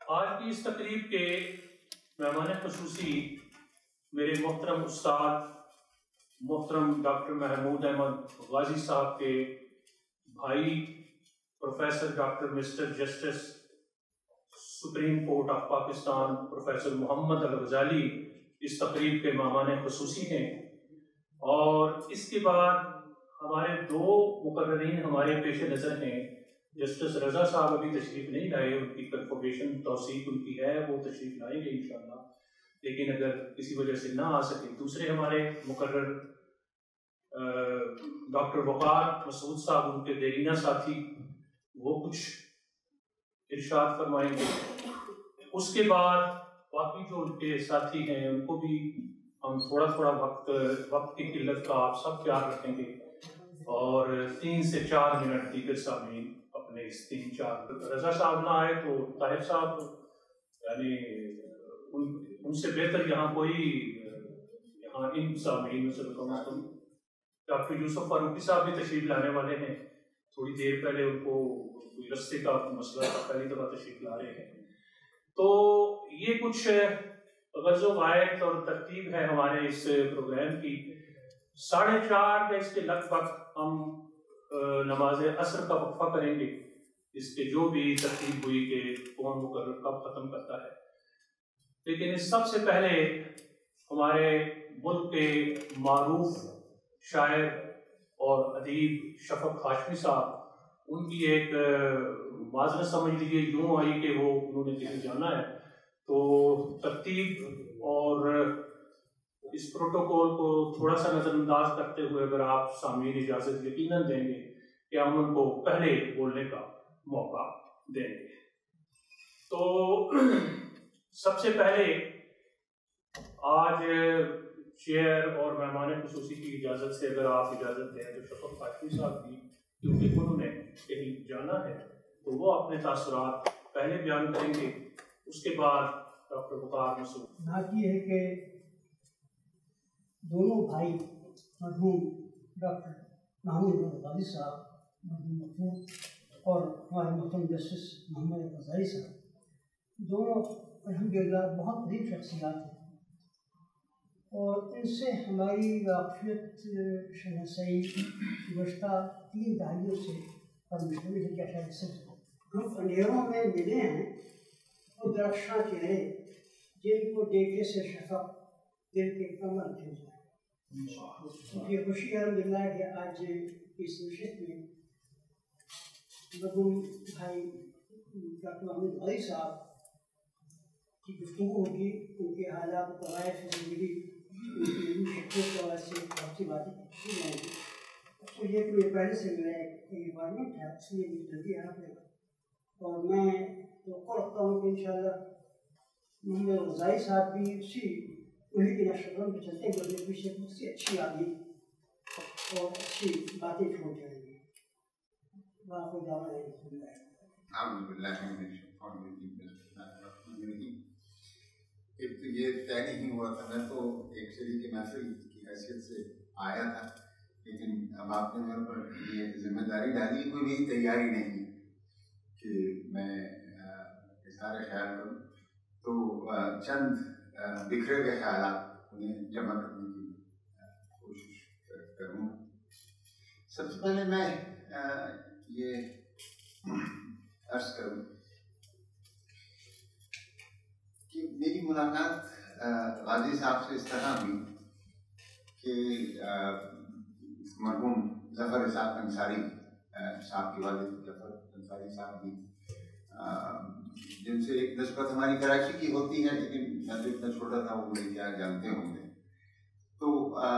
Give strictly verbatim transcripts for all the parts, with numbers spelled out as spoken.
آج کی اس تقریب کے مہمان خصوصی میرے محترم استاد محترم ڈاکٹر محمود احمد غازی صاحب کے بھائی professor doctor mister justice supreme court of Pakistan professor Muhammad Al-Ghazali اس تقریب کے مہمان خصوصی ہیں، اور اس کے بعد ہمارے دو مقررین ہمارے پیش نظر ہیں۔ جسٹس رضا صاحب ابھی تشریف نہیں لائے، ان کی کنفرمیشن توثیق ان کی ہے، وہ تشریف لائیں گے انشاءاللہ، لیکن اگر کسی وجہ سے نہ آ سکے دوسرے ہمارے مقرر ڈاکٹر وقار مسعود صاحب، ان کے دیرینہ ساتھی، وہ کچھ ارشاد فرمائیں گے۔ اس کے بعد باقی جو ان کے ساتھی ہیں ان کو بھی ہم تھوڑا تھوڑا وقت وقت کی قلت کا آپ سب خیال رکھیں گے، اور تین سے چار منٹ دیگر سامعین اپنے اس تین چار رضا صاحب نہ آئے تو طاہر صاحب، یعنی ان ان سے بہتر یہاں کوئی یہاں ان سامعین میں سے کم از کم ڈاکٹر یوسف فاروقی صاحب بھی تشریف لانے والے ہیں، تھوڑی دیر پہلے ان کو کوئی رستے کا مسئلہ تھا، پہلی دفعہ تشریف لا رہے ہیں۔ تو یہ کچھ غرض و غائط اور ترتیب ہے ہمارے اس پروگرام کی۔ ساڑھے چار بجے اس کے لگ بھگ ہم نماز عصر کا وقفہ کریں گے، اس کے جو بھی ترتیب ہوئی کہ کون مقرر کب ختم کرتا ہے۔ لیکن اس سب سے پہلے ہمارے ملک کے معروف شاعر اور ادیب شفق ہاشمی صاحب، ان کی ایک معذرت سمجھ لیجیے یوں آئی کہ وہ انہوں نے کہیں جانا ہے، تو ترتیب اور اس پروٹوکول کو تھوڑا سا نظر انداز کرتے ہوئے اگر آپ سامعین اجازت یقیناً دیں گے کہ ہم ان کو پہلے بولنے کا موقع دیں گے۔ تو سب سے پہلے آج چیئر اور مہمان خصوصی کی اجازت سے اگر آپ اجازت دیں تو شفق ہاشمی صاحب کی، کیونکہ انہوں نے کہیں جانا ہے تو وہ اپنے تاثرات پہلے بیان کریں گے، اس کے بعد ڈاکٹر وقار مسعود۔ بات یہ ہے کہ دونوں بھائی مرحوم ڈاکٹر محمود احمد غازی صاحب، مرحوم محمود، اور ہمارے محترم جسٹس محمد الغزالی صاحب، دونوں الحمدللہ بہت قریب شخصیات ہیں، اور ان سے ہماری واقفیت شناسائی گزشتہ تین دہائیوں سے پر مشتمل ہے، کیا شاید صرف ہم اندھیروں میں ملے ہیں، وہ درخشاں چہرے جن کو دیکھے سے شفق دل کے کمر کھل جائے۔ یہ خوشی الحمدللہ کہ آج اس نشست میں مرحوم بھائی ڈاکٹر محمود غازی صاحب کی گفتگو ہوگی، ان کے حالات طوائف زندگی، ان کی شکلوں کے حوالے سے بہت سی باتیں کی جائیں گی۔ تو یہ کہ میں پہلے سے میرا ایک انوائرمنٹ ہے، اس لیے مجھے جلدی آنا پڑے گا، اور میں توقع رکھتا ہوں کہ انشاءاللہ محمد الغزالی صاحب بھی اسی انہیں کے نقش قدم پہ چلتے ہوئے اپنے پیچھے بہت سی اچھی آدمی اور اچھی باتیں چھوڑ جائیں گے۔ باقی دعویٰ ہے اعوذ باللہ من الشیطان الرجیم، بسم اللہ الرحمن الرحیم۔ ایک تو یہ طے نہیں ہوا تھا، میں تو ایک شریک محفل کی حیثیت سے آیا تھا، لیکن اب آپ نے میرے پر یہ ذمہ داری ڈالی، کوئی بھی تیاری نہیں کہ میں سارے خیال کروں، تو چند بکھرے ہوئے خیالات انہیں جمع کرنے کی کوشش کروں۔ سب سے پہلے میں یہ عرض کروں کہ میری ملاقات غازی صاحب سے اس طرح ہوئی کہ مرحوم ظفر اسحاق انصاری صاحب کے والد ظفر انصاری صاحب بھی، جن سے ایک نسبت ہماری کراچی کی ہوتی ہے، لیکن میں تو اتنا چھوٹا تھا، وہ میری کیا جانتے ہوں گے۔ تو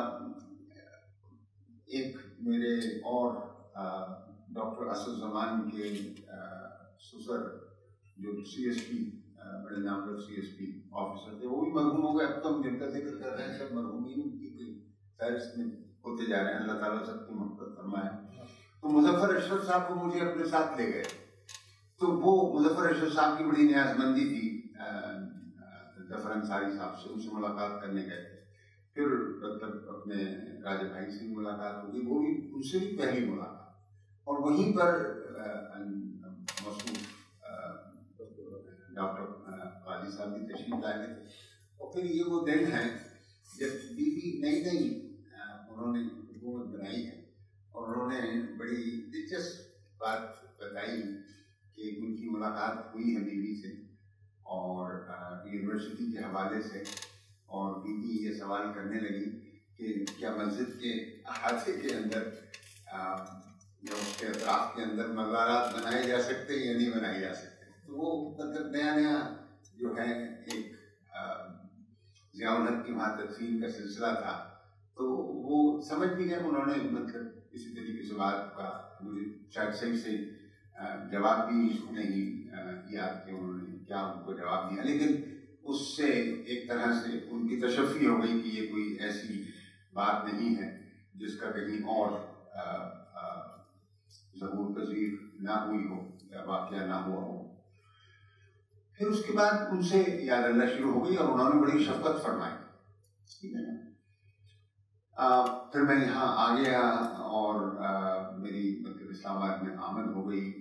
ایک میرے اور ڈاکٹر اسدالزمان کے سسر جو سی ایس پی، بڑے نامور سی ایس پی آفیسر تھے، وہ بھی مرحوم ہو گئے۔ اب تو ہم جن کا ذکر کر رہے ہیں سب مرحومین کی فہرست میں ہوتے جا رہے ہیں، اللہ تعالیٰ سب کی مغفرت فرمائے۔ تو مظفر اشرف صاحب کو مجھے اپنے ساتھ لے گئے، تو وہ مظفر اشرف صاحب کی بڑی نیاز مندی تھی ظفر انصاری صاحب سے، ان سے ملاقات کرنے گئے تھے۔ پھر اپنے راجہ بھائی سے ملاقات ہوگی، وہ بھی ان سے بھی پہلی ملاقات، اور وہیں پر مصروف ڈاکٹر साहब भी तशरीफ लाए थे। और फिर ये वो दिन है जब बीबी नई नई उन्होंने हुकूमत बनाई है और उन्होंने बड़ी दिलचस्प बात बताई कि उनकी मुलाकात हुई है बीबी से और यूनिवर्सिटी के हवाले से, और बीबी ये सवाल करने लगी कि क्या मस्जिद के अहाते के अंदर या उसके अतराफ के अंदर मज़ारात बनाए जा सकते या नहीं बनाए जा सकते। तो वो मतलब नया नया जो है एक ज़ियाउल हक की वहाँ तदफीन का सिलसिला था, तो वो समझ भी गए उन्होंने, मतलब इसी तरीके से बात का मुझे शायद सही से जवाब भी नहीं याद कि उन्होंने क्या उनको जवाब दिया, लेकिन उससे एक तरह से उनकी तशफ़ी हो गई कि ये कोई ऐसी बात नहीं है जिसका कहीं और ज़हूर पज़ीर ना हुई हो या वाक़या ना हुआ हो। फिर उसके बाद उनसे याद अल्लाह शुरू हो गई और उन्होंने बड़ी शफ़क़त फरमाई, ठीक है ना। फिर मैं यहाँ आ गया और आ, मेरी मतलब इस्लामाबाद में आमद हो गई।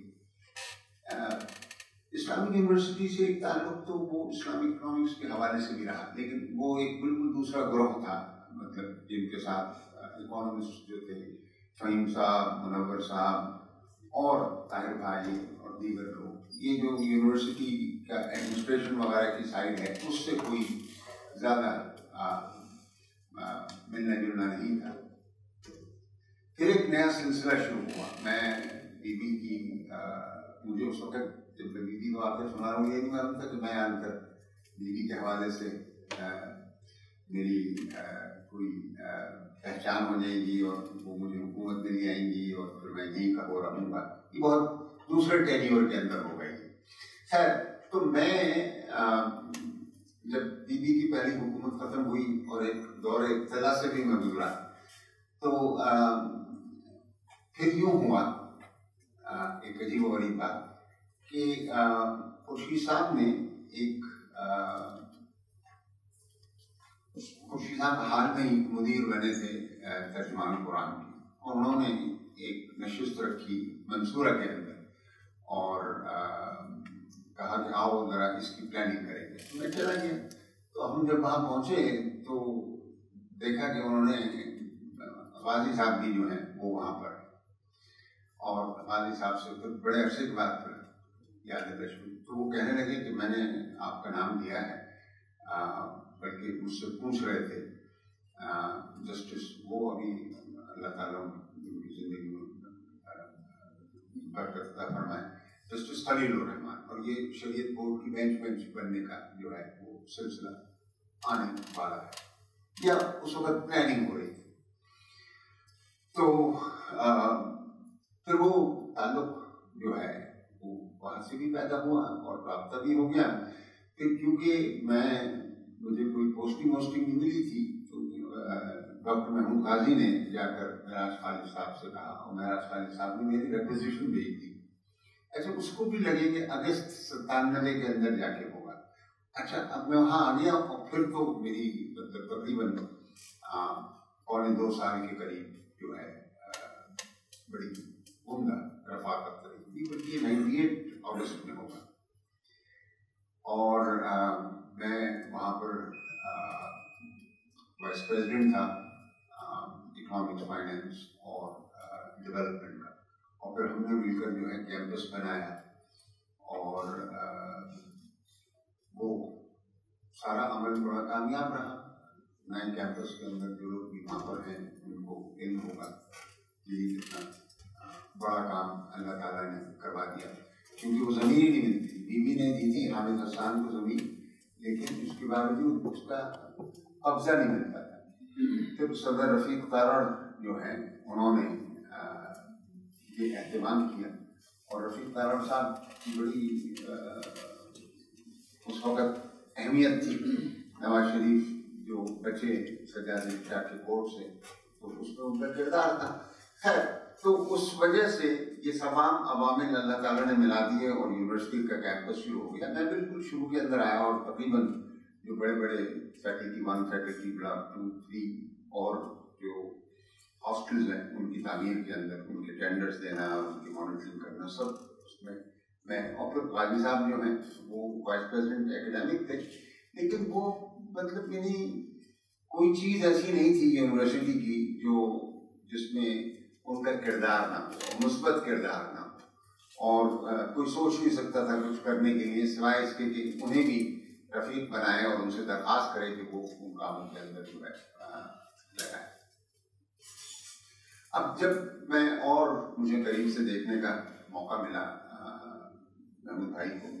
इस्लामिक यूनिवर्सिटी से एक ताल्लुक तो वो इस्लामिक इकोनॉमिक्स के हवाले से भी रहा, लेकिन वो एक बिल्कुल दूसरा ग्रोह था, मतलब जिनके साथ इकोनॉमिस्ट जो थे, फ़हीम साहब, मुनव्वर साहब और ताहिर भाई और दीगर लोग, ये जो यूनिवर्सिटी का एडमिनिस्ट्रेशन वगैरह की साइड है उससे कोई ज़्यादा मिलना जुलना नहीं था। फिर एक नया सिलसिला शुरू हुआ। मैं बीबी की आ, मुझे उस वक्त जब मैं बीबी को आकर सुना रहा हूँ ये नहीं मालूम था कि मैं आकर बीबी के हवाले से आ, मेरी आ, कोई आ, पहचान हो जाएगी और वो मुझे हुकूमत में ले आएंगी और फिर मैं यहीं का हो रहूँगा। ये बहुत दूसरे टेन्योर के अंदर हो गई। खैर, तो मैं आ, जब बीबी की पहली हुकूमत ख़त्म हुई और एक दौरे इब्तिला से भी मैं गुजरा, तो आ, फिर यूँ हुआ आ, एक अजीब व गरीब बात कि खुर्शीद साहब ने एक खुर्शीद साहब हाल में ही मुदीर बने थे तर्जुमान कुरान की, और उन्होंने एक नशिस्त रखी मंसूरा के अंदर और आ, कहा कि आओ ज़रा इसकी प्लानिंग करेंगे। तो मैं चला गया। तो हम जब वहाँ पहुँचे तो देखा कि उन्होंने गाजी साहब भी जो हैं वो वहाँ पर, और गाजी साहब से फिर बड़े अरसे के बाद फिर याद है रश्मि, तो वो कहने लगे कि मैंने आपका नाम दिया है, बल्कि मुझसे पूछ रहे थे जस्टिस, वो अभी अल्लाह ताला उनकी ज़िंदगी में बरकत अता फरमाए, जस्टिस खलीलुर रहमान, और ये शरीयत बोर्ड की बेंच बेंच बनने का जो है वो सिलसिला आने वाला है या उस वक्त प्लानिंग हो रही थी। तो आ, फिर वो ताल्लुक जो है वो वहाँ से भी पैदा हुआ और राब्ता भी हो गया। फिर क्योंकि मैं मुझे कोई पोस्टिंग वोस्टिंग नहीं मिली थी, तो डॉक्टर महमूद गाजी ने जाकर महराज खालिद साहब से कहा और महराज खालिद साहब ने मेरी रिक्वेजिशन भेज दी। अच्छा, उसको भी लगे कि अगस्त सत्तानवे के अंदर जाके होगा। अच्छा, अब मैं वहाँ आ गया और फिर तो मेरी मतलब तकरीबन पौने दो साल के करीब जो है बड़ी उम्दा रफाकत रही, बल्कि नाइन्टी एट अगस्त में होगा। और आ, मैं वहाँ पर वाइस प्रेसिडेंट था इकोनॉमिक्स, फाइनेंस और डेवलपमेंट का, और फिर हमने मिलकर जो है कैंपस बनाया और आ, वो सारा अमल बड़ा कामयाब रहा। नए कैंपस के अंदर जो लोग भी वहाँ पर हैं उनको इल्म होगा कि इतना बड़ा काम अल्लाह ताला ने करवा दिया, क्योंकि वो ज़मीन ही नहीं मिलती। बीबी ने दी थी हामिद हसन को ज़मीन, लेकिन उसके बावजूद उसका कब्जा नहीं मिलता था। फिर सदर रफ़ीक तारण जो है उन्होंने आ, ये एहतमाम किया, और रफ़ीक तारण साहब की बड़ी आ, उस वक़्त अहमियत थी। नवाज शरीफ जो बचे सजाद शाह के कोर्ट से, तो उसमें उनका किरदार था। खैर, तो उस वजह से ये तमाम अवामिल अल्लाह ताला ने मिला दिए और यूनिवर्सिटी का कैंपस शुरू हो गया। मैं बिल्कुल शुरू के अंदर आया और तकरीबन जो बड़े बड़े faculty one, faculty block two, three और जो हॉस्टल्स हैं उनकी तामीर के अंदर उनके टेंडर्स देना, उनकी मॉनिटरिंग करना, सब उसमें میں اور پھر غازی صاحب جو ہیں وہ وائس پریزیڈنٹ ایکیڈیمک تھے، لیکن وہ مطلب یعنی کوئی چیز ایسی نہیں تھی یونیورسٹی کی جو جس میں ان کا کردار نہ ہو، مثبت کردار نہ ہو، اور کوئی سوچ نہیں سکتا تھا کچھ کرنے کے لیے سوائے اس کے کہ انہیں بھی رفیق بنائے اور ان سے درخواست کرے کہ وہ ان کاموں کے اندر جو ہے لگائے۔ اب جب میں اور مجھے قریب سے دیکھنے کا موقع ملا محمود بھائی کو،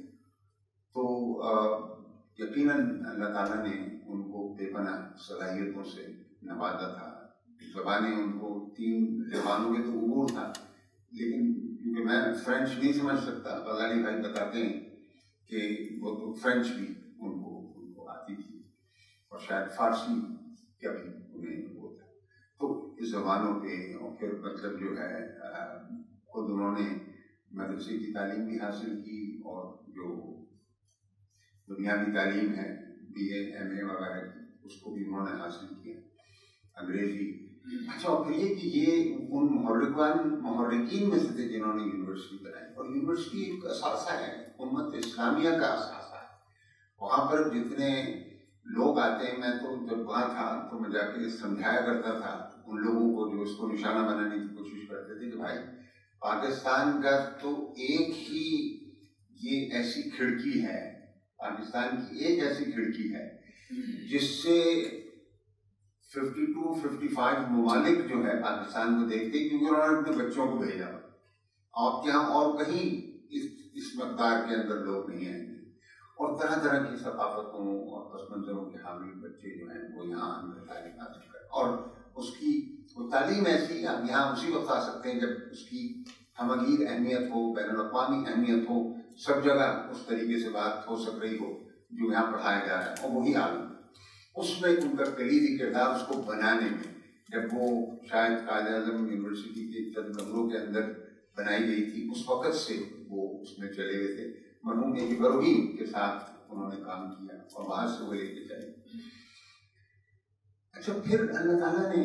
تو یقیناً اللہ تعالیٰ نے ان کو بے پناہ صلاحیتوں سے نوازا تھا۔ زبانیں ان کو تین زبانوں کے تو عبور تھا، لیکن کیونکہ میں فرینچ نہیں سمجھ سکتا، غزالی بھائی بتاتے ہیں کہ وہ تو فرینچ بھی ان کو ان کو آتی تھی، اور شاید فارسی کا بھی انہیں وہ تھا۔ تو اس زبانوں پہ اور پھر مطلب جو ہے خود انہوں نے مدرسے کی تعلیم بھی حاصل کی، اور جو دنیاوی تعلیم ہے بی اے ایم اے وغیرہ کی اس کو بھی انہوں نے حاصل کیا، انگریزی۔ اچھا، اور پھر یہ کہ یہ ان محرکان محرکین میں سے تھے جنہوں نے یونیورسٹی بنائی، اور یونیورسٹی ایک اثاثہ ہے امت اسلامیہ کا اثاثہ ہے۔ وہاں پر جتنے لوگ آتے ہیں، میں تو جب وہاں تھا تو میں جا کے سمجھایا کرتا تھا ان لوگوں کو جو اس کو نشانہ بنانے کی کوشش کرتے تھے کہ بھائی پاکستان کا تو ایک ہی یہ ایسی کھڑکی ہے، پاکستان کی ایک ایسی کھڑکی ہے جس سے ففٹی ٹو ففٹی فائیو ممالک جو ہے پاکستان کو دیکھتے ہیں، کیونکہ انہوں نے اپنے بچوں کو بھیجا۔ آپ کے یہاں اور کہیں اس اس مقدار کے اندر لوگ نہیں آئیں گے، اور طرح طرح کی ثقافتوں اور پس منظروں کے حامل بچے جو ہیں وہ یہاں اندر تعلیم حاصل کریں، اور اس کی وہ تعلیم ایسی آپ یہاں اسی وقت آ سکتے ہیں جب اس کی ہمگیر اہمیت ہو، بین الاقوامی اہمیت ہو، سب جگہ اس طریقے سے بات ہو سک رہی ہو جو یہاں پڑھایا جا رہا ہے، اور وہی عالم اس میں ان کا کلیدی کردار اس کو بنانے میں۔ جب وہ شاید قائد اعظم یونیورسٹی کے چند کمروں کے اندر بنائی گئی تھی، اس وقت سے وہ اس میں چلے ہوئے تھے، مرحوم اے بروین کے ساتھ انہوں نے کام کیا اور وہاں سے وہ لے کے چلے۔ اچھا، پھر اللہ تعالیٰ نے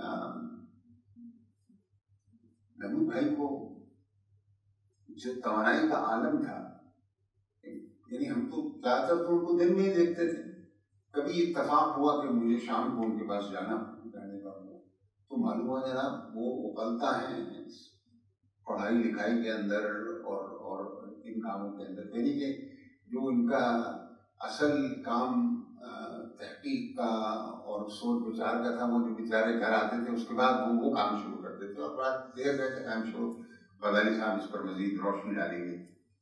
محمود بھائی کو جو توانائی کا عالم تھا، یعنی ہم تو زیادہ تر تو ان کو دن میں ہی دیکھتے تھے، کبھی اتفاق ہوا کہ مجھے شام کو ان کے پاس جانا جانے کا ہوا تو معلوم ہوا جناب وہ اکلتا ہے پڑھائی لکھائی کے اندر اور اور ان کاموں کے اندر، یعنی کہ جو ان کا اصل کام تحقیق کا اور سوچ بچار کا تھا، وہ جو بیچارے گھر آتے تھے اس کے بعد وہ وہ کام شروع کرتے تھے، اور بڑا دیر رہتے کام شروع۔ غزالی صاحب اس پر مزید روشنی ڈالیں گے۔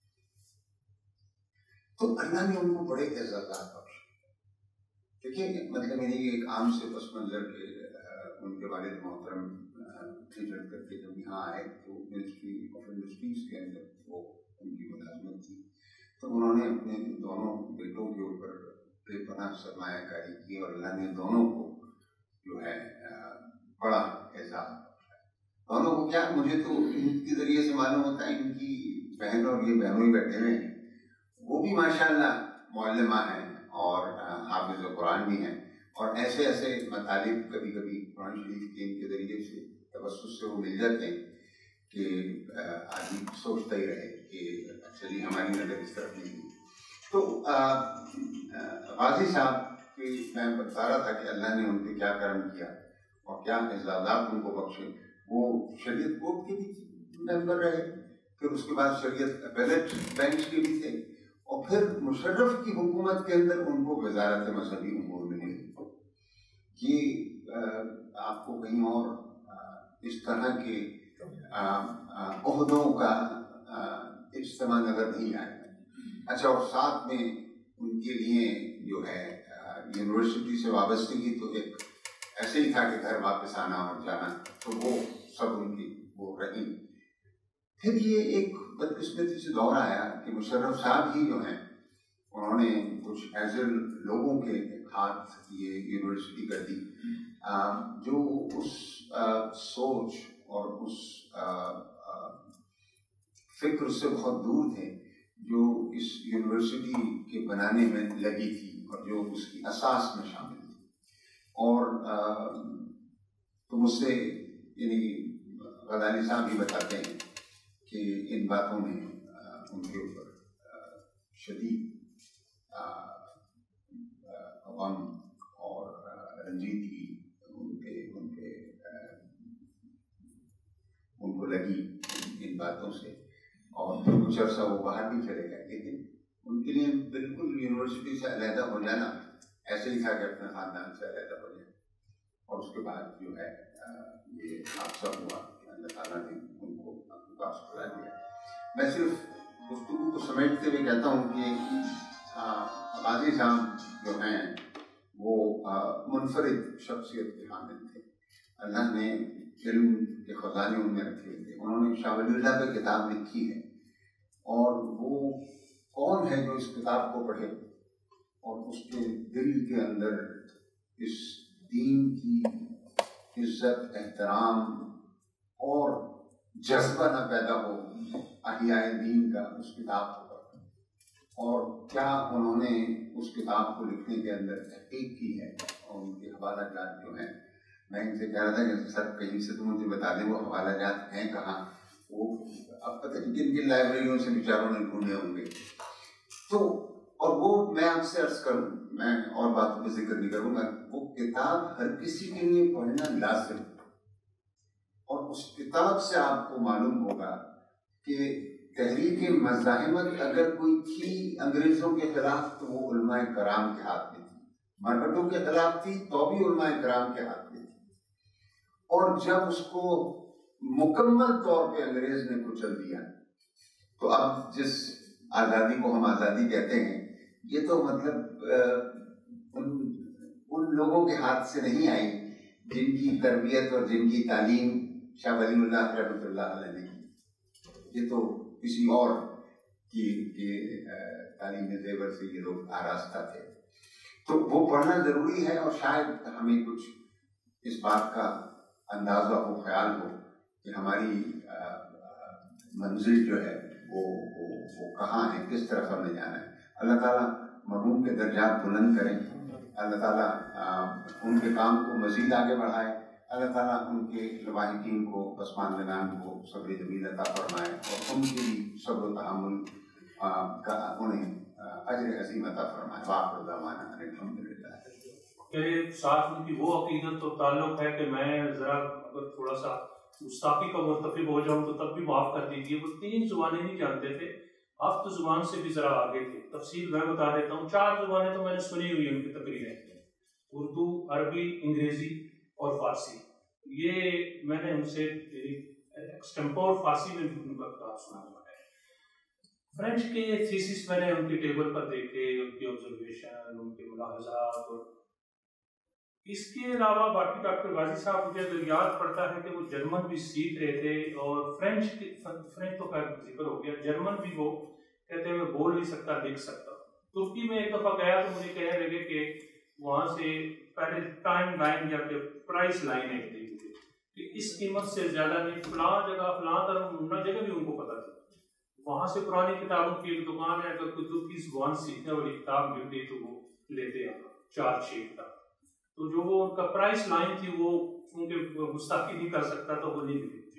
تو اللہ نے ان کو بڑے اعزازات بخشے۔ دیکھیے مطلب یعنی ایک عام سے پس منظر کے ان کے والد محترم ہجرت کر کے جب یہاں آئے تو منسٹری آف انڈسٹریز کے اندر وہ ان کی ملازمت تھی، تو انہوں نے اپنے دونوں بیٹوں کے اوپر بے پناہ سرمایہ کاری کی، اور اللہ نے دونوں کو جو ہے بڑا اعزاز بخشا۔ دونوں کو کیا، مجھے تو ان کے ذریعے سے معلوم ہوتا ہے ان کی بہن اور یہ بہنوں ہی بیٹھے ہوئے ہیں، وہ بھی ماشاءاللہ معلمہ ہیں اور حافظ قرآن بھی ہیں، اور ایسے ایسے مطالب کبھی کبھی قرآن شریف کے ان کے ذریعے سے توسط سے وہ مل جاتے ہیں کہ آدمی سوچتا ہی رہے کہ اچھا جی ہماری نظر اس طرف نہیں ہوئی۔ تو غازی صاحب کی میں بتا رہا تھا کہ اللہ نے ان پہ کیا کرم کیا اور کیا اعزازات ان کو بخشے۔ وہ شریعت بورڈ کے بھی ممبر رہے، پھر اس کے بعد شریعت اپیلیٹ بینچ کے بھی تھے، اور پھر مشرف کی حکومت کے اندر ان کو وزارت مذہبی امور میں ملی۔ یہ آپ کو کہیں اور اس طرح کے عہدوں کا اجتماع نظر نہیں آئے گا۔ اچھا، اور ساتھ میں ان کے لیے جو ہے یونیورسٹی سے وابستگی تو ایک ایسے ہی تھا کہ گھر واپس آنا اور جانا، تو وہ سب ان کی وہ رہی۔ پھر یہ ایک بدقسمتی سے دور آیا کہ مشرف صاحب ہی جو ہیں انہوں نے کچھ ایسے لوگوں کے ہاتھ یہ یونیورسٹی کر دی جو اس سوچ اور اس فکر سے بہت دور تھے جو اس یونیورسٹی کے بنانے میں لگی تھی اور جو اس کی اساس میں شامل تھی۔ اور تو مجھ سے یعنی غزالی صاحب بھی بتاتے ہیں کہ ان باتوں میں ان کے اوپر شدید غم اور رنجیدگی ان کے ان کے ان کو لگی ان باتوں سے، اور کچھ عرصہ وہ باہر بھی چلے گئے، لیکن ان کے لیے بالکل یونیورسٹی سے علیحدہ ہو جانا ایسے ہی تھا کہ اپنے خاندان سے علیحدہ ہو جائے. اور اس کے بعد جو ہے یہ حادثہ ہوا کہ اللہ تعالیٰ نے ان کو اپنے پاس بلا لیا. میں صرف گفتگو کو سمیٹتے ہوئے کہتا ہوں کہ غازی صاحب جو ہیں وہ منفرد شخصیت کے حامل تھے. اللہ نے علم کے خزانے ان میں رکھے تھے. انہوں نے شاہ ولی اللہ پہ کتاب لکھی ہے، اور وہ کون ہے جو اس کتاب کو پڑھے اور اس کے دل کے اندر اس دین کی عزت، احترام اور جذبہ نہ پیدا ہو احیاء دین کا اس کتاب کو پڑھا. اور کیا انہوں نے اس کتاب کو لکھنے کے اندر تحقیق کی ہے، اور ان کے حوالہ جات جو ہیں، میں ان سے کہہ رہا تھا کہ سر کہیں سے تو مجھے بتا دیں وہ حوالہ جات ہیں کہاں. وہ اب پتہ نہیں کن کن لائبریریوں سے بیچاروں نے ڈھونڈے ہوں گے. تو اور وہ میں آپ سے عرض کروں، میں اور باتوں پہ ذکر نہیں کروں گا، وہ کتاب ہر کسی کے لیے پڑھنا لازم، اور اس کتاب سے آپ کو معلوم ہوگا کہ تحریک مزاحمت اگر کوئی تھی انگریزوں کے خلاف تو وہ علماء کرام کے ہاتھ میں تھی، مرہٹوں کے خلاف تھی تو بھی علماء کرام کے ہاتھ میں تھی. اور جب اس کو مکمل طور پہ انگریز نے کچل دیا، تو اب جس آزادی کو ہم آزادی کہتے ہیں، یہ تو مطلب ان ان لوگوں کے ہاتھ سے نہیں آئی جن کی تربیت اور جن کی تعلیم شاہ ولی اللہ رحمۃ اللہ علیہ نے کی. یہ تو کسی اور کی تعلیم زیور سے یہ لوگ آراستہ تھے. تو وہ پڑھنا ضروری ہے، اور شاید ہمیں کچھ اس بات کا اندازہ ہو، خیال ہو کہ ہماری منزل جو ہے وہ وہ کہاں ہے، کس طرف ہمیں جانا ہے. اللہ تعالیٰ مرحوم کے درجات بلند کریں، اللہ تعالیٰ ان کے کام کو مزید آگے بڑھائے، اللہ تعالیٰ ان کے لواحقین کو، پسماندگان کو صبر جمیل عطا فرمائے، اور ان کی صبر و تحمل کا انہیں اجر عظیم عطا فرمائے. وآخر دعوانا ان الحمدللہ. کہ ساتھ ان کی وہ عقیدت اور تعلق ہے کہ میں ذرا اگر تھوڑا سا گستاخی کا مرتکب ہو جاؤں تو تب بھی معاف کر دیجیے. وہ تین زبانیں نہیں جانتے تھے، آپ تو زبان سے بھی ذرا آگے تھے. تفصیل میں بتا دیتا ہوں، چار زبانیں تو میں نے سنی ہوئی ان کی تقریریں، اردو، عربی، انگریزی اور فارسی. یہ میں نے ان سے ایکسٹمپور فارسی میں بھی ان کا کتاب سنا ہوا ہے. فرینچ کے تھیسس میں نے ان کے ٹیبل پر دیکھے، ان کی آبزرویشن، ان کے ملاحظات. اور اس کے علاوہ باقی ڈاکٹر غازی صاحب مجھے اگر یاد پڑتا ہے کہ وہ جرمن بھی سیکھ رہے تھے، اور فرینچ فرینچ تو خیر ذکر ہو گیا، جرمن بھی وہ کہتے ہیں میں بول نہیں سکتا، لکھ سکتا. ترکی میں ایک دفعہ گیا تو مجھے کہنے لگے کہ وہاں سے پہلے ٹائم لائن یا کہ پرائس لائن ایک دی مجھے کہ اس قیمت سے زیادہ نہیں، فلاں جگہ فلاں طرح جگہ بھی ان کو پتہ تھی. وہاں سے پرانی کتابوں کی ایک دکان ہے، اگر کوئی ترکی زبان سیکھنے والی کتاب ملتی تو وہ لیتے ہیں چار چھ کتاب. تو جو وہ ان کا پرائس لائن تھی وہ کیونکہ گستاخی نہیں کر سکتا تو وہ نہیں ملی مجھے.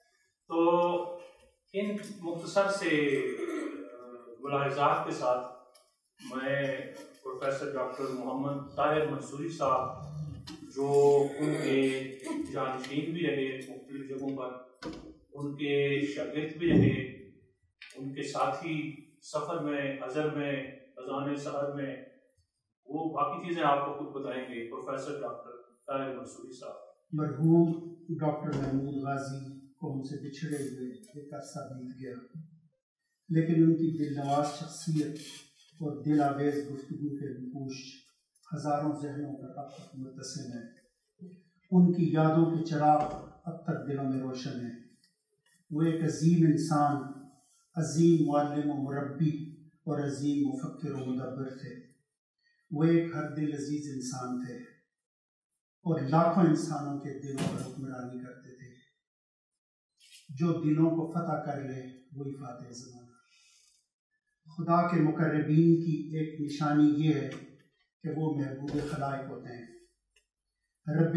تو ان مختصر سے ملاحظات کے ساتھ میں پروفیسر ڈاکٹر محمد طاہر منصوری صاحب جو ان کے جانشین بھی رہے مختلف جگہوں پر، ان کے شاگرد بھی رہے، ان کے ساتھی سفر میں، حضر میں، اذان سحر میں، وہ باقی چیزیں آپ کو خود بتائیں گے پروفیسر ڈاکٹر طاہر منصوری صاحب. مرحوم ڈاکٹر محمود غازی کو ہم سے بچھڑے ہوئے ایک عرصہ بیت گیا، لیکن ان کی دل نواز شخصیت اور دل آویز گفتگو کے نقوش ہزاروں ذہنوں پر اب تک متصل ہیں. ان کی یادوں کے چراغ اب تک دلوں میں روشن ہیں. وہ ایک عظیم انسان، عظیم معلم و مربی اور عظیم مفکر و مدبر تھے. وہ ایک ہر دل عزیز انسان تھے اور لاکھوں انسانوں کے دلوں پر حکمرانی کرتے تھے. جو دلوں کو فتح کر لے وہی فاتح زمانہ. خدا کے مقربین کی ایک نشانی یہ ہے کہ وہ محبوب خلائق ہوتے ہیں. رب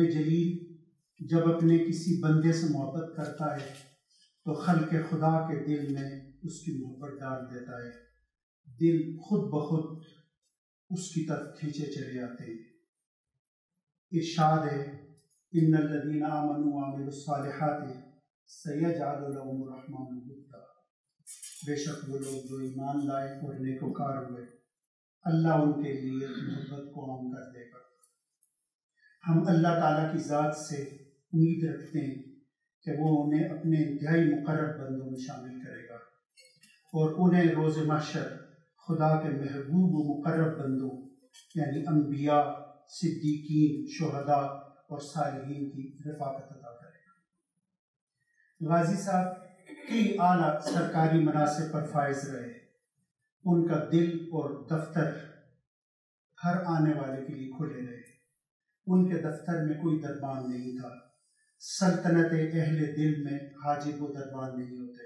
جلیل جب اپنے کسی بندے سے محبت کرتا ہے تو خلق خدا کے دل میں اس کی محبت ڈال دیتا ہے، دل خود بخود اس کی طرف کھینچے چلے آتے ہیں۔ ارشاد ہے ان الذین آمنوا وعملوا الصالحات سیجعل لهم الرحمن ودا، بے شک وہ لوگ جو ایمان لائے اور نیکوکار ہوئے اللہ ان کے لیے محبت کو عام کر دے گا۔ ہم اللہ تعالیٰ کی ذات سے امید رکھتے ہیں کہ وہ انہیں اپنے انتہائی مقرب بندوں میں شامل کرے گا اور انہیں روز محشر خدا کے محبوب و مقرب بندوں یعنی انبیاء، صدیقین، شہداء اور صالحین کی رفاقت عطا کرے گا۔ غازی صاحب کئی اعلیٰ سرکاری مناصب پر فائز رہے، ان کا دل اور دفتر ہر آنے والے کے لیے کھلے رہے، ان کے دفتر میں کوئی دربان نہیں تھا، سلطنت اہل دل میں حاجب و دربان نہیں ہوتے،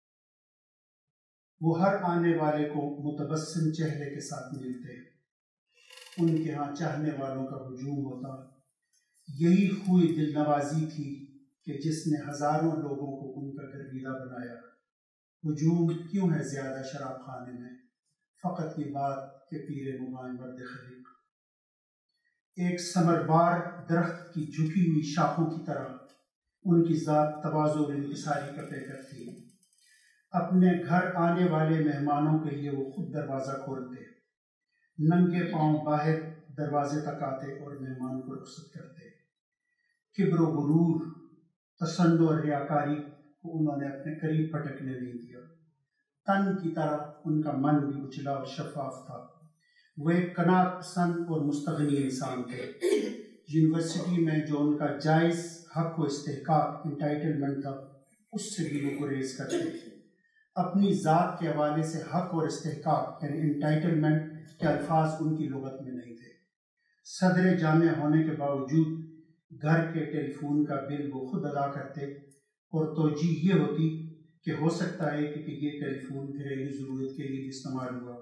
وہ ہر آنے والے کو متبسم چہرے کے ساتھ ملتے، ان کے ہاں چاہنے والوں کا ہجوم ہوتا۔ یہی خوئی دل نوازی تھی کہ جس نے ہزاروں لوگوں کو ان کا گرویدہ بنایا۔ ہجوم کیوں ہے زیادہ شراب خانے میں، فقط یہ بات کہ پیر مغان مرد خلیق۔ ایک ثمربار درخت کی جھکی ہوئی شاخوں کی طرح ان کی ذات تواضع اور انکساری کا پیکر تھی۔ اپنے گھر آنے والے مہمانوں کے لیے وہ خود دروازہ کھولتے، ننگے پاؤں باہر دروازے تک آتے اور مہمان کو رخصت کرتے۔ کبر و غرور، تسند و ریاکاری کو انہوں نے اپنے قریب پھٹکنے نہیں دیا۔ تن کی طرح ان کا من بھی اچلا اور شفاف تھا۔ وہ ایک قناعت پسند اور مستغنی انسان تھے۔ یونیورسٹی میں جو ان کا جائز حق و استحقاق انٹائٹلمنٹ تھا، اس سے بھی وہ گریز کرتے تھے۔ اپنی ذات کے حوالے سے حق اور استحقاق یعنی انٹائٹلمنٹ کے الفاظ ان کی لغت میں نہیں تھے۔ صدر جامعہ ہونے کے باوجود گھر کے ٹیلی فون کا بل وہ خود ادا کرتے اور توجیہ یہ ہوتی کہ ہو سکتا ہے کہ یہ ٹیلی فون گھریلو ضرورت کے لیے استعمال ہوا۔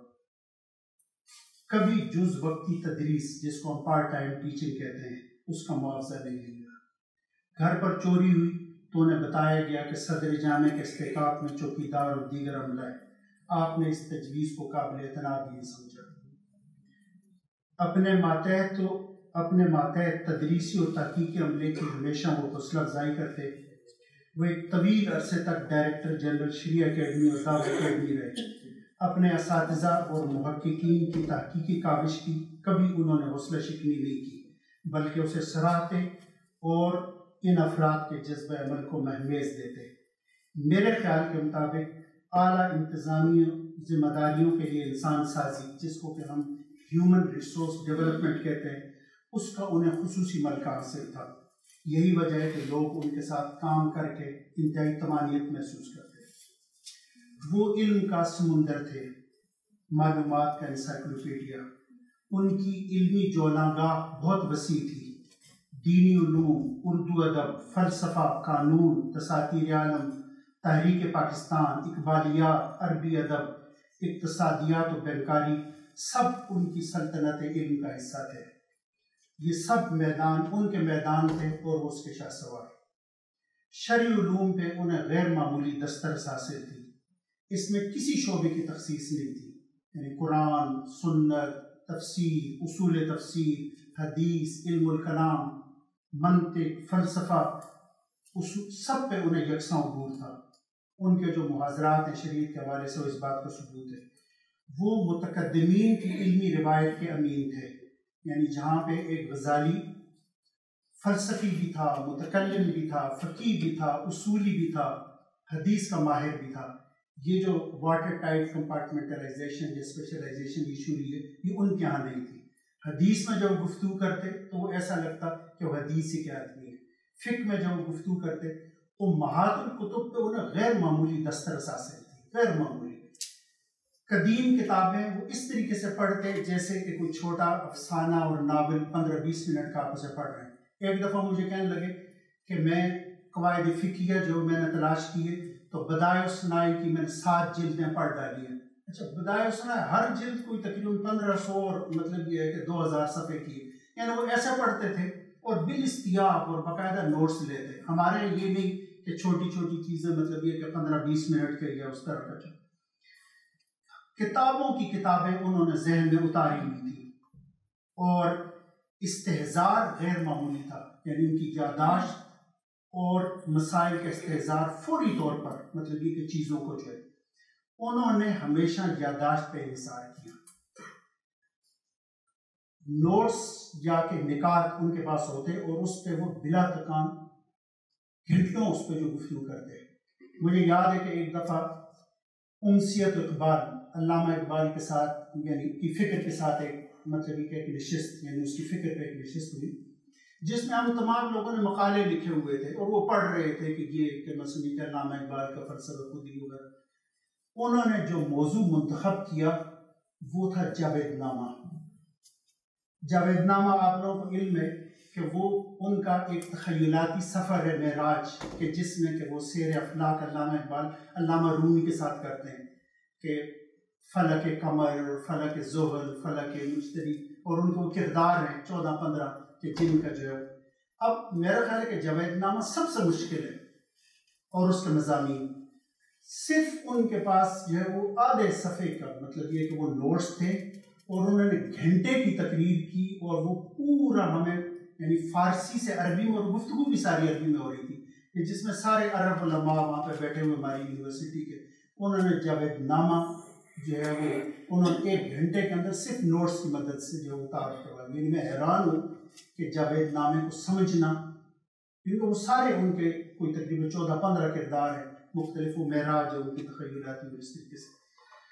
کبھی جز وقتی تدریس جس کو ہم پارٹ ٹائم ٹیچنگ کہتے ہیں اس کا معاوضہ نہیں لیا۔ گھر پر چوری ہوئی تو انہیں بتایا گیا کہ صدر جامعہ کے استحقاق میں چوکیدار اور دیگر عملہ ہے، آپ نے اس تجویز کو قابل اعتماد نہیں سمجھا۔ اپنے ماتحت تو اپنے ماتحت تدریسی اور تحقیقی عملے کی ہمیشہ وہ حوصلہ افزائی کرتے۔ وہ ایک طویل عرصے تک ڈائریکٹر جنرل شریعہ اکیڈمی اور دعوت اکیڈمی رہے۔ اپنے اساتذہ اور محققین کی تحقیقی کاوش کی کبھی انہوں نے حوصلہ شکنی نہیں کی، بلکہ اسے سراہتے اور ان افراد کے جذبہ عمل کو مہمیز دیتے۔ میرے خیال کے مطابق اعلیٰ انتظامی ذمہ داریوں کے لیے انسان سازی جس کو کہ ہم ہیومن ریسورس ڈیولپمنٹ کہتے ہیں، اس کا انہیں خصوصی ملکہ حاصل تھا۔ یہی وجہ ہے کہ لوگ ان کے ساتھ کام کر کے انتہائی طمانینت محسوس کرتے۔ وہ علم کا سمندر تھے، معلومات کا انسائکلوپیڈیا۔ ان کی علمی جولاگاہ بہت وسیع تھی۔ دینی علوم، اردو ادب، فلسفہ، قانون، دساتیر عالم، تحریک پاکستان، اقبالیات، عربی ادب، اقتصادیات و بینکاری سب ان کی سلطنت علم کا حصہ تھے۔ یہ سب میدان ان کے میدان تھے اور وہ اس کے شاہ سوار۔ شرعی علوم پہ انہیں غیر معمولی دسترس حاصل تھی۔ اس میں کسی شعبے کی تخصیص نہیں تھی، یعنی قرآن، سنت، تفسیر، اصول تفسیر، حدیث، علم الکلام، منطق، فلسفہ، سب پہ انہیں یکساں عبور تھا۔ ان کے جو محاضرات ہیں شریعت کے حوالے سے وہ اس بات کا ثبوت ہے۔ وہ متقدمین کی علمی روایت کے امین تھے، یعنی جہاں پہ ایک غزالی فلسفی بھی تھا، متکلم بھی تھا، فقیہ بھی تھا، اصولی بھی تھا، حدیث کا ماہر بھی تھا۔ یہ جو واٹر ٹائٹ کمپارٹمنٹلائزیشن یا اسپیشلائزیشن ایشو ہے یہ ان کے ہاں نہیں تھی۔ حدیث میں جب گفتگو کرتے تو وہ ایسا لگتا کہ وہ حدیث ہی کے آدمی ہے۔ فقہ میں جب وہ گفتگو کرتے امہات الکتب پہ انہیں غیر معمولی دسترس حاصل تھی، غیر معمولی۔ قدیم کتابیں وہ اس طریقے سے پڑھتے جیسے کہ کوئی چھوٹا افسانہ اور ناول پندرہ بیس منٹ کا آپ اسے پڑھ رہے ہیں۔ ایک دفعہ مجھے کہنے لگے کہ میں قواعد فقہیہ جو میں نے تلاش کیے تو بدائع الصناعی کی میں نے سات جلدیں پڑھ ڈالی ہیں۔ اچھا، بدائع الصناعی ہر جلد کوئی تقریباً پندرہ سو اور مطلب یہ ہے کہ دو ہزار صفحے کی، یعنی وہ ایسے پڑھتے تھے اور بالاستیاب اور باقاعدہ نوٹس لیتے۔ ہمارے یہ نہیں کہ چھوٹی چھوٹی چیزیں مطلب یہ کہ پندرہ بیس منٹ کے یا اس طرح کا کتابوں کی کتابیں انہوں نے ذہن میں اتاری ہوئی تھی، اور استحضار غیر معمولی تھا، یعنی ان کی یادداشت اور مسائل کا استحضار فوری طور پر، مطلب یہ کہ چیزوں کو جو ہے انہوں نے ہمیشہ یادداشت پہ انحصار کیا. نوٹس یا کہ نکات ان کے پاس ہوتے اور اس پہ وہ بلا تکان گھنٹوں اس پہ جو گفتگو کرتے. مجھے یاد ہے کہ ایک دفعہ انسیت اقبال، علامہ اقبال کے ساتھ یعنی کی فکر کے ساتھ ایک مطلب کہ ایک نشست، یعنی اس کی فکر پہ ایک نشست ہوئی جس میں ہم تمام لوگوں نے مقالے لکھے ہوئے تھے اور وہ پڑھ رہے تھے کہ یہ کہ مثلا کہ علامہ اقبال کا فلسفہ خودی وغیرہ. انہوں نے جو موضوع منتخب کیا وہ تھا جاوید نامہ. جاوید نامہ آپ لوگوں کو علم ہے کہ وہ ان کا ایک تخیلاتی سفر ہے معراج کہ جس میں کہ وہ سیر افلاک علامہ اقبال علامہ رومی کے ساتھ کرتے ہیں کہ فلک قمر، فلک زحل، فلک مشتری، اور ان کو کردار ہیں چودہ پندرہ کہ جن کا جو ہے. اب میرا خیال ہے کہ جاوید نامہ سب سے مشکل ہے اور اس کے مضامین صرف ان کے پاس جو ہے وہ آدھے صفحے کا مطلب یہ کہ وہ نوٹس تھے اور انہوں نے گھنٹے کی تقریر کی اور وہ پورا ہمیں یعنی فارسی سے عربی میں، اور گفتگو بھی ساری عربی میں ہو رہی تھی کہ جس میں سارے عرب علماء وہاں پہ بیٹھے ہوئے ہماری یونیورسٹی کے. انہوں نے جاوید نامہ جو ہے وہ انہوں نے ایک گھنٹے کے اندر صرف نوٹس کی مدد سے جو اتار کروا. یعنی میں حیران ہوں کہ جاوید نامے کو سمجھنا، کیونکہ وہ سارے ان کے کوئی تقریباً چودہ پندرہ کردار ہیں مختلف، و معراج ہے ان کی تخیلاتی اور اس طریقے سے.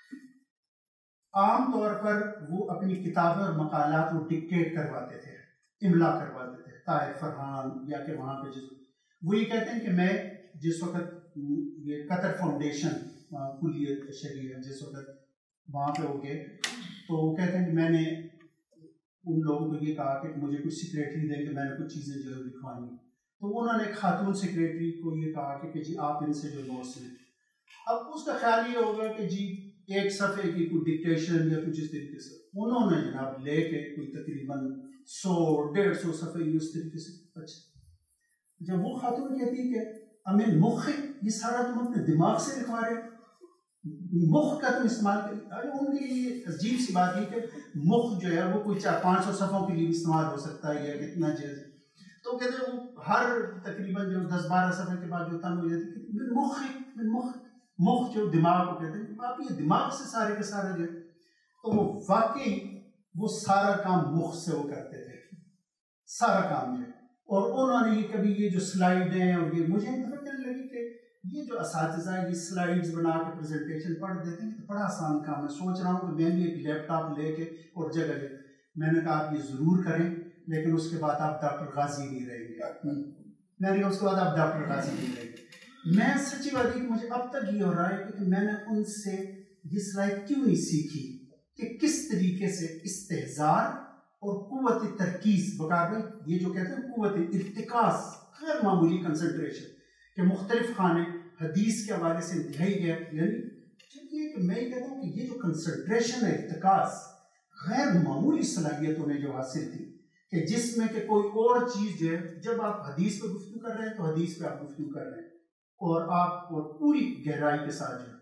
عام طور پر وہ اپنی کتابیں اور مقالات وہ ڈکٹیٹ کرواتے تھے، املا کرواتے تھے. طاہر فرحان یا کہ وہاں پہ جس وہ یہ کہتے ہیں کہ میں جس وقت یہ قطر فاؤنڈیشن کلیت شریعہ جس وقت وہاں پہ ہو گئے تو وہ کہتے ہیں کہ میں نے ان لوگوں کو یہ کہا کہ مجھے کچھ سیکریٹری دیں کہ میں نے کچھ چیزیں جو ہے لکھوانی. تو انہوں نے ایک خاتون سیکریٹری کو یہ کہا کہ جی آپ ان سے جو نوٹس لیں. اب اس کا خیال یہ ہوگا کہ جی ایک صفحے کی کوئی ڈکٹیشن یا کچھ اس طریقے سے انہوں نے جناب لے کے کوئی تقریباً سو ڈیڑھ سو صفحے اس طریقے سے. اچھا جب وہ خاتون کہتی کہ امین مخ یہ سارا تم اپنے دماغ سے لکھوا رہے ہو، مخ کا تم استعمال کر. ان کے لیے عجیب سی بات یہ کہ مخ جو ہے وہ کوئی چار پانچ سو صفحوں کے لیے استعمال ہو سکتا ہے یا کتنا جیسے. تو کہتے ہیں وہ ہر تقریباً جو دس بارہ صفحے کے بعد جو تنگ ہو جاتی ہے مخ مخ مخ جو دماغ کو کہتے ہیں آپ یہ دماغ سے سارے کے سارے جو ہے. تو وہ واقعی وہ سارا کام مخ سے وہ کرتے تھے سارا کام جو ہے. اور انہوں نے یہ کبھی یہ جو سلائڈ ہیں اور یہ مجھے پتہ چلنے لگی کہ یہ جو اساتذہ یہ سلائڈز بنا کے پریزنٹیشن پڑھ دیتے ہیں بڑا آسان کام ہے. سوچ رہا ہوں کہ میں بھی ایک لیپ ٹاپ لے کے اور جگہ لے. میں نے کہا آپ یہ ضرور کریں لیکن اس کے بعد آپ ڈاکٹر غازی نہیں رہیں گے. میں نے کہا اس کے بعد آپ ڈاکٹر غازی نہیں رہیں گے. میں سچی بات ہے کہ مجھے اب تک یہ ہو رہا ہے کہ میں نے ان سے یہ سلائڈ کیوں نہیں سیکھی کہ کس طریقے سے استحضار اور قوت ترکیز بقابل یہ جو کہتے ہیں قوت ارتکاز غیر معمولی کنسنٹریشن کہ مختلف خانے حدیث کے حوالے سے انتہائی گیا. یعنی یہ کہ میں یہ کہتا ہوں کہ یہ جو کنسنٹریشن ہے ارتکاز غیر معمولی صلاحیت انہیں جو حاصل تھی کہ جس میں کہ کوئی اور چیز جو ہے جب آپ حدیث پہ گفتگو کر رہے ہیں تو حدیث پہ آپ گفتگو کر رہے ہیں اور آپ اور پوری گہرائی کے ساتھ جو ہے.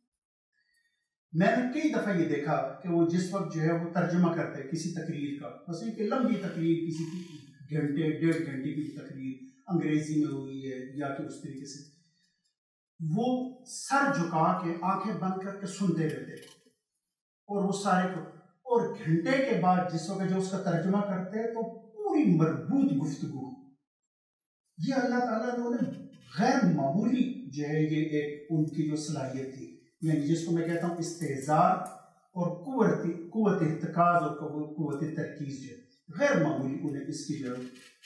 میں نے کئی دفعہ یہ دیکھا کہ وہ جس وقت جو ہے وہ ترجمہ کرتے کسی تقریر کا مثلا کہ لمبی تقریر کسی کی گھنٹے ڈیڑھ گھنٹے کی تقریر انگریزی میں ہوئی ہے یا کہ اس طریقے سے وہ سر جھکا کے آنکھیں بند کر کے سنتے رہتے اور وہ سارے کو اور گھنٹے کے بعد جس وقت جو اس کا ترجمہ کرتے ہیں تو پوری مربوط گفتگو. یہ اللہ تعالیٰ نے غیر معمولی جو ہے یہ ایک ان کی جو صلاحیت تھی یعنی جس کو میں کہتا ہوں استحضار اور قوت قوت ارتکاز اور قوت ترکیز جو غیر معمولی انہیں اس کی جو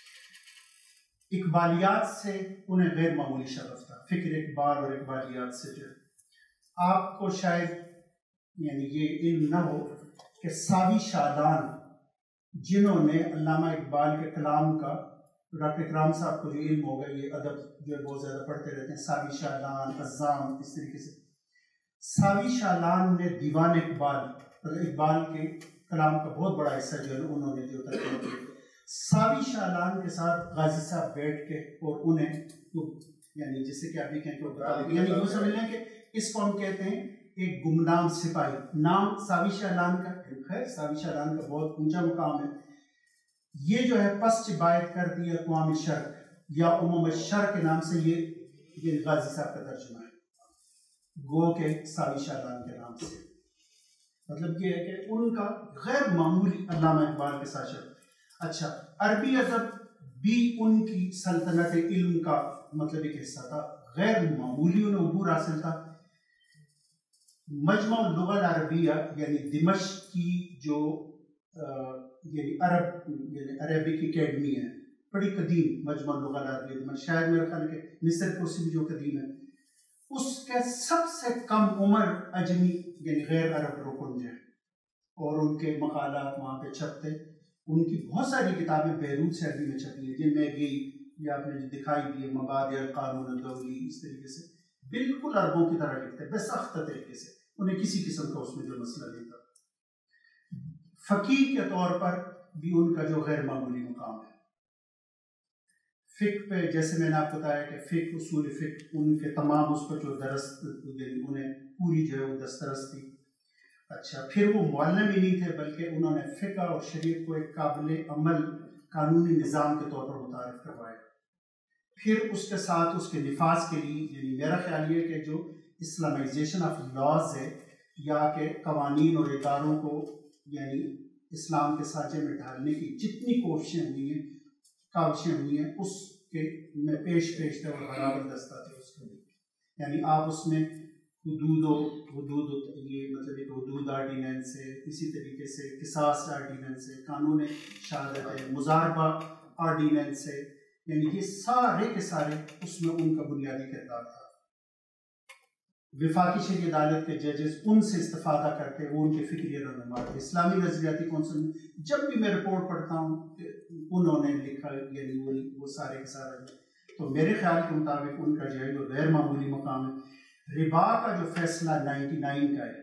اقبالیات سے انہیں غیر معمولی شغف تھا. فکر اقبال اور اقبالیات سے جو آپ کو شاید یعنی یہ علم نہ ہو کہ ساوی شادان جنہوں نے علامہ اقبال کے کلام کا ڈاکٹر اکرام صاحب کو جو علم ہوگا یہ ادب جو بہت زیادہ پڑھتے رہتے ہیں ساوی شادان عزام اس طریقے سے ساوی شادان نے دیوان اقبال اقبال کے کلام کا بہت بڑا حصہ جو ہے انہوں نے جو ترجمہ کیا. ساوی شادان کے ساتھ غازی صاحب بیٹھ کے اور انہیں یعنی جیسے کہ آپ یہ کہیں کہ یعنی وہ سمجھ لیں کہ اس کو ہم کہتے ہیں ایک گمنام سپاہی، نام ساوی شالان کا، خیر ساوی شالان کا بہت اونچا مقام ہے، یہ جو ہے پس باعث کر دی اقوام شرق یا امم الشرق کے نام سے یہ یہ غازی صاحب کا ترجمہ ہے، گو کے ساوی شالان کے نام سے، مطلب یہ ہے کہ ان کا غیر معمولی علامہ اقبال کے ساتھ شرط۔ اچھا، عربی ادب بھی ان کی سلطنت علم کا مطلب ایک حصہ تھا، غیر معمولی انہیں عبور حاصل تھا۔ مجمع اللغہ العربیہ یعنی دمشق کی جو یعنی عرب یعنی عربک اکیڈمی ہے، بڑی قدیم مجمع اللغہ العربیہ دمشق، شاید میرا خیال ہے کہ مصر کو سے بھی جو قدیم ہے، اس کے سب سے کم عمر اجمی یعنی غیر عرب رکن جو ہے، اور ان کے مقالات وہاں پہ چھپتے، ان کی بہت ساری کتابیں بیروت سے عربی میں چھپی ہیں، جن میں گئی یا آپ نے جو دکھائی دی ہے مبادئ القانون الدولی، اس طریقے سے بالکل عربوں کی طرح لکھتے بے سخت طریقے سے، انہیں کسی قسم کا اس میں جو مسئلہ نہیں تھا۔ فقیہ کے طور پر بھی ان کا جو غیر معمولی مقام ہے، فقہ پہ جیسے میں نے آپ کو بتایا کہ فقہ اصول فقہ ان کے تمام اس پر جو درست یعنی انہیں پوری جو ہے وہ دسترس تھی۔ اچھا، پھر وہ معلم ہی نہیں تھے بلکہ انہوں نے فقہ اور شریعت کو ایک قابل عمل قانونی نظام کے طور پر متعارف کروایا۔ پھر اس کے ساتھ اس کے نفاذ کے لیے یعنی میرا خیال یہ کہ جو اسلامائزیشن آف لاز ہے یا کہ قوانین اور اداروں کو یعنی اسلام کے سانچے میں ڈھالنے کی جتنی کوششیں ہوئی ہیں کاوشیں ہوئی ہیں اس کے میں پیش پیش تھے اور برابر دستہ تھے اس کے لیے، یعنی آپ اس میں حدود و حدود یہ مطلب ایک حدود آرڈیننس ہے، اسی طریقے سے قصاص آرڈیننس ہے، قانون شہادت ہے، مضاربہ آرڈیننس ہے، یعنی یہ سارے کے سارے اس میں ان کا بنیادی کردار تھا۔ وفاقی شرعی عدالت کے ججز ان سے استفادہ کرتے، وہ ان کے فکری رہنما تھے۔ اسلامی نظریاتی کونسل جب بھی میں رپورٹ پڑھتا ہوں کہ انہوں نے لکھا یعنی وہ وہ سارے کے سارے، تو میرے خیال کے مطابق ان کا جو ہے وہ غیر معمولی مقام ہے۔ ربا کا جو فیصلہ نائنٹی نائن کا ہے،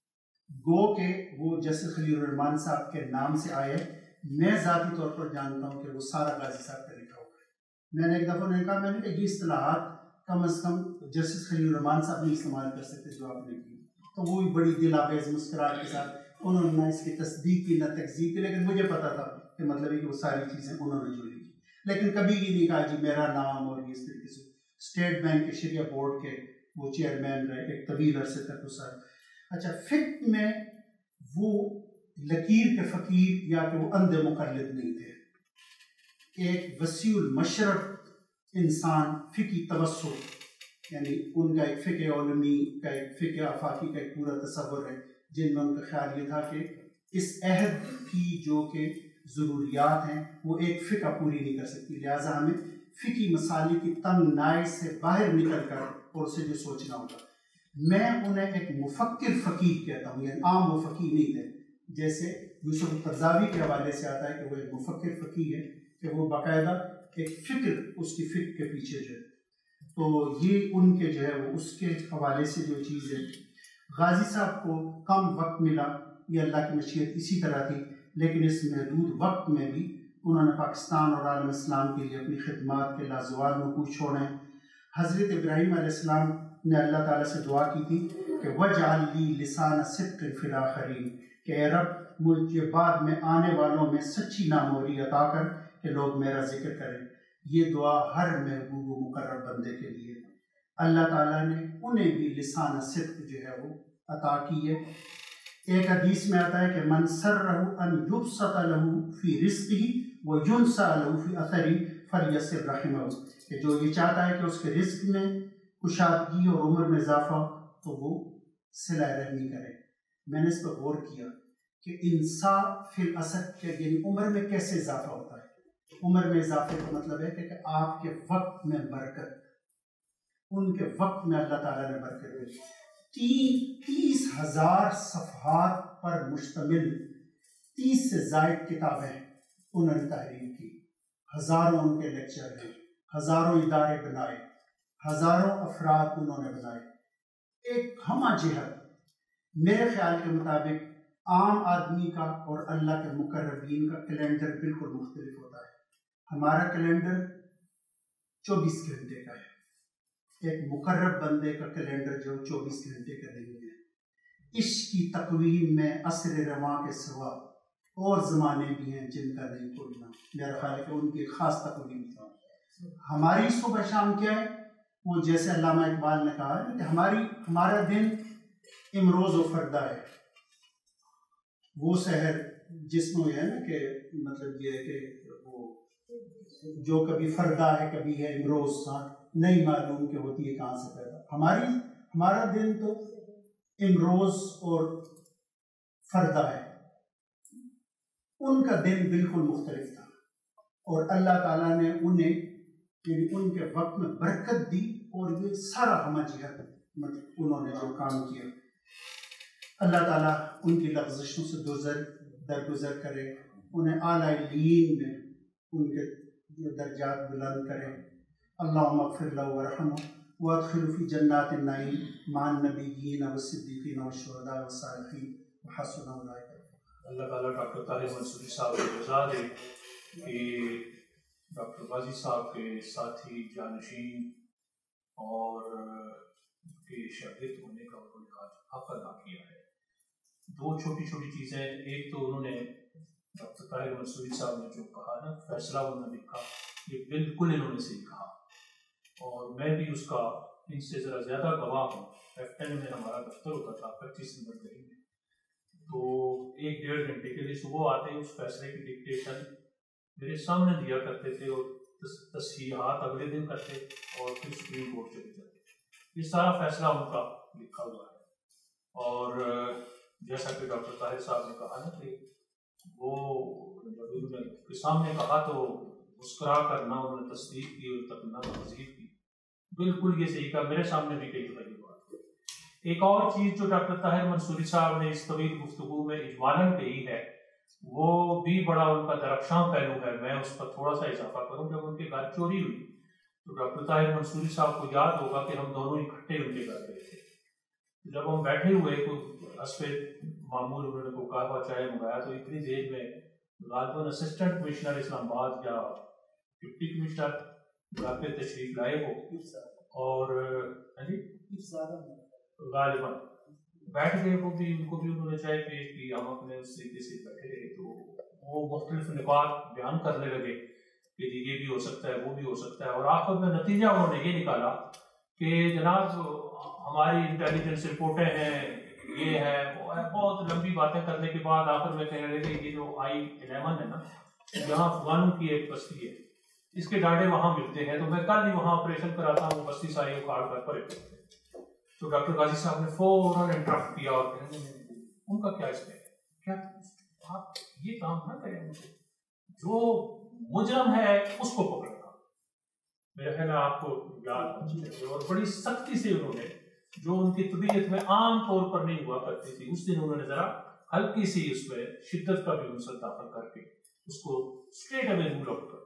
گو کہ وہ جسٹس خلیل الرحمان صاحب کے نام سے آئے، میں ذاتی طور پر جانتا ہوں کہ وہ سارا غازی صاحب کا لکھا ہوا ہے۔ میں نے ایک دفعہ نے کہا میں نے کہ یہ اصطلاحات کم از کم جسٹس خلیل الرحمان صاحب نہیں استعمال کر سکتے جو آپ نے کی، تو وہ بھی بڑی دل آویز مسکراہٹ کے ساتھ انہوں نے نہ اس کی تصدیق کی نہ تکذیب کی، لیکن مجھے پتا تھا کہ مطلب ہے کہ وہ ساری چیزیں انہوں نے جو لکھی، لیکن کبھی یہ نہیں کہا جی میرا نام اور اس طریقے سے۔ اسٹیٹ بینک کے شریعہ بورڈ کے وہ چیئرمین رہے ایک طویل عرصے تک اس سر۔ اچھا، فقہ میں وہ لکیر کے فقیر یا کہ وہ اندھے مقلد نہیں تھے، ایک وسیع المشرب انسان، فقہی توسط یعنی ان کا ایک فقہ علمی کا ایک فقہ آفاقی کا ایک پورا تصور ہے، جن میں ان کا خیال یہ تھا کہ اس عہد کی جو کہ ضروریات ہیں وہ ایک فقہ پوری نہیں کر سکتی، لہٰذا ہمیں فقہی مسائل کی تنگ نائز سے باہر نکل کر اور اسے جو سوچنا ہوگا۔ میں انہیں ایک مفکر فقیہ کہتا ہوں، یعنی عام وہ فقیہ نہیں تھے، جیسے یوسف القرضاوی کے حوالے سے آتا ہے کہ وہ ایک مفکر فقیہ ہے کہ وہ باقاعدہ ایک فکر اس کی فکر کے پیچھے جو ہے، تو یہ ان کے جو ہے وہ اس کے حوالے سے جو چیز ہے۔ غازی صاحب کو کم وقت ملا، یہ اللہ کی مشیت اسی طرح تھی، لیکن اس محدود وقت میں بھی انہوں نے پاکستان اور عالم اسلام کے لیے اپنی خدمات کے لازوال نقوش چھوڑے۔ حضرت ابراہیم علیہ السلام نے اللہ تعالیٰ سے دعا کی تھی کہ وَجْعَلْ لِي لِسَانَ صِدْقٍ فِي الْآخِرِينَ، کہ اے رب مجھے بعد میں آنے والوں میں سچی ناموری عطا کر کہ لوگ میرا ذکر کریں۔ یہ دعا ہر محبوب و مقرب بندے کے لیے، اللہ تعالیٰ نے انہیں بھی لسان صدق جو ہے وہ عطا کی ہے۔ ایک حدیث میں آتا ہے کہ من سرہ ان یبسط لہ فی رزقہ وینسا لہ فی اثرہ فلیصل رحمہ، کہ جو یہ چاہتا ہے کہ اس کے رزق میں کشادگی اور عمر میں اضافہ تو وہ صلہ رحمی کرے۔ میں نے اس پر غور کیا کہ انسا فی الاثر کے یعنی عمر میں کیسے اضافہ ہوتا ہے۔ عمر میں اضافے کا مطلب ہے کہ آپ کے وقت میں برکت، ان کے وقت میں اللہ تعالیٰ نے برکت دی۔ تین تیس ہزار صفحات پر مشتمل تیس سے زائد کتابیں انہوں نے تحریر کی، ہزاروں ان کے لیکچر ہیں، ہزاروں ادارے بنائے، ہزاروں افراد انہوں نے بنائے۔ ایک ہمہ جہت میرے خیال کے مطابق عام آدمی کا اور اللہ کے مقربین کا کیلنڈر بالکل مختلف ہوتا ہے۔ ہمارا کیلنڈر چوبیس گھنٹے کا ہے، ایک مقرب بندے کا کیلنڈر جو چوبیس گھنٹے کا نہیں ہے۔ عشق کی تقویم میں عصر رواں کے سوا اور زمانے بھی ہیں جن کا نہیں کھولنا. میرا خیال ہے کہ ان کی خاص تقویم تھا. ہماری صبح شام کیا ہے؟ وہ جیسے علامہ اقبال نے کہا ہے کہ ہماری ہمارا دن امروز و فردا ہے. وہ سحر جس میں ہے نا کہ مطلب یہ ہے کہ وہ جو کبھی فردا ہے کبھی ہے امروز، نہیں معلوم کہ ہوتی ہے کہاں سے پیدا. ہماری ہمارا دن تو امروز اور فردا ہے. ان کا دن بالکل مختلف تھا اور اللہ تعالیٰ نے انہیں یعنی ان کے وقت میں برکت دی اور یہ سارا ہمہ جہت مطلب انہوں نے جو کام کیا اللہ تعالیٰ ان کی لغزشوں سے گزر درگزر کرے، انہیں اعلیٰ علین میں ان کے درجات بلند کرے. اللہم اغفر لہ ورحمہ وادخلہ فی جنات النعیم مع النبیین والصدیقین والشہداء والصالحین وحسن اولئک. اللہ تعالیٰ ڈاکٹر طاہر منصوری صاحب کو جزا دے کہ ڈاکٹر غازی صاحب کے ساتھی جانشین اور کے شاگرد ہونے کا انہوں نے آج حق ادا کیا ہے. دو چھوٹی چھوٹی چیزیں، ایک تو انہوں نے ڈاکٹر طاہر منصوری صاحب نے جو کہا نا فیصلہ انہوں نے لکھا، یہ بالکل انہوں نے صحیح کہا اور میں بھی اس کا ان سے ذرا زیادہ گواہ ہوں. ایف ٹین میں ہمارا دفتر ہوتا تھا پچیس نمبر گلی میں، تو ایک ڈیڑھ گھنٹے کے لیے صبح آتے اس فیصلے کی ڈکٹیشن میرے سامنے دیا کرتے تھے اور تصحیحات اگلے دن کرتے اور پھر سپریم کورٹ چلے جاتے. یہ سارا فیصلہ ان کا لکھا ہوا ہے. اور جیسا کہ ڈاکٹر طاہر صاحب نے کہا نا کہ وہ جب انہوں نے کے سامنے کہا تو مسکرا کر نہ انہوں نے تصدیق کی اور تک نہ تصدیق کی. بالکل یہ صحیح کہا، میرے سامنے بھی کئی دفعہ یہ بات. ایک اور چیز جو ڈاکٹر طاہر منصوری صاحب نے اس طویل گفتگو میں اجمالاً کہی ہے وہ بھی بڑا ان کا درخشاں پہلو ہے. میں اس پر تھوڑا سا اضافہ کروں. جب ان کے گھر چوری ہوئی تو ڈاکٹر طاہر منصوری صاحب کو یاد ہوگا کہ ہم دونوں اکٹھے ان کے گھر گئے تھے. جب ہم بیٹھے ہوئے تو اس پہ معمول انہوں نے کو کہا چائے منگایا تو اتنی دیر میں غالباً اسسٹنٹ کمشنر اسلام آباد یا ڈپٹی کمشنر گھر پہ تشریف لائے ہو اور غالباً بیٹھ گئے. وہ بھی ان کو بھی انہوں نے چائے پیش کی، ہم اپنے اس طریقے سے بیٹھے رہے تو وہ مختلف نکات بیان کرنے لگے کہ یہ بھی ہو سکتا ہے وہ بھی ہو سکتا ہے. اور آخر میں نتیجہ انہوں نے یہ نکالا کہ جناب ہماری انٹیلیجنس رپورٹیں ہیں، یہ ہے وہ ہے. بہت لمبی باتیں کرنے کے بعد آخر میں کہنے لگے یہ جو آئی الیون ہے نا یہاں افغانوں کی ایک بستی ہے، اس کے ڈاٹے وہاں ملتے ہیں تو میں کل ہی وہاں آپریشن کراتا ہوں، بستی ساری اکھاڑ کر پڑے. تو ڈاکٹر غازی صاحب نے فوراً انٹرپٹ کیا اور کہنے لگے ان کا کیا اس میں کیا آپ یہ کام نہ کریں، جو مجرم ہے اس کو پکڑنا. میرا خیال ہے آپ کو یاد اور بڑی سختی سے انہوں نے جو ان کی طبیعت میں عام طور پر نہیں ہوا کرتی تھی اس دن انہوں نے ذرا ہلکی سی اس میں شدت کا بھی عنصر داخل کر کے اس کو اسٹریٹ اوے رول آؤٹ کر.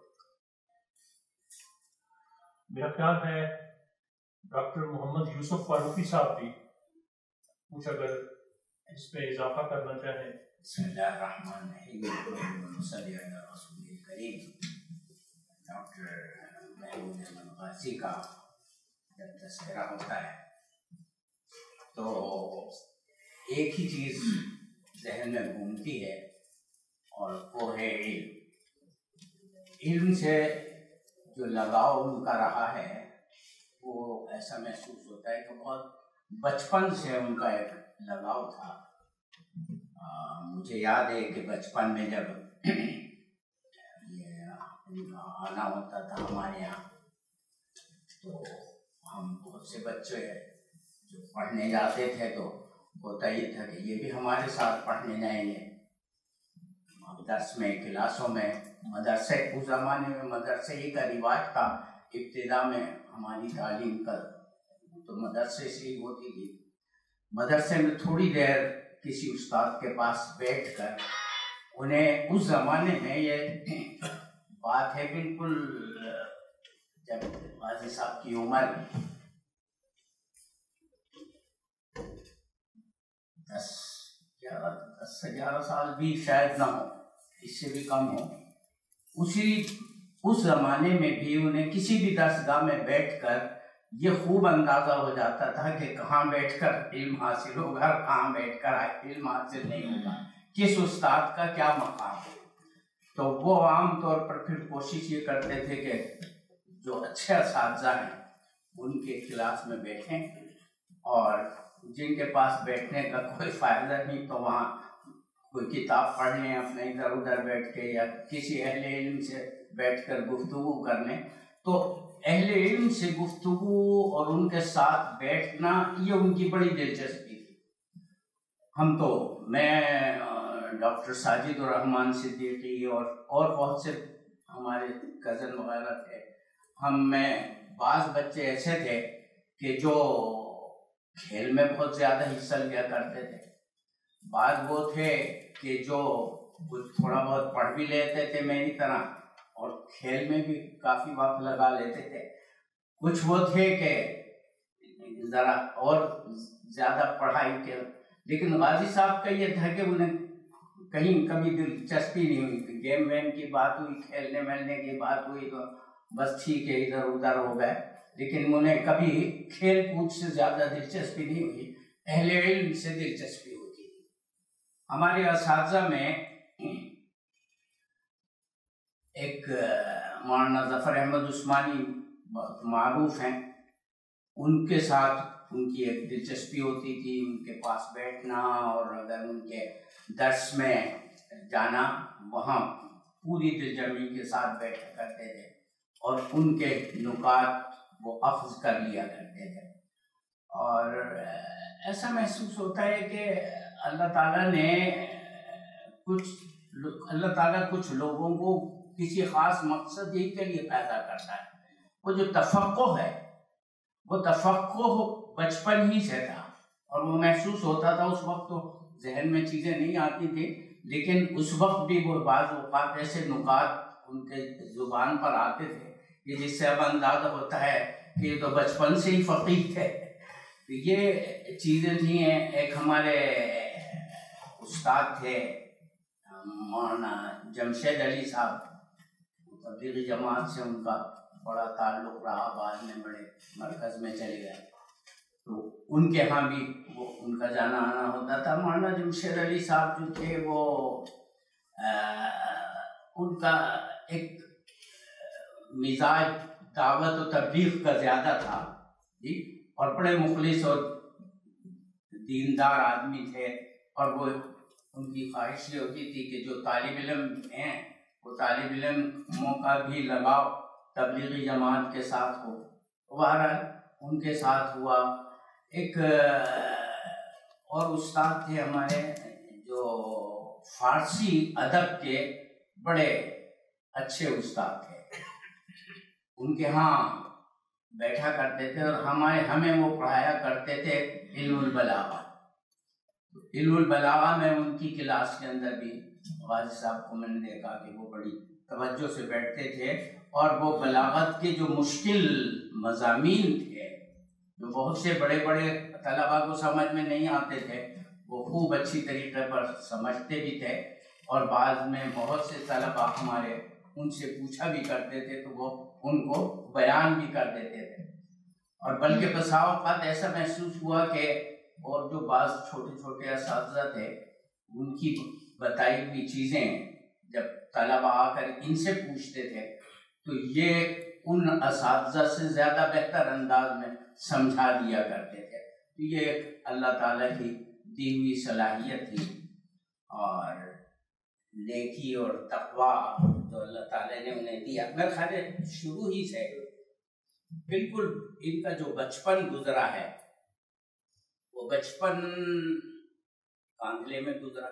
میرا خیال ہے ڈاکٹر محمد یوسف فاروقی صاحب بھی کچھ اگر اس پہ اضافہ کرنا چاہیں. بسم اللہ الرحمن الرحیم صلی علی رسول الکریم. ڈاکٹر محمود احمد غازی کا جب تذکرہ ہوتا ہے تو ایک ہی چیز ذہن میں گھومتی ہے اور وہ ہے علم. علم سے جو لگاؤ ان کا رہا ہے وہ ایسا محسوس ہوتا ہے کہ بہت بچپن سے ان کا ایک لگاؤ تھا. آ, مجھے یاد ہے کہ بچپن میں جب یہ ان کا آنا ہوتا تھا ہمارے یہاں تو ہم بہت سے بچے جو پڑھنے جاتے تھے تو ہوتا یہ تھا کہ یہ بھی ہمارے ساتھ پڑھنے جائیں گے. درس میں کلاسوں میں مدرسے اس زمانے میں مدرسے ہی کا رواج تھا. ابتدا میں ہماری تعلیم کا تو مدرسے سے ہی ہوتی تھی. مدرسے میں تھوڑی دیر کسی استاد کے پاس بیٹھ کر انہیں اس زمانے میں یہ بات ہے بالکل جب غازی صاحب کی عمر دس گیارہ دس سے گیارہ سال بھی شاید نہ ہو، اس سے بھی کم ہو. اسی اس زمانے میں بھی انہیں کسی بھی درس گاہ میں بیٹھ کر یہ خوب اندازہ ہو جاتا تھا کہ کہاں بیٹھ کر علم حاصل ہوگا، کہاں بیٹھ کر علم حاصل نہیں ہوگا، کس استاد کا کیا مقام ہے۔ تو وہ عام طور پر پھر کوشش یہ کرتے تھے کہ جو اچھے اساتذہ ہیں ان کے کلاس میں بیٹھیں، اور جن کے پاس بیٹھنے کا کوئی فائدہ نہیں تو وہاں کوئی کتاب پڑھ لیں اپنے ادھر ادھر بیٹھ کے، یا کسی اہل علم سے بیٹھ کر گفتگو کر لیں۔ تو اہل علم سے گفتگو اور ان کے ساتھ بیٹھنا یہ ان کی بڑی دلچسپی تھی۔ ہم تو میں ڈاکٹر ساجد الرحمان صدیقی اور اور بہت سے ہمارے کزن وغیرہ تھے، ہم میں بعض بچے ایسے تھے کہ جو کھیل میں بہت زیادہ حصہ لیا کرتے تھے، بعض وہ تھے کہ جو کچھ تھوڑا بہت پڑھ بھی لیتے تھے میری طرح اور کھیل میں بھی کافی وقت لگا لیتے تھے، کچھ وہ تھے کہ ذرا اور زیادہ پڑھائی کے۔ لیکن غازی صاحب کا یہ تھا کہ انہیں کہیں کبھی دلچسپی نہیں ہوئی، گیم ویم کی بات ہوئی، کھیلنے ملنے کی بات ہوئی تو بس ٹھیک ہے ادھر ادھر ہو گئے، لیکن انہیں کبھی کھیل کود سے زیادہ دلچسپی نہیں ہوئی، اہل علم سے دلچسپی ہوتی تھی۔ ہمارے اساتذہ میں ایک مولانا ظفر احمد عثمانی بہت معروف ہیں، ان کے ساتھ ان کی ایک دلچسپی ہوتی تھی، ان کے پاس بیٹھنا اور اگر ان کے درس میں جانا، وہاں پوری دل جمعی کے ساتھ بیٹھا کرتے تھے اور ان کے نکات وہ اخذ کر لیا کرتے تھے۔ اور ایسا محسوس ہوتا ہے کہ اللہ تعالیٰ نے کچھ اللہ تعالیٰ کچھ لوگوں کو کسی خاص مقصد ہی کے لیے پیدا کرتا ہے۔ وہ جو تفقہ ہے وہ تفقہ بچپن ہی سے تھا، اور وہ محسوس ہوتا تھا، اس وقت تو ذہن میں چیزیں نہیں آتی تھی، لیکن اس وقت بھی وہ بعض اوقات ایسے نکات ان کے زبان پر آتے تھے کہ جس سے اب اندازہ ہوتا ہے کہ یہ تو بچپن سے ہی فقیہ تھے۔ یہ چیزیں تھیں۔ ایک ہمارے استاد تھے مولانا جمشید علی صاحب، تبلیغی جماعت سے ان کا بڑا تعلق رہا، بعد میں بڑے مرکز میں چلے گئے، تو ان کے ہاں بھی وہ ان کا جانا آنا ہوتا تھا۔ مولانا جمشید علی صاحب جو تھے وہ ان کا ایک مزاج دعوت و تبلیغ کا زیادہ تھا جی، اور بڑے مخلص اور دیندار آدمی تھے، اور وہ ان کی خواہش یہ ہوتی تھی کہ جو طالب علم ہیں وہ طالب علم کا بھی لگاؤ تبلیغی جماعت کے ساتھ ہو۔ بہرحال ان کے ساتھ ہوا۔ ایک اور استاد تھے ہمارے جو فارسی ادب کے بڑے اچھے استاد تھے، ان کے ہاں بیٹھا کرتے تھے اور ہمارے ہمیں وہ پڑھایا کرتے تھے علم البلاغہ۔ علم البلاغہ میں ان کی کلاس کے اندر بھی غازی صاحب کو میں نے دیکھا کہ وہ بڑی توجہ سے بیٹھتے تھے، اور وہ بلاغت کے جو مشکل مضامین تھے جو بہت سے بڑے بڑے طلباء کو سمجھ میں نہیں آتے تھے، وہ خوب اچھی طریقے پر سمجھتے بھی تھے، اور بعض میں بہت سے طلباء ہمارے ان سے پوچھا بھی کرتے تھے تو وہ ان کو بیان بھی کر دیتے تھے۔ اور بلکہ بسا اوقات ایسا محسوس ہوا کہ اور جو بعض چھوٹے چھوٹے اساتذہ تھے ان کی بتائی ہوئی چیزیں جب طلباء آ کر ان سے پوچھتے تھے تو یہ ان اساتذہ سے زیادہ بہتر انداز میں سمجھا دیا کرتے تھے۔ تو یہ ایک اللہ تعالیٰ کی دی ہوئی صلاحیت تھی، اور نیکی اور تقوی جو اللہ تعالیٰ نے انہیں دیا۔ میرے خیال ہے شروع ہی سے بالکل ان کا جو بچپن گزرا ہے وہ بچپن کاندھلے میں گزرا،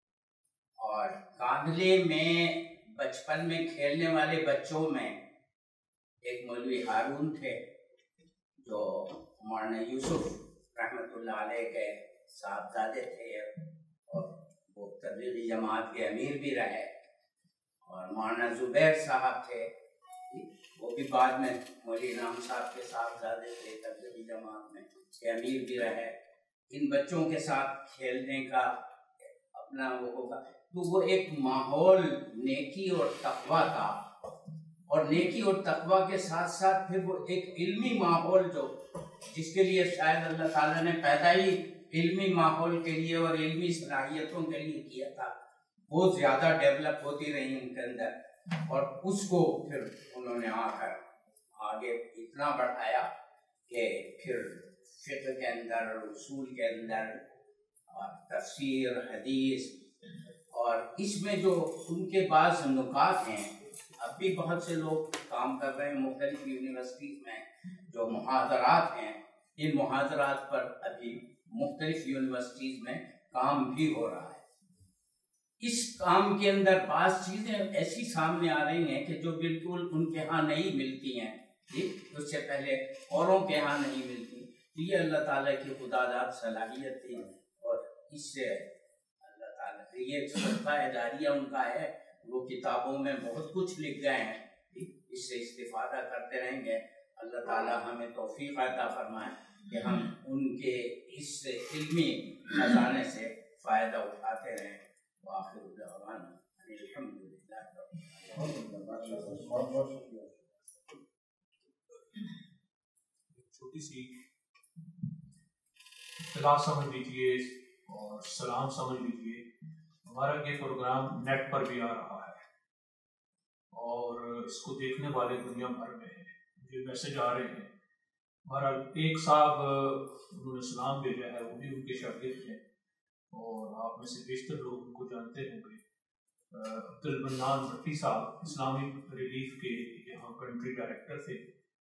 اور کاندھلے میں بچپن میں کھیلنے والے بچوں میں ایک مولوی ہارون تھے جو مولانا یوسف رحمۃ اللہ علیہ کے صاحبزادے تھے، اور وہ تبلیغی جماعت کے امیر بھی رہے، اور مولانا زبیر صاحب تھے، وہ بھی بعد میں مولوی انعام صاحب کے صاحبزادے تھے، تبلیغی جماعت میں کے امیر بھی رہے۔ ان بچوں کے ساتھ کھیلنے کا اپنا وہ ہوگا، تو وہ ایک ماحول نیکی اور تقویٰ کا اور نیکی اور تقوی کے ساتھ ساتھ پھر وہ ایک علمی ماحول جو جس کے لیے شاید اللہ تعالیٰ نے پیدا ہی علمی ماحول کے لیے اور علمی صلاحیتوں کے لیے کیا تھا، وہ زیادہ ڈیولپ ہوتی رہی ان کے اندر، اور اس کو پھر انہوں نے آ کر آگے اتنا بڑھایا کہ پھر فقہ کے اندر، اصول کے اندر، اور تفسیر، حدیث، اور اس میں جو ان کے بعض نکات ہیں، اب بھی بہت سے لوگ کام کر رہے ہیں مختلف یونیورسٹیز میں، جو محاضرات ہیں، ان محاضرات پر ابھی مختلف یونیورسٹیز میں کام بھی ہو رہا ہے۔ اس کام کے اندر بعض چیزیں ایسی سامنے آ رہی ہیں کہ جو بالکل ان کے ہاں نہیں ملتی ہیں، اس سے پہلے اوروں کے ہاں نہیں ملتی، یہ اللہ تعالیٰ کی خدا داد صلاحیت تھی، اور اس سے اللہ تعالیٰ یہ صدقہ جاریہ ان کا ہے، وہ کتابوں میں بہت کچھ لکھ گئے ہیں، اس سے استفادہ کرتے رہیں گے۔ اللہ تعالیٰ ہمیں توفیق عطا فرمائے کہ ہم ان کے اس علمی خزانے سے فائدہ اٹھاتے رہیں۔ وآخر دعوانا الحمدللہ۔ چھوٹی سی اطلاع سمجھ لیجیے اور سلام سمجھ لیجیے، ہمارا یہ پروگرام نیٹ پر بھی آ رہا ہے اور اس کو دیکھنے والے دنیا بھر میں ہیں، مجھے میسج آ رہے ہیں۔ ہمارا ایک صاحب انہوں نے سلام بھیجا ہے، وہ بھی ان کے شاگرد ہیں، اور آپ میں سے بیشتر لوگ ان کو جانتے ہوں گے۔ عبد المنان بھٹی صاحب اسلامی ریلیف کے یہاں کنٹری ڈائریکٹر تھے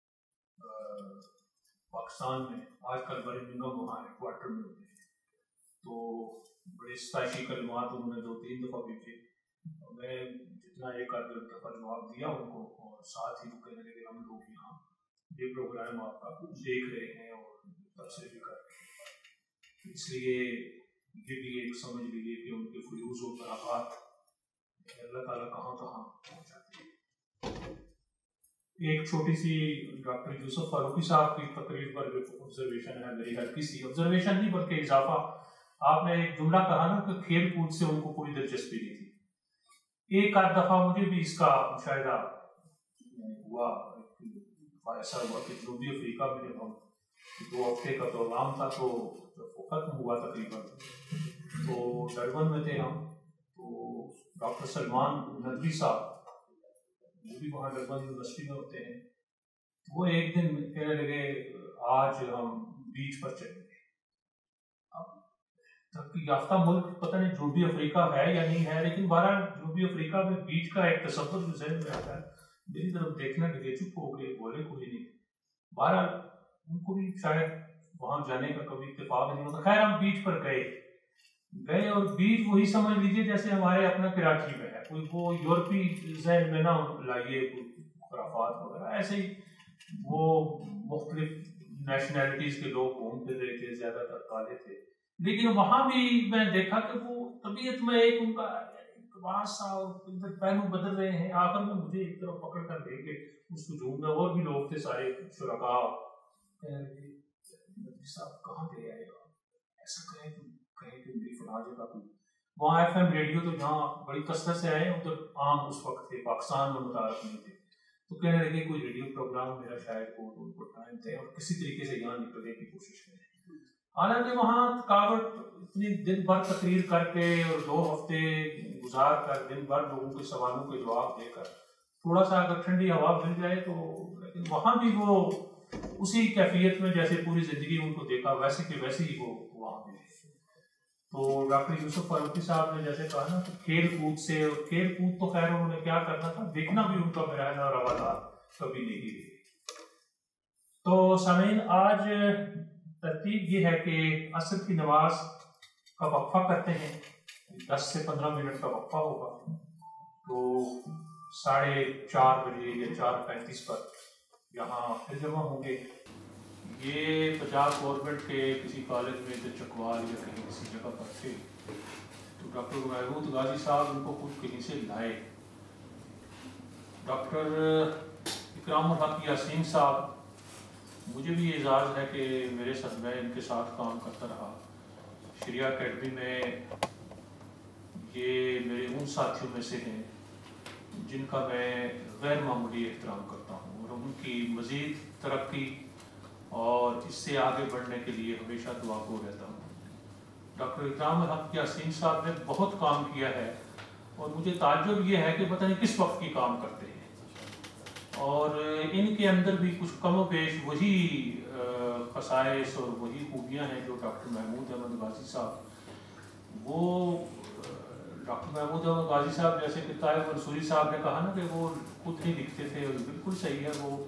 پاکستان میں، آج کل برمنگھم وہاں ہیڈ کوارٹر میں ہوتے ہیں، تو بڑے ستائشی کلمات انہوں نے دو تین دفعہ بھیجے، میں جتنا ایک آدھ دفعہ جواب دیا ان کو، اور ساتھ ہی وہ کہنے لگے ہم لوگ یہاں یہ پروگرام آپ کا دیکھ رہے ہیں اور تبصرے بھی کر رہے ہیں، اس لیے یہ بھی ایک سمجھ لیجیے کہ ان کے فیوز و برکات اللہ تعالیٰ کہاں کہاں پہنچاتے ہیں۔ ایک چھوٹی سی ڈاکٹر یوسف فاروقی صاحب کی تقریر پر جو آبزرویشن ہے میری، ہلکی سی آبزرویشن نہیں بلکہ اضافہ، آپ نے ایک جملہ کہا نا کہ کھیل کود سے ان کو کوئی دلچسپی نہیں تھی، ایک آدھ دفعہ مجھے بھی اس کا مشاہدہ ہوا، ایسا ہوا کہ جنوبی افریقہ میں جب ہم دو ہفتے کا پروگرام تھا تو جب وہ ختم ہوا تقریباً تو ڈربن میں تھے ہم، تو ڈاکٹر سلمان ندوی صاحب وہ بھی وہاں ڈربن یونیورسٹی میں ہوتے ہیں، وہ ایک دن کہنے لگے آج ہم بیچ پر چلیں گے۔ اب ترقی یافتہ ملک پتہ نہیں جنوبی افریقہ ہے یا نہیں ہے، لیکن بہرحال جنوبی افریقہ میں بیچ کا ایک تصور جو ذہن میں آتا ہے، میری طرف دیکھنا کہ یہ چپ ہو گئے، بولے کوئی نہیں، بہرحال ان کو بھی شاید وہاں جانے کا کبھی اتفاق نہیں ہوتا۔ خیر ہم بیچ پر گئے گئے اور بیچ وہی سمجھ لیجیے جیسے ہمارے اپنا کراچی میں ہے، کوئی وہ یورپی ذہن میں نہ لائیے کوئی خرافات وغیرہ، ایسے ہی وہ مختلف نیشنلٹیز کے لوگ گھوم پھر رہے تھے، زیادہ تر کالے تھے، لیکن وہاں بھی میں دیکھا کہ وہ طبیعت میں ایک ان کا سا ادھر پہلو بدل رہے ہیں، آخر میں مجھے ایک طرف پکڑ کر لے کے اس ہجوم میں اور بھی لوگ تھے سارے شرکاء، صاحب کہاں گئے آئے گا، ایسا کہیں تو کہیں کہ میری فلاں جگہ کوئی وہاں ایف ایم ریڈیو تو جہاں بڑی کثرت سے آئے ادھر عام اس وقت تھے، پاکستان میں متعارف نہیں تھے، تو کہنے لگے کوئی ریڈیو پروگرام میرا شاید کو ان کو ٹائم تھے اور کسی طریقے سے یہاں نکلنے کی کوشش کریں، حالانکہ وہاں تھکاوٹ اتنی دن بھر تقریر کر کے اور دو ہفتے گزار کر دن بھر لوگوں کے سوالوں کے جواب دے کر تھوڑا سا اگر ٹھنڈی ہوا مل جائے تو، لیکن وہاں بھی وہ اسی کیفیت میں جیسے پوری زندگی ان کو دیکھا ویسے کہ ویسے ہی وہ وہاں ملے۔ تو ڈاکٹر یوسف فاروقی صاحب نے جیسے کہا نا کہ کھیل کود سے، اور کھیل کود تو خیر انہوں نے کیا کرنا تھا، دیکھنا بھی ان کا میرا روادار کبھی نہیں رہی۔ تو سامعین آج ترتیب یہ ہے کہ عصر کی نماز کا وقفہ کرتے ہیں، دس سے پندرہ منٹ کا وقفہ ہوگا، تو ساڑھے چار بجے یا چار پینتیس پر یہاں پھر جمع ہوں گے۔ یہ پنجاب گورنمنٹ کے کسی کالج میں چکوال یا کہیں کسی جگہ پر تھے، تو ڈاکٹر محمود غازی صاحب ان کو خود کہیں سے لائے۔ ڈاکٹر اکرام الحق یاسین صاحب، مجھے بھی یہ اعزاز ہے کہ میرے ساتھ میں ان کے ساتھ کام کرتا رہا شریعہ اکیڈمی میں، یہ میرے ان ساتھیوں میں سے ہیں जिनका मैं गैर मामूली एहतराम करता हूँ और उनकी मज़ीद तरक्की और इससे आगे बढ़ने के लिए हमेशा दुआ को रहता हूँ। डॉक्टर इकराम हक यासीन साहब ने बहुत काम किया है और मुझे ताज्जुब ये है कि पता नहीं किस वक्त की काम करते हैं और इनके अंदर भी कुछ कम पेश वही खसाइस और वही खूबियाँ हैं जो डॉक्टर महमूद अहमद गाजी साहब वो डॉक्टर महमूद अहमद गाजी साहब जैसे कि ताहिर मंसूरी साहब ने कहा ना कि वो खुद नहीं दिखते थे और बिल्कुल सही है। वो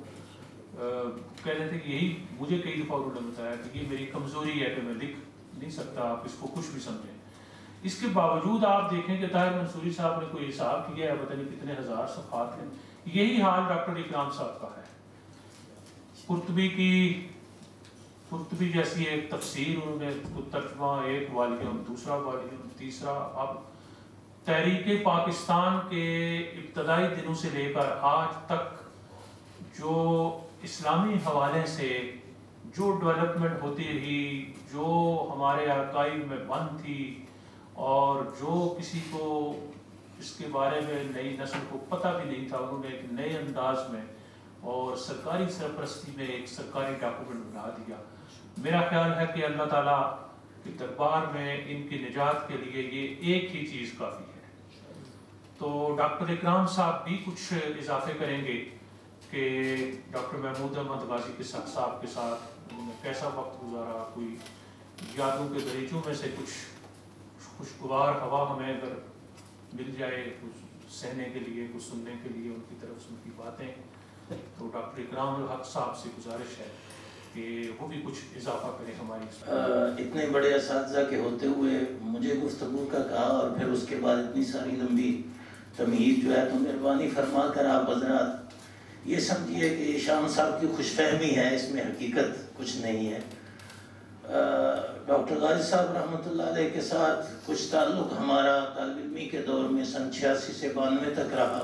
कह रहे थे कि यही मुझे कई दफ़ा उन्होंने बताया कि ये मेरी कमज़ोरी है कि मैं लिख नहीं सकता, आप इसको कुछ भी समझें। इसके बावजूद आप देखें कि ताहिर मंसूरी साहब ने कोई हिसाब किया है, पता नहीं कितने हज़ार सफ़ात हैं। यही हाल डॉक्टर इकराम साहब का है। कुर्तुबी की कुर्तुबी जैसी एक तफसीर उन्होंने तर्जमा, एक वालियम, दूसरा वालियम, तीसरा। अब तहरीक पाकिस्तान के इब्तदाई दिनों से लेकर आज तक जो इस्लामी हवाले से जो डेवलपमेंट होती रही, जो हमारे आर्काइव में बंद थी और जो किसी को इसके बारे में नई नस्ल को पता भी नहीं था, उन्होंने एक नए अंदाज में और सरकारी सरपरस्ती में एक सरकारी डॉक्यूमेंट बना दिया। मेरा ख्याल है कि अल्लाह ताला के दरबार में इनकी निजात के लिए ये एक ही चीज़ काफ़ी है। तो डॉक्टर इकराम साहब भी कुछ इजाफे करेंगे कि डॉक्टर महमूद अहमद गाजी के साथ साहब के साथ उन्होंने कैसा वक्त गुजारा, कोई यादों के दरीचों में से कुछ खुशगवार हवा हमें अगर मिल जाए कुछ सहने के लिए, कुछ सुनने के लिए उनकी तरफ से उनकी बातें, तो डॉक्टर इकराम हक साहब से गुजारिश है कि वो भी कुछ इजाफा करें हमारी। इतने बड़े असातिज़ा के होते हुए मुझे गुफ्तगू का कहा और फिर उसके बाद इतनी सारी लंबी तमहीद जो है, तो मेहरबानी फरमा कर आप हज़रात ये समझिए कि शाम साहब की खुशफहमी है, इसमें हकीकत कुछ नहीं है। डॉक्टर गाजी साहब रहमतुल्लाह अलैह के साथ कुछ ताल्लुक़ हमारा तालिब इल्मी के दौर में सन छियासी से बानवे तक रहा।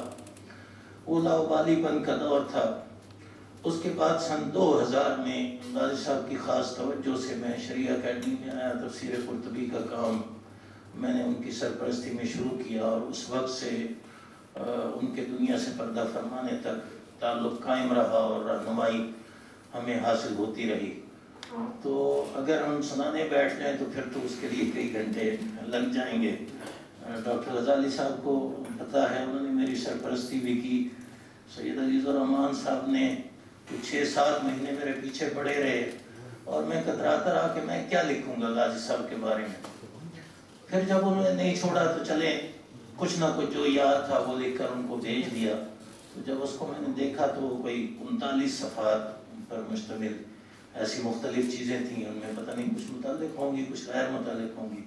वो लाउबालीपन का दौर था। उसके बाद सन दो हज़ार में गाजी साहब की ख़ास तवज्जो से मैं शरिया अकेडमी में आया। तफसीर कुर्तुबी का काम मैंने उनकी सरपरस्ती में शुरू किया और उस वक्त से आ, उनके दुनिया से पर्दा फरमाने तक ताल्लुक़ कायम रहा और रहनुमाई हमें हासिल होती रही। तो अगर हम सुनाने बैठ जाएं तो फिर तो उसके लिए कई घंटे लग जाएंगे। डॉक्टर गजाली साहब को पता है, उन्होंने मेरी सरपरस्ती भी की। सैयद अजीज़ुर रहमान साहब ने कुछ छः सात महीने मेरे पीछे पड़े रहे और मैं कतराता रहा कि मैं क्या लिखूँगा गाजी साहब के बारे में। फिर जब उन्होंने नहीं छोड़ा तो चले कुछ ना कुछ जो याद था वो लिख कर उनको भेज दिया। तो जब उसको मैंने देखा तो कोई उनतालीस सफ़ात पर मुश्तमिल ऐसी मुख्तलिफ चीज़ें थीं, उनमें पता नहीं कुछ मुताल्लिक़ होंगी, कुछ गैर मुताल्लिक़ होंगी।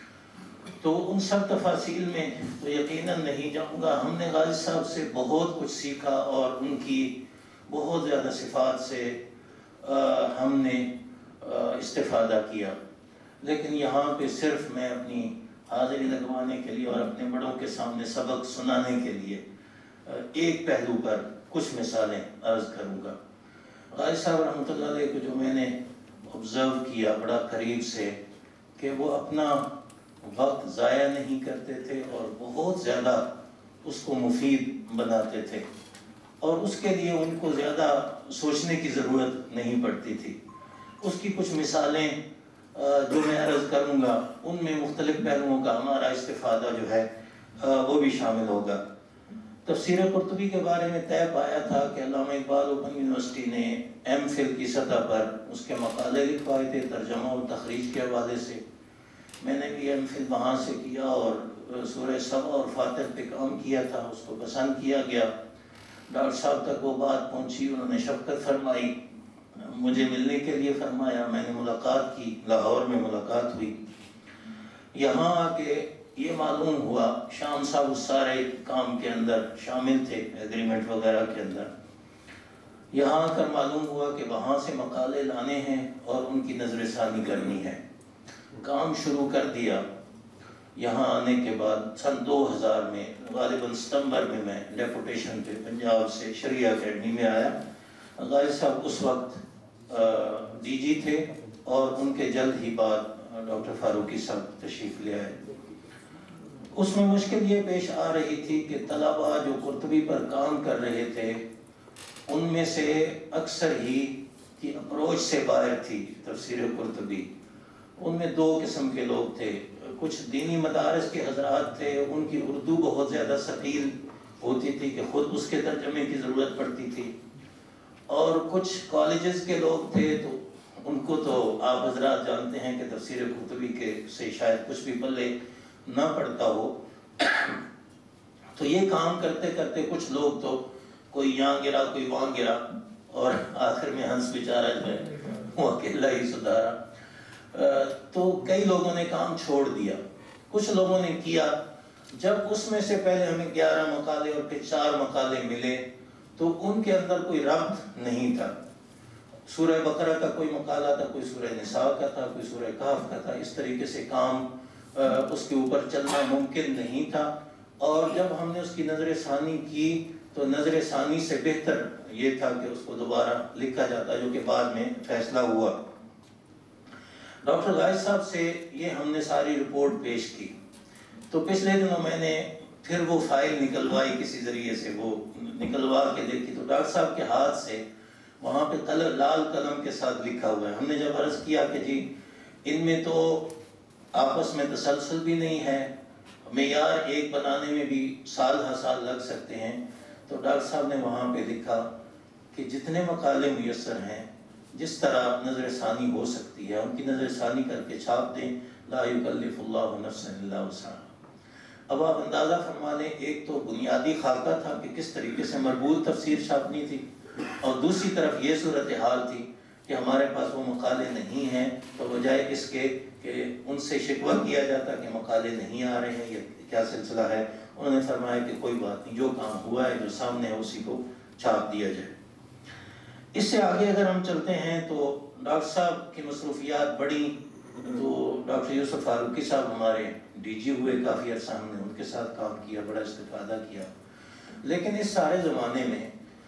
तो उन सब तफासील में तो यकीनन नहीं जाऊँगा। हमने गाजी साहब से बहुत कुछ सीखा और उनकी बहुत ज़्यादा सिफ़ात से आ, हमने इस्तिफ़ादा किया। लेकिन यहाँ पे सिर्फ मैं अपनी हाज़िरी लगवाने के लिए और अपने बड़ों के सामने सबक सुनाने के लिए एक पहलू पर कुछ मिसालें अर्ज़ करूँगा। गाजी साहब रहमतुल्लाह अलैह को जो मैंने ऑब्ज़र्व किया बड़ा करीब से कि वो अपना वक्त ज़ाया नहीं करते थे और बहुत ज़्यादा उसको मुफीद बनाते थे और उसके लिए उनको ज़्यादा सोचने की ज़रूरत नहीं पड़ती थी। उसकी कुछ मिसालें जो मैं अर्ज़ करूँगा उनमें मुख्तलिफ़ पहलुओं का हमारा इस्तिफ़ादा जो है वो भी शामिल होगा। तफसीर कुर्तुबी के बारे में तय पाया था कि अल्लामा इकबाल ओपन यूनिवर्सिटी ने एम फिल की सतह पर उसके मकाले लिखवाए थे तर्जमा और तखरीज के हवाले से। मैंने भी एम फिल वहाँ से किया और सूरह सबा और फातिर पे काम किया था, उसको पसंद किया गया। डॉक्टर साहब तक वो बात पहुँची, उन्होंने शफ़क़त फरमाई, मुझे मिलने के लिए फरमाया। मैंने मुलाकात की, लाहौर में मुलाकात हुई। यहाँ आके ये मालूम हुआ शाम साहब उस सारे काम के अंदर शामिल थे, एग्रीमेंट वगैरह के अंदर। यहाँ आकर मालूम हुआ कि वहाँ से मकाले लाने हैं और उनकी नज़रसानी करनी है। काम शुरू कर दिया। यहाँ आने के बाद सन दो हज़ार में गालिबन सितंबर में मैं डेपुटेशन पे पंजाब से शरिया अकेडमी में आया। गाजी साहब उस वक्त डीजी थे और उनके जल्द ही बाद डॉक्टर फारूकी साहब तशरीफ़ ले आए। اس میں مشکل یہ پیش آ رہی تھی کہ طلباء جو قرطبی پر کام کر رہے تھے ان میں سے اکثر ہی کی اپروچ سے باہر تھی تفسیر قرطبی. ان میں دو قسم کے لوگ تھے. کچھ دینی مدارس کے حضرات تھے، ان کی اردو بہت زیادہ ثقیل ہوتی تھی کہ خود اس کے ترجمے کی ضرورت پڑتی تھی، اور کچھ کالجز کے لوگ تھے تو ان کو تو آپ حضرات جانتے ہیں کہ تفسیر قرطبی کے سے شاید کچھ بھی پلے نہ پڑتا ہو. تو یہ کام کرتے کرتے کچھ لوگ تو کوئی یہاں گرا کوئی وہاں گرا، اور آخر میں ہنس بیچارہ جو ہے وہ اکیلا ہی سدھارا. تو کئی لوگوں نے کام چھوڑ دیا. کچھ لوگوں نے کیا. جب اس میں سے پہلے ہمیں گیارہ مقالے اور پھر چار مقالے ملے تو ان کے اندر کوئی ربط نہیں تھا. سورہ بقرہ کا کوئی مقالہ تھا، کوئی سورہ نساء کا تھا، کوئی سورہ کہف کا تھا. اس طریقے سے کام اس کے اوپر چلنا ممکن نہیں تھا. اور جب ہم نے اس کی نظر ثانی کی تو نظر ثانی سے بہتر یہ تھا کہ اس کو دوبارہ لکھا جاتا، جو کہ بعد میں فیصلہ ہوا. ڈاکٹر غازی صاحب سے یہ ہم نے ساری رپورٹ پیش کی. تو پچھلے دنوں میں نے پھر وہ فائل نکلوائی، کسی ذریعے سے وہ نکلوا کے دیکھی تو ڈاکٹر صاحب کے ہاتھ سے وہاں پہ قلم لال قلم کے ساتھ لکھا ہوا ہے. ہم نے جب عرض کیا کہ جی ان میں تو آپس میں تسلسل بھی نہیں ہے، معیار ایک بنانے میں بھی سال ہر سال لگ سکتے ہیں، تو ڈاکٹر صاحب نے وہاں پہ لکھا کہ جتنے مقالے میسر ہیں جس طرح نظر ثانی ہو سکتی ہے ان کی نظر ثانی کر کے چھاپ دیں. لا یکلف اللہ نفسا الا وسعہا. اب آپ اندازہ فرما لیں، ایک تو بنیادی خاکہ تھا کہ کس طریقے سے مربوط تفسیر چھاپنی تھی، اور دوسری طرف یہ صورتحال تھی کہ ہمارے پاس وہ مقالے نہیں ہیں. تو بجائے اس کے کہ ان سے شکوہ کیا جاتا کہ مقالے نہیں آ رہے ہیں یا کیا سلسلہ ہے، انہوں نے فرمایا کہ کوئی بات نہیں، جو کام ہوا ہے جو سامنے ہے اسی کو چھاپ دیا جائے. اس سے آگے اگر ہم چلتے ہیں تو ڈاکٹر صاحب کی مصروفیات بڑی. تو ڈاکٹر یوسف فاروقی صاحب ہمارے ڈی جی ہوئے، کافی عرصہ ہم نے ان کے ساتھ کام کیا، بڑا استفادہ کیا. لیکن اس سارے زمانے میں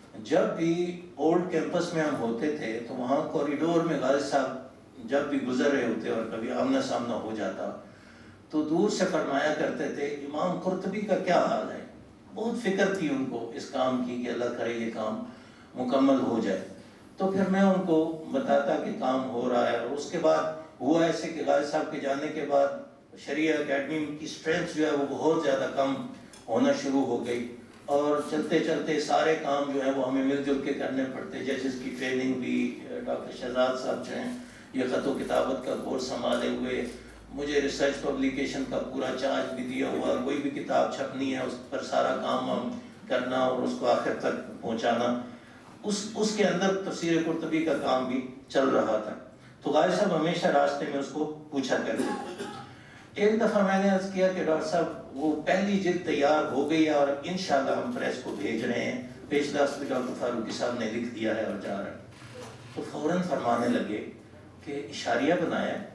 جب بھی اولڈ کیمپس میں ہم ہوتے تھے تو وہاں کوریڈور میں غازی صاحب جب بھی گزر رہے ہوتے اور کبھی آمنا سامنا ہو جاتا تو دور سے فرمایا کرتے تھے امام قرطبی کا کیا حال ہے. بہت فکر تھی ان کو اس کام کی کہ اللہ کرے یہ کام مکمل ہو جائے. تو پھر میں ان کو بتاتا کہ کام ہو رہا ہے. اور اس کے بعد ہوا ایسے کہ غازی صاحب کے جانے کے بعد شریعہ اکیڈمی کی اسٹرینتھ جو ہے وہ بہت زیادہ کم ہونا شروع ہو گئی، اور چلتے چلتے سارے کام جو ہیں وہ ہمیں مل جل کے کرنے پڑتے. ججز کی ٹریننگ بھی، ڈاکٹر شہزاد صاحب جو ہیں یہ خط و کتابت کا کورس سنبھالے ہوئے، مجھے ریسرچ پبلیکیشن کا پورا چارج بھی دیا ہوا. کوئی بھی کتاب چھپنی ہے اس پر سارا کام ہم کرنا اور اس کو آخر تک پہنچانا. اس اس کے اندر تفسیر قرطبی کا کام بھی چل رہا تھا. تو غازی صاحب ہمیشہ راستے میں اس کو پوچھا کرتے تھے. ایک دفعہ میں نے عرض کیا کہ ڈاکٹر صاحب وہ پہلی جلد تیار ہو گئی ہے اور انشاءاللہ ہم پریس کو بھیج رہے ہیں، پیش دست بھی ڈاکٹر فاروقی صاحب نے لکھ دیا ہے اور جا رہا ہے. تو فوراً فرمانے لگے کہ اشاریہ بنایا ہے.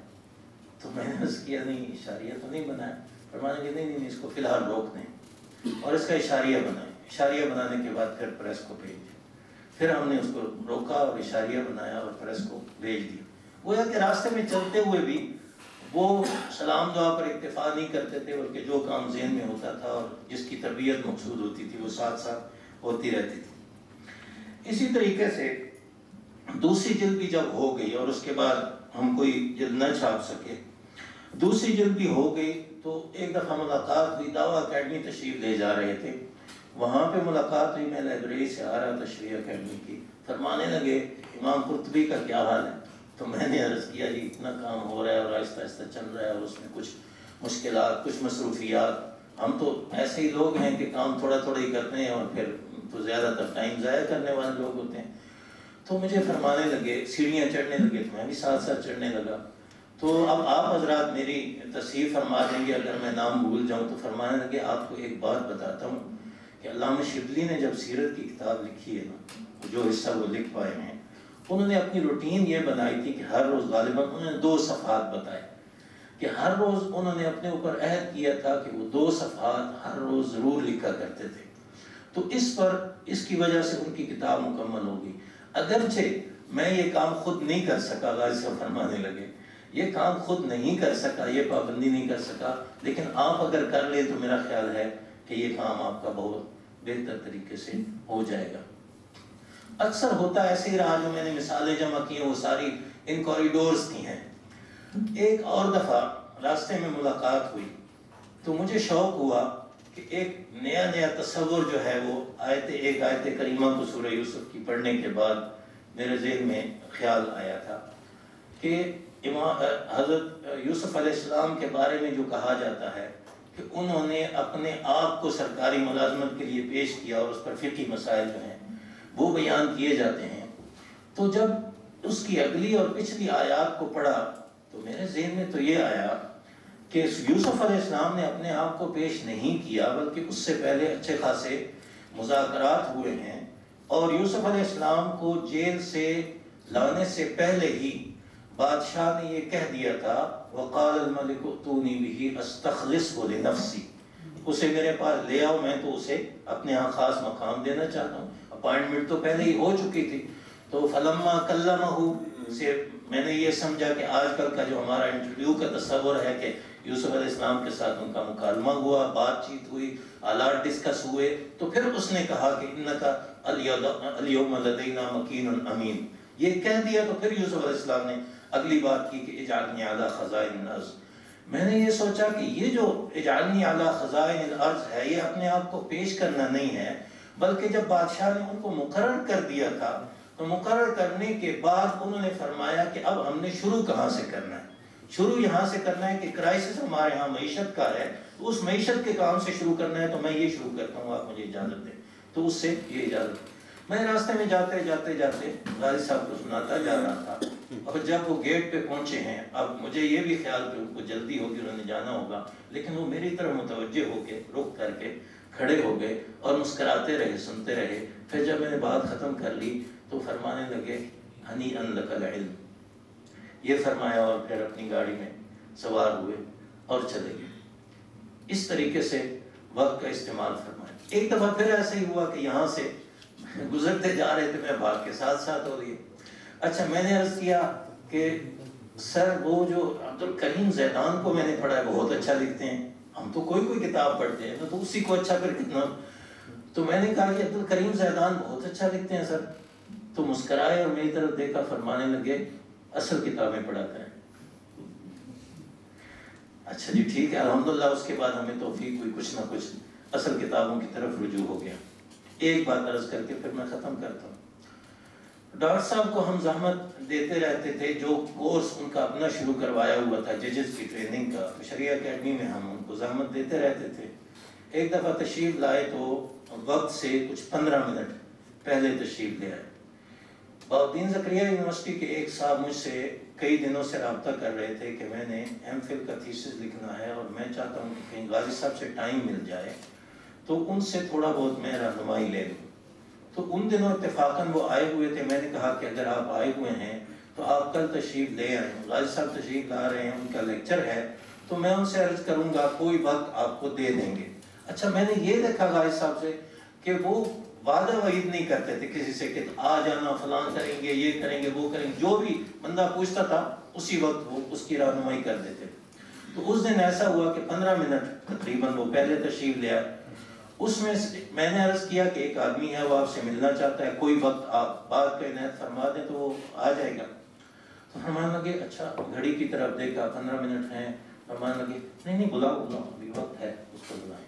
تو میں نے عرض کیا نہیں اشاریہ تو نہیں بنایا. فرمانے لگے نہیں نہیں اس کو فی الحال روک دیں اور اس کا اشاریہ بنائیں. اشاریہ بنانے کے بعد پھر پریس کو بھیج دیں. پھر ہم نے اس کو روکا اور اشاریہ بنایا اور پریس کو بھیج دیا. گویا کہ راستے میں چلتے ہوئے بھی وہ سلام دعا پر اکتفا نہیں کرتے تھے، بلکہ جو کام ذہن میں ہوتا تھا اور جس کی تربیت مقصود ہوتی تھی وہ ساتھ ساتھ ہوتی رہتی تھی. اسی طریقے سے دوسری جلد بھی جب ہو گئی اور اس کے بعد ہم کوئی جلد نہ چھاپ سکے، دوسری جلد بھی ہو گئی تو ایک دفعہ ملاقات ہوئی. دعویٰ اکیڈمی تشریف لے جا رہے تھے، وہاں پہ ملاقات ہوئی. میں لائبریری سے آ رہا تھا شریعہ اکیڈمی کی. فرمانے لگے امام قرطبی کا کیا حال ہے. تو میں نے عرض کیا جی اتنا کام ہو رہا ہے اور آہستہ آہستہ چل رہا ہے اور اس میں کچھ مشکلات، کچھ مصروفیات. ہم تو ایسے ہی لوگ ہیں کہ کام تھوڑا تھوڑا ہی کرتے ہیں اور پھر تو زیادہ تر ٹائم ضائع کرنے والے لوگ ہوتے ہیں. تو مجھے فرمانے لگے، سیڑھیاں چڑھنے لگے تو میں بھی ساتھ ساتھ چڑھنے لگا. تو اب آپ حضرات میری تصحیح فرما دیں گے اگر میں نام بھول جاؤں. تو فرمانے لگے آپ کو ایک بات بتاتا ہوں کہ علامہ شبلی نے جب سیرت کی کتاب لکھی ہے نا، جو حصہ وہ لکھ پائے ہیں، انہوں نے اپنی روٹین یہ بنائی تھی کہ ہر روز غالباً انہوں نے دو صفحات بتائے کہ ہر روز انہوں نے اپنے اوپر عہد کیا تھا کہ وہ دو صفحات ہر روز ضرور لکھا کرتے تھے. تو اس پر اس کی وجہ سے ان کی کتاب مکمل ہوگی. اگرچہ میں یہ کام خود نہیں کر سکا، غازی صاحب فرمانے لگے، یہ کام خود نہیں کر سکا، یہ پابندی نہیں کر سکا، لیکن آپ اگر کر لیں تو میرا خیال ہے کہ یہ کام آپ کا بہت بہتر طریقے سے ہو جائے گا۔ اکثر ہوتا ایسے ہی رہا، جو میں نے مثالیں جمع کی ہیں وہ ساری ان کوریڈورز کی ہیں۔ ایک اور دفعہ راستے میں ملاقات ہوئی تو مجھے شوق ہوا کہ ایک نیا نیا تصور جو ہے وہ آیت ایک آیت کریمہ کو سورہ یوسف کی پڑھنے کے بعد میرے ذہن میں خیال آیا تھا کہ امام حضرت یوسف علیہ السلام کے بارے میں جو کہا جاتا ہے کہ انہوں نے اپنے آپ کو سرکاری ملازمت کے لیے پیش کیا اور اس پر فقہی مسائل جو ہیں وہ بیان کیے جاتے ہیں، تو جب اس کی اگلی اور پچھلی آیات کو پڑھا تو میرے ذہن میں تو یہ آیا کہ یوسف علیہ السلام نے اپنے آپ کو پیش نہیں کیا، بلکہ اس سے پہلے اچھے خاصے مذاکرات ہوئے ہیں، اور یوسف علیہ السلام کو جیل سے لانے سے پہلے ہی بادشاہ نے یہ کہہ دیا تھا وَقَالَ الْمَلِكُ ائْتُونِي بِهِ أَسْتَخْلِصْهُ لِنَفْسِي، اسے میرے پاس لے آؤ، میں تو اسے اپنے ہاں خاص مقام دینا چاہتا ہوں۔ اپائنٹمنٹ تو پہلے ہی ہو چکی تھی۔ تو فَلَمَّا كَلَّمَهُ سے میں نے یہ سمجھا کہ آج کل کا جو ہمارا انٹرویو کا تصور ہے کہ یوسف علیہ السلام کے ساتھ ان کا مکالمہ ہوا، بات چیت ہوئی، آلات ڈسکس ہوئے، تو پھر اس نے کہا کہ اِنَّكَ الْيَوْمَ لَدَيْنَا مَكِينٌ أَمِينٌ، یہ کہہ دیا تو پھر یوسف علیہ السلام نے اگلی بات کی کہ اجعلنی علی خزائن الارض۔ میں نے یہ سوچا کہ یہ جو اجعلنی علی خزائن الارض ہے یہ اپنے آپ کو پیش کرنا نہیں ہے، بلکہ جب بادشاہ نے ان کو مقرر کر دیا تھا تو مقرر کرنے کے بعد انہوں نے فرمایا کہ اب ہم نے شروع کہاں سے کرنا ہے؟ شروع یہاں سے کرنا ہے کہ کرائسس ہمارے ہاں معیشت کا ہے، تو اس معیشت کے کام سے شروع کرنا ہے، تو میں یہ شروع کرتا ہوں، آپ مجھے اجازت دیں۔ تو اس سے یہ اجازت، میں راستے میں جاتے جاتے جاتے غازی صاحب کو سناتا جا رہا تھا، اور جب وہ گیٹ پہ پہنچے ہیں، اب مجھے یہ بھی خیال کہ ان کو جلدی ہوگی، انہوں نے جانا ہوگا، لیکن وہ میری طرف متوجہ ہو کے رخ کر کے کھڑے ہو گئے اور مسکراتے رہے، سنتے رہے۔ پھر جب میں نے بات ختم کر لی تو فرمانے لگے ہنیئا لک العلم، یہ فرمایا، اور پھر اپنی گاڑی میں سوار ہوئے اور چلے گئے۔ اس طریقے سے وقت کا استعمال فرمایا۔ ایک دفعہ پھر ایسا ہی ہوا کہ یہاں سے گزرتے جا رہے تھے، میں بھاگ کے ساتھ ساتھ ہو رہی ہے۔ اچھا، میں نے عرض کیا کہ سر وہ جو عبد الکریم زیدان کو میں نے پڑھا ہے، بہت اچھا لکھتے ہیں، ہم تو کوئی کوئی کتاب پڑھتے ہیں تو اسی کو اچھا پھر کتنا، تو میں نے کہا کہ عبد الکریم زیدان بہت اچھا لکھتے ہیں سر، تو مسکرائے اور میری طرف دیکھا، فرمانے لگے اصل کتابیں پڑھا کریں۔ اچھا جی ٹھیک ہے، الحمدللہ اس کے بعد ہمیں توفیق ہوئی، کچھ نہ کچھ اصل کتابوں کی طرف رجوع ہو گیا۔ ایک بات عرض کر کے پھر میں ختم کرتا ہوں۔ ڈاکٹر صاحب کو ہم زحمت دیتے رہتے تھے، جو کورس ان کا اپنا شروع کروایا ہوا تھا ججز کی ٹریننگ کا، تو شریعہ اکیڈمی میں ہم ان کو زحمت دیتے رہتے تھے۔ ایک دفعہ تشریف لائے تو وقت سے کچھ پندرہ منٹ پہلے تشریف لے آئے۔ بہاؤالدین زکریا یونیورسٹی کے ایک صاحب مجھ سے کئی دنوں سے رابطہ کر رہے تھے کہ میں نے ایم فل کا تھیسس لکھنا ہے اور میں چاہتا ہوں کہ کہیں غازی صاحب سے ٹائم مل جائے تو ان سے تھوڑا بہت میں رہنمائی لے لوں۔ تو ان دنوں اتفاقاً وہ آئے ہوئے تھے، میں نے کہا کہ اگر آپ آئے ہوئے ہیں تو آپ کل تشریف لے آئیں، غازی صاحب تشریف لا رہے ہیں، ان کا لیکچر ہے، تو میں ان سے عرض کروں گا کوئی وقت آپ کو دے دیں گے۔ اچھا، میں نے یہ دیکھا غازی صاحب سے کہ وہ وعدہ وعید نہیں کرتے تھے کسی سے کہ آ جانا، فلاں کریں گے، یہ کریں گے، وہ کریں گے، جو بھی بندہ پوچھتا تھا اسی وقت وہ اس کی رہنمائی کر دیتے۔ تو اس دن ایسا ہوا کہ پندرہ منٹ تقریباً وہ پہلے تشریف لے آئے۔ اس میں میں نے عرض کیا کہ ایک آدمی ہے، وہ آپ سے ملنا چاہتا ہے، کوئی وقت آپ بات کا عنایت فرما دیں تو وہ آ جائے گا۔ تو فرمانے لگے اچھا، گھڑی کی طرف دیکھا، پندرہ منٹ ہیں، فرمانے لگے نہیں نہیں بلاؤ بلاؤ، ابھی وقت ہے، اس کو بلائیں۔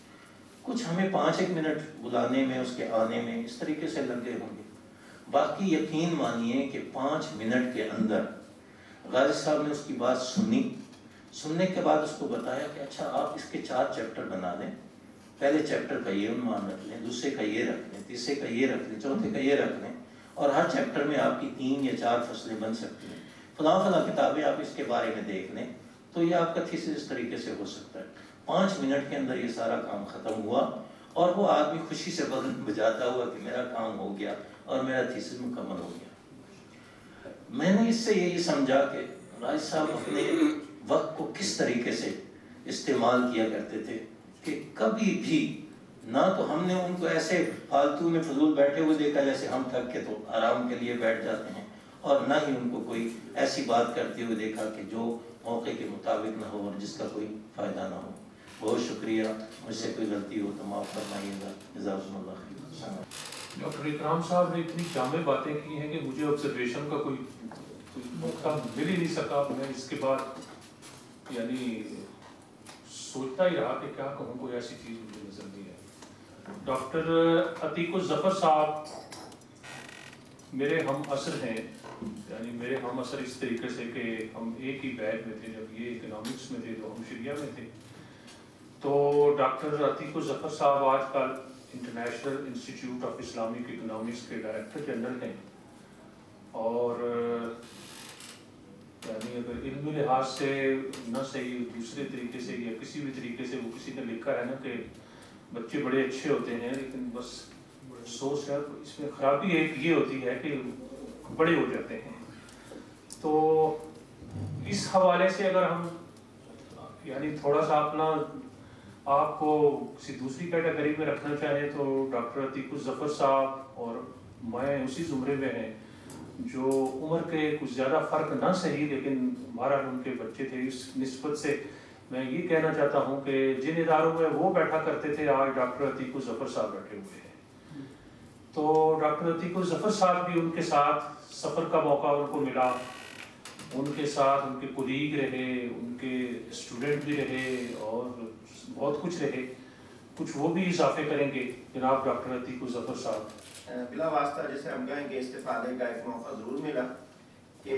کچھ ہمیں پانچ ایک منٹ بلانے میں، اس کے آنے میں اس طریقے سے لگے ہوں گے۔ باقی یقین مانیے کہ پانچ منٹ کے اندر غازی صاحب نے اس کی بات سنی، سننے کے بعد اس کو بتایا کہ اچھا آپ اس کے چار چیپٹر بنا دیں، پہلے چیپٹر کا یہ عنوان رکھ لیں، دوسرے کا یہ رکھ لیں، تیسرے کا یہ رکھ لیں، چوتھے کا یہ رکھ لیں، اور ہر چیپٹر میں آپ کی تین یا چار فصلیں بن سکتی ہیں، فلاں فلاں کتابیں آپ اس کے بارے میں دیکھ لیں، تو یہ آپ کا تھیسس اس طریقے سے ہو سکتا ہے۔ پانچ منٹ کے اندر یہ سارا کام ختم ہوا اور وہ آدمی خوشی سے بدن بجاتا ہوا کہ میرا کام ہو گیا اور میرا تھیسس مکمل ہو گیا۔ میں نے اس سے یہی سمجھا کہ غازی صاحب اپنے وقت کو کس طریقے سے استعمال کیا کرتے تھے کہ کبھی بھی نہ تو ہم نے ان کو ایسے فالتو میں فضول بیٹھے ہوئے دیکھا جیسے ہم تھک کے تو آرام کے لیے بیٹھ جاتے ہیں، اور نہ ہی ان کو کوئی ایسی بات کرتے ہوئے دیکھا کہ جو موقع کے مطابق نہ ہو اور جس کا کوئی فائدہ نہ ہو. بہت شکریہ. مجھ سے کوئی غلطی ہو تو معاف فرمائیے گا. جزاکم اللہ خیر. ڈاکٹر اکرام صاحب نے اتنی جامع باتیں کی ہیں کہ مجھے آبزرویشن کا کوئی موقع مل ہی نہیں سکا. میں اس کے بعد یعنی سوچتا ہی رہا کہ کیا کہوں, کوئی ایسی چیز مجھے نظر نہیں ہے. ڈاکٹر عتیق الظفر صاحب میرے ہم عصر ہیں, یعنی میرے ہم عصر اس طریقے سے کہ ہم ایک ہی بیچ میں تھے. جب یہ اکنامکس میں تھے تو ہم شریعہ میں تھے. تو ڈاکٹر عتیق الظفر صاحب آج کل international institute of Islamic economics کے ڈائریکٹر جنرل ہیں, اور یعنی اگر علمی لحاظ سے نہ صحیح دوسرے طریقے سے یا کسی بھی طریقے سے, وہ کسی نے لکھا ہے نا کہ بچے بڑے اچھے ہوتے ہیں لیکن بس افسوس ہے اس میں خرابی ایک یہ ہوتی ہے کہ بڑے ہو جاتے ہیں. تو اس حوالے سے اگر ہم یعنی تھوڑا سا اپنا آپ کو کسی دوسری کیٹیگری میں رکھنا چاہیں تو ڈاکٹر عتیق الظفر صاحب اور میں اسی زمرے میں ہیں جو عمر کے کچھ زیادہ فرق نہ صحیح لیکن ہمارا ان کے بچے تھے. اس نسبت سے میں یہ کہنا چاہتا ہوں کہ جن اداروں میں وہ بیٹھا کرتے تھے آج ڈاکٹر عتیق الظفر صاحب بیٹھے ہوئے ہیں. تو ڈاکٹر عتیق الظفر صاحب بھی ان کے ساتھ سفر کا موقع ان کو ملا, ان کے ساتھ ان کے کولیگ رہے, ان کے اسٹوڈنٹ بھی رہے اور بہت کچھ رہے. کچھ وہ بھی اضافے کریں گے جناب ڈاکٹر عتیق الظفر صاحب. بلا واسطہ جیسے ہم کہیں کہ استفادے کا ایک موقع ضرور ملا کہ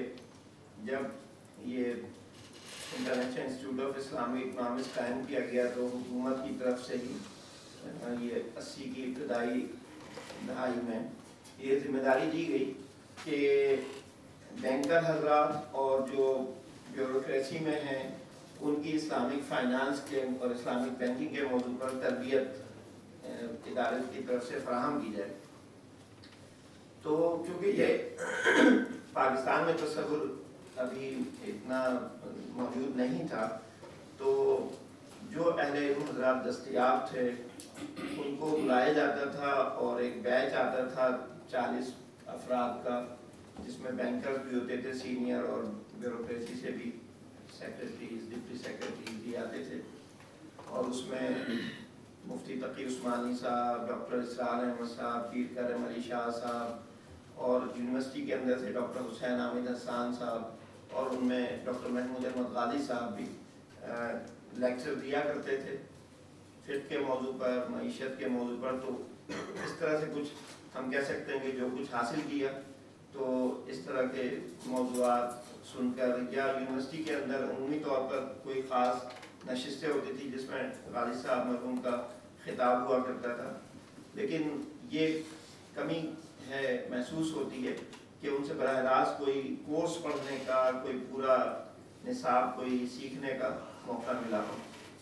جب یہ international institute of Islamic economics قائم کیا گیا تو حکومت کی طرف سے ہی یہ اسی کی ابتدائی دہائی میں یہ ذمہ داری دی گئی کہ بینکر حضرات اور جو بیوروکریسی میں ہیں ان کی اسلامک فائنانس کے اور اسلامک بینکنگ کے موضوع پر تربیت ادارے کی طرف سے فراہم کی جائے. تو چونکہ یہ پاکستان میں تصور ابھی اتنا موجود نہیں تھا تو جو اہل علم حضرات دستیاب تھے ان کو بلایا جاتا تھا اور ایک بیچ آتا تھا چالیس افراد کا جس میں بینکرز بھی ہوتے تھے سینئر اور بیوروکریسی سے بھی سیکرٹریز ڈپٹی سیکرٹریز بھی آتے تھے. اور اس میں مفتی تقی عثمانی صاحب, ڈاکٹر اسرار احمد صاحب, پیر کرم علی شاہ صاحب اور یونیورسٹی کے اندر سے ڈاکٹر حسین حامد حسان صاحب اور ان میں ڈاکٹر محمود احمد غازی صاحب بھی لیکچر دیا کرتے تھے فقہ کے موضوع پر, معیشت کے موضوع پر. تو اس طرح سے کچھ ہم کہہ سکتے ہیں کہ جو کچھ حاصل کیا تو اس طرح کے موضوعات سن کر, یا یونیورسٹی کے اندر عمومی طور پر کوئی خاص نشستیں ہوتی تھی جس میں غازی صاحب مرحوم کا خطاب ہوا کرتا تھا. لیکن یہ کمی ہے محسوس ہوتی ہے کہ ان سے براہ راست کوئی کورس پڑھنے کا, کوئی پورا نصاب کوئی سیکھنے کا موقع ملا ہو.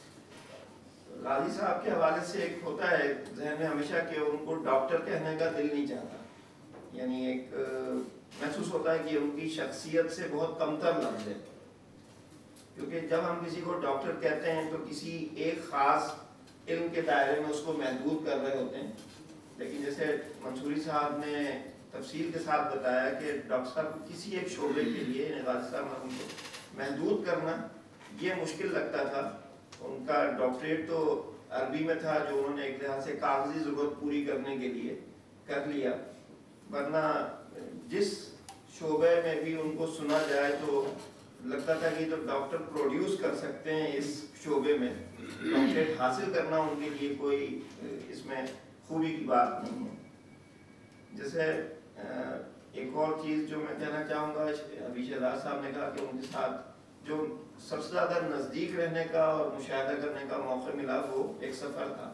غازی صاحب کے حوالے سے ایک ہوتا ہے ذہن میں ہمیشہ کہ ان کو ڈاکٹر کہنے کا دل نہیں چاہتا, یعنی ایک محسوس ہوتا ہے کہ ان کی شخصیت سے بہت کمتر لفظ ہے. کیونکہ جب ہم کسی کو ڈاکٹر کہتے ہیں تو کسی ایک خاص علم کے دائرے میں اس کو محدود کر رہے ہوتے ہیں. لیکن جیسے منصوری صاحب نے تفصیل کے ساتھ بتایا کہ ڈاکٹر صاحب کو کسی ایک شعبے کے لیے غازی صاحب مرحوم کو محدود کرنا یہ مشکل لگتا تھا. ان کا ڈاکٹریٹ تو عربی میں تھا جو انہوں نے ایک لحاظ سے کاغذی ضرورت پوری کرنے کے لیے کر لیا, ورنہ جس شعبے میں بھی ان کو سنا جائے تو لگتا تھا کہ تو ڈاکٹر پروڈیوس کر سکتے ہیں اس شعبے میں, ڈاکٹریٹ حاصل کرنا ان کے لیے کوئی اس میں خوبی کی بات نہیں ہے. جیسے ایک اور چیز جو میں کہنا چاہوں گا, ابھی شہزاد صاحب نے کہا کہ ان کے ساتھ جو سب سے زیادہ نزدیک رہنے کا اور مشاہدہ کرنے کا موقع ملا وہ ایک سفر تھا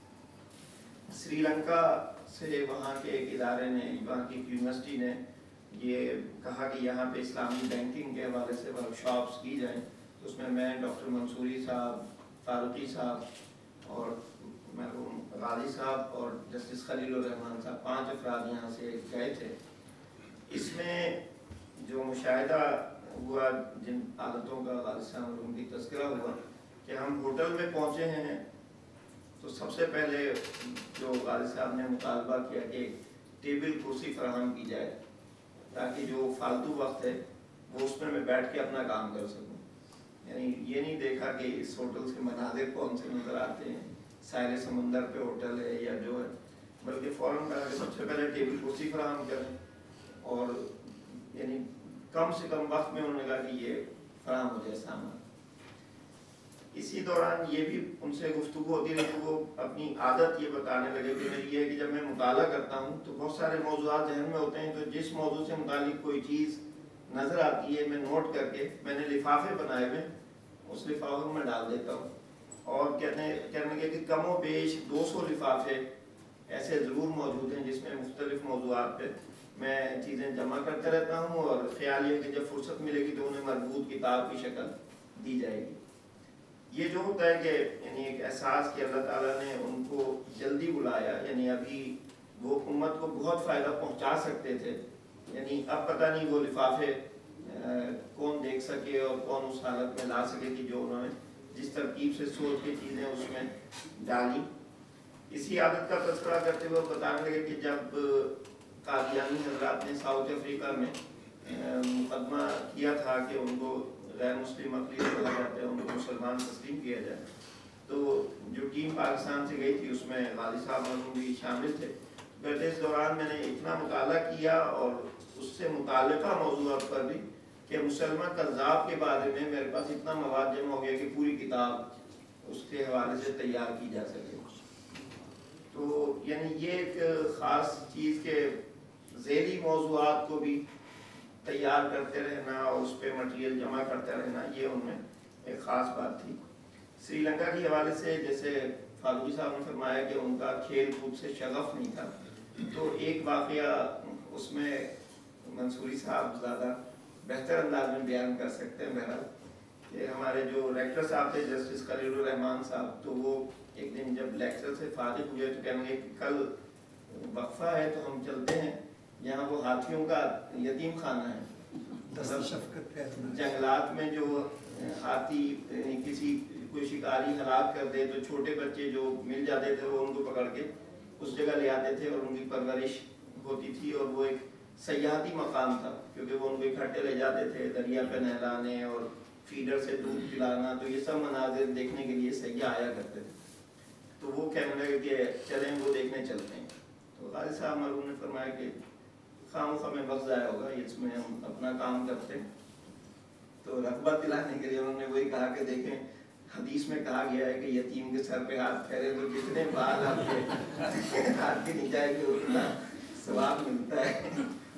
سری لنکا سے. وہاں کے ایک ادارے نے, وہاں کی یونیورسٹی نے یہ کہا کہ یہاں پہ اسلامی بینکنگ کے حوالے سے ورک شاپس کی جائیں. تو اس میں میں, ڈاکٹر منصوری صاحب, فاروقی صاحب اور مرحوم غازی صاحب اور جسٹس خلیل الرحمان صاحب, پانچ افراد یہاں سے گئے تھے. اس میں جو مشاہدہ ہوا, جن عادتوں کا غازی صاحب ان کی تذکرہ ہوا کہ ہم ہوٹل میں پہنچے ہیں تو سب سے پہلے جو غازی صاحب نے مطالبہ کیا کہ ٹیبل کرسی فراہم کی جائے تاکہ جو فالتو وقت ہے وہ اس میں میں بیٹھ کے اپنا کام کر سکوں. یعنی یہ نہیں دیکھا کہ اس ہوٹل سے مناظر کون سے نظر آتے ہیں, ساحل سمندر پہ ہوٹل ہے یا جو ہے, بلکہ فوراً کہا کہ سب سے پہلے ٹیبل کرسی فراہم کریں, اور یعنی کم سے کم وقت میں انہوں نے کہا کہ یہ فراہم ہو جائے سامان. اسی دوران یہ بھی ان سے گفتگو ہوتی رہی کہ وہ اپنی عادت یہ بتانے لگے کہ میری یہ ہے کہ جب میں مطالعہ کرتا ہوں تو بہت سارے موضوعات ذہن میں ہوتے ہیں, تو جس موضوع سے متعلق کوئی چیز نظر آتی ہے میں نوٹ کر کے, میں نے لفافے بنائے ہوئے, اس لفافے میں ڈال دیتا ہوں, اور کہتے ہیں کہنے لگے کہ کم و بیش دو سو لفافے ایسے ضرور موجود ہیں جس میں مختلف موضوعات پہ میں چیزیں جمع کرتا رہتا ہوں, اور خیال یہ کہ جب فرصت ملے گی تو انہیں مربوط کتاب کی شکل دی جائے گی. یہ جو ہوتا ہے کہ یعنی ایک احساس کہ اللہ تعالیٰ نے ان کو جلدی بلایا, یعنی ابھی وہ امت کو بہت فائدہ پہنچا سکتے تھے, یعنی اب پتہ نہیں وہ لفافے کون دیکھ سکے اور کون اس حالت میں لا سکے کہ جو انہوں نے جس ترکیب سے سوچ کے چیزیں اس میں ڈالی. اسی عادت کا تذکرہ کرتے ہوئے بتانے لگے کہ جب قادیانی حضرات نے ساؤتھ افریقہ میں مقدمہ کیا تھا کہ ان کو غیر مسلم اقلیت کہا جاتا ہے, ان کو مسلمان تسلیم کیا جائے, تو جو ٹیم پاکستان سے گئی تھی اس میں غازی صاحب مرحوم بھی شامل تھے. کہتے اس دوران میں نے اتنا مطالعہ کیا اور اس سے متعلقہ موضوعات پر بھی کہ مسلمان کذاب کے بارے میں میرے پاس اتنا مواد جمع ہو گیا کہ پوری کتاب اس کے حوالے سے تیار کی جا سکے. تو یعنی یہ ایک خاص چیز کے ذیلی موضوعات کو بھی تیار کرتے رہنا اور اس پہ مٹیریل جمع کرتے رہنا, یہ ان میں ایک خاص بات تھی. سری لنکا کے حوالے سے جیسے فاروقی صاحب نے فرمایا کہ ان کا کھیل کود سے شغف نہیں تھا, تو ایک واقعہ اس میں منصوری صاحب زیادہ بہتر انداز میں بیان کر سکتے ہیں. بہرحال کہ ہمارے جو ریکٹر صاحب تھے جسٹس خلیل الرحمان صاحب, تو وہ ایک دن جب لیکچر سے فارغ ہوئے تو کہنے لگے کہ کل وقفہ ہے تو ہم چلتے ہیں, یہاں وہ ہاتھیوں کا یتیم خانہ ہے, جنگلات میں جو ہاتھی کسی کوئی شکاری ہلاک کر دے تو چھوٹے بچے جو مل جاتے تھے وہ ان کو پکڑ کے اس جگہ لے آتے تھے اور ان کی پرورش ہوتی تھی, اور وہ ایک سیاحتی مقام تھا کیونکہ وہ ان کو اکٹھے لے جاتے تھے دریا پہ نہلانے اور فیڈر سے دودھ پلانا, تو یہ سب مناظر دیکھنے کے لیے سیاح آیا کرتے تھے. تو وہ کہنے لگے کہ چلیں وہ دیکھنے چلتے ہیں. تو غازی صاحب مرحوم نے فرمایا کہ خام خواہ میں وقت ضائع ہوگا, اس میں ہم اپنا کام کرتے ہیں. تو رغبت دلانے کے لیے انہوں نے وہی کہا کہ دیکھیں حدیث میں کہا گیا ہے کہ یتیم کے سر پہ ہاتھ پھیرے تو جتنے بال آپ کے ہاتھ کے نیچے آئے گے اتنا ثواب ملتا ہے.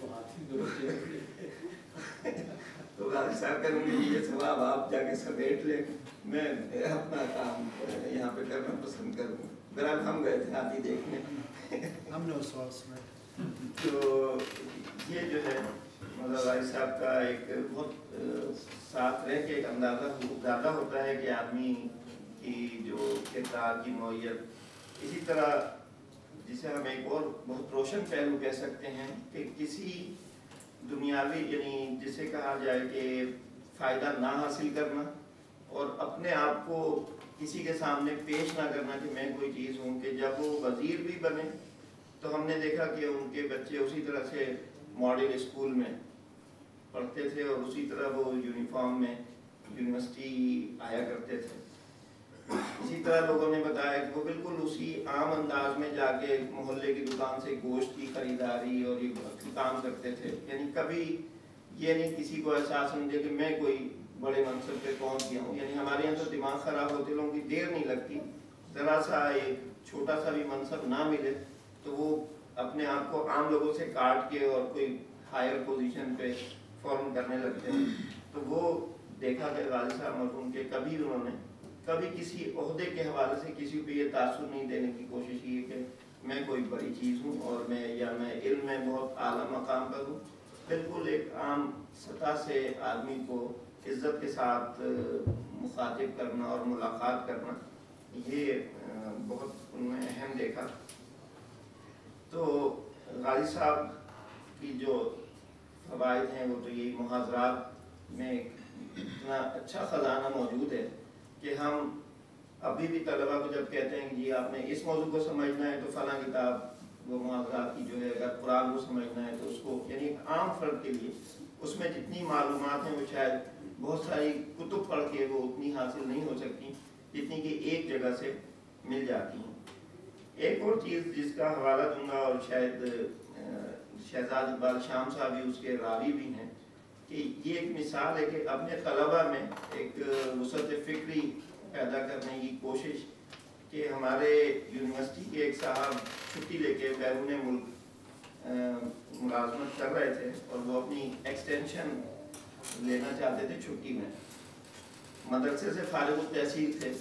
تو غازی صاحب کریں گے یہ ثواب آپ جا کے سمیٹ لیں, میں اپنا کام یہاں پہ کرنا پسند کروں. بہرحال ہم گئے تھے ہاتھی دیکھنے, ہم نے اس وقت میں تو یہ جو ہے مطلب غازی صاحب کا ایک بہت ساتھ رہ کے ایک اندازہ زیادہ ہوتا ہے کہ آدمی کی جو کردار کی نوعیت. اسی طرح جسے ہم ایک اور بہت روشن پہلو کہہ سکتے ہیں کہ کسی دنیاوی یعنی جسے کہا جائے کہ فائدہ نہ حاصل کرنا اور اپنے آپ کو کسی کے سامنے پیش نہ کرنا کہ میں کوئی چیز ہوں, کہ جب وہ وزیر بھی بنے تو ہم نے دیکھا کہ ان کے بچے اسی طرح سے ماڈل اسکول میں پڑھتے تھے اور اسی طرح وہ یونیفارم میں یونیورسٹی آیا کرتے تھے. اسی طرح لوگوں نے بتایا کہ وہ بالکل اسی عام انداز میں جا کے محلے کی دکان سے گوشت کی خریداری اور یہ کام کرتے تھے. یعنی کبھی یہ نہیں کسی کو احساس نہیں دیا کہ میں کوئی بڑے منصب پہ پہنچ گیا ہوں. یعنی ہمارے یہاں تو دماغ خراب ہوتے لوگوں کی دیر نہیں لگتی, ذرا سا ایک چھوٹا سا بھی منصب نہ ملے تو وہ اپنے آپ کو عام لوگوں سے کاٹ کے اور کوئی ہائر پوزیشن پہ فارم کرنے لگتے ہیں. تو وہ دیکھا کہ غازی صاحب مرحوم کے کبھی انہوں نے کبھی کسی عہدے کے حوالے سے کسی پہ یہ تاثر نہیں دینے کی کوشش کی کہ میں کوئی بڑی چیز ہوں اور میں یا میں علم میں بہت اعلیٰ مقام پر ہوں. بالکل ایک عام سطح سے آدمی کو عزت کے ساتھ مخاطب کرنا اور ملاقات کرنا, یہ بہت ان میں اہم دیکھا. تو غازی صاحب کی جو فوائد ہیں وہ تو یہی محاضرات میں اتنا اچھا خزانہ موجود ہے کہ ہم ابھی بھی طلبہ کو جب کہتے ہیں کہ جی آپ نے اس موضوع کو سمجھنا ہے تو فلاں کتاب وہ معذرات کی جو ہے اگر قرآن کو سمجھنا ہے تو اس کو یعنی عام فرد کے لیے اس میں جتنی معلومات ہیں وہ شاید بہت ساری کتب پڑھ کے وہ اتنی حاصل نہیں ہو سکتی جتنی کہ ایک جگہ سے مل جاتی ہیں۔ ایک اور چیز جس کا حوالہ دوں گا اور شاید شہزاد اقبال شام صاحب بھی اس کے راوی بھی ہیں کہ یہ ایک مثال ہے کہ اپنے طلبہ میں ایک وسعت فکری پیدا کرنے کی کوشش کہ ہمارے یونیورسٹی کے ایک صاحب چھٹی لے کے بیرون ملک ملازمت کر رہے تھے اور وہ اپنی ایکسٹینشن لینا چاہتے تھے چھٹی میں، مدرسے سے فارغ التحصیل تھے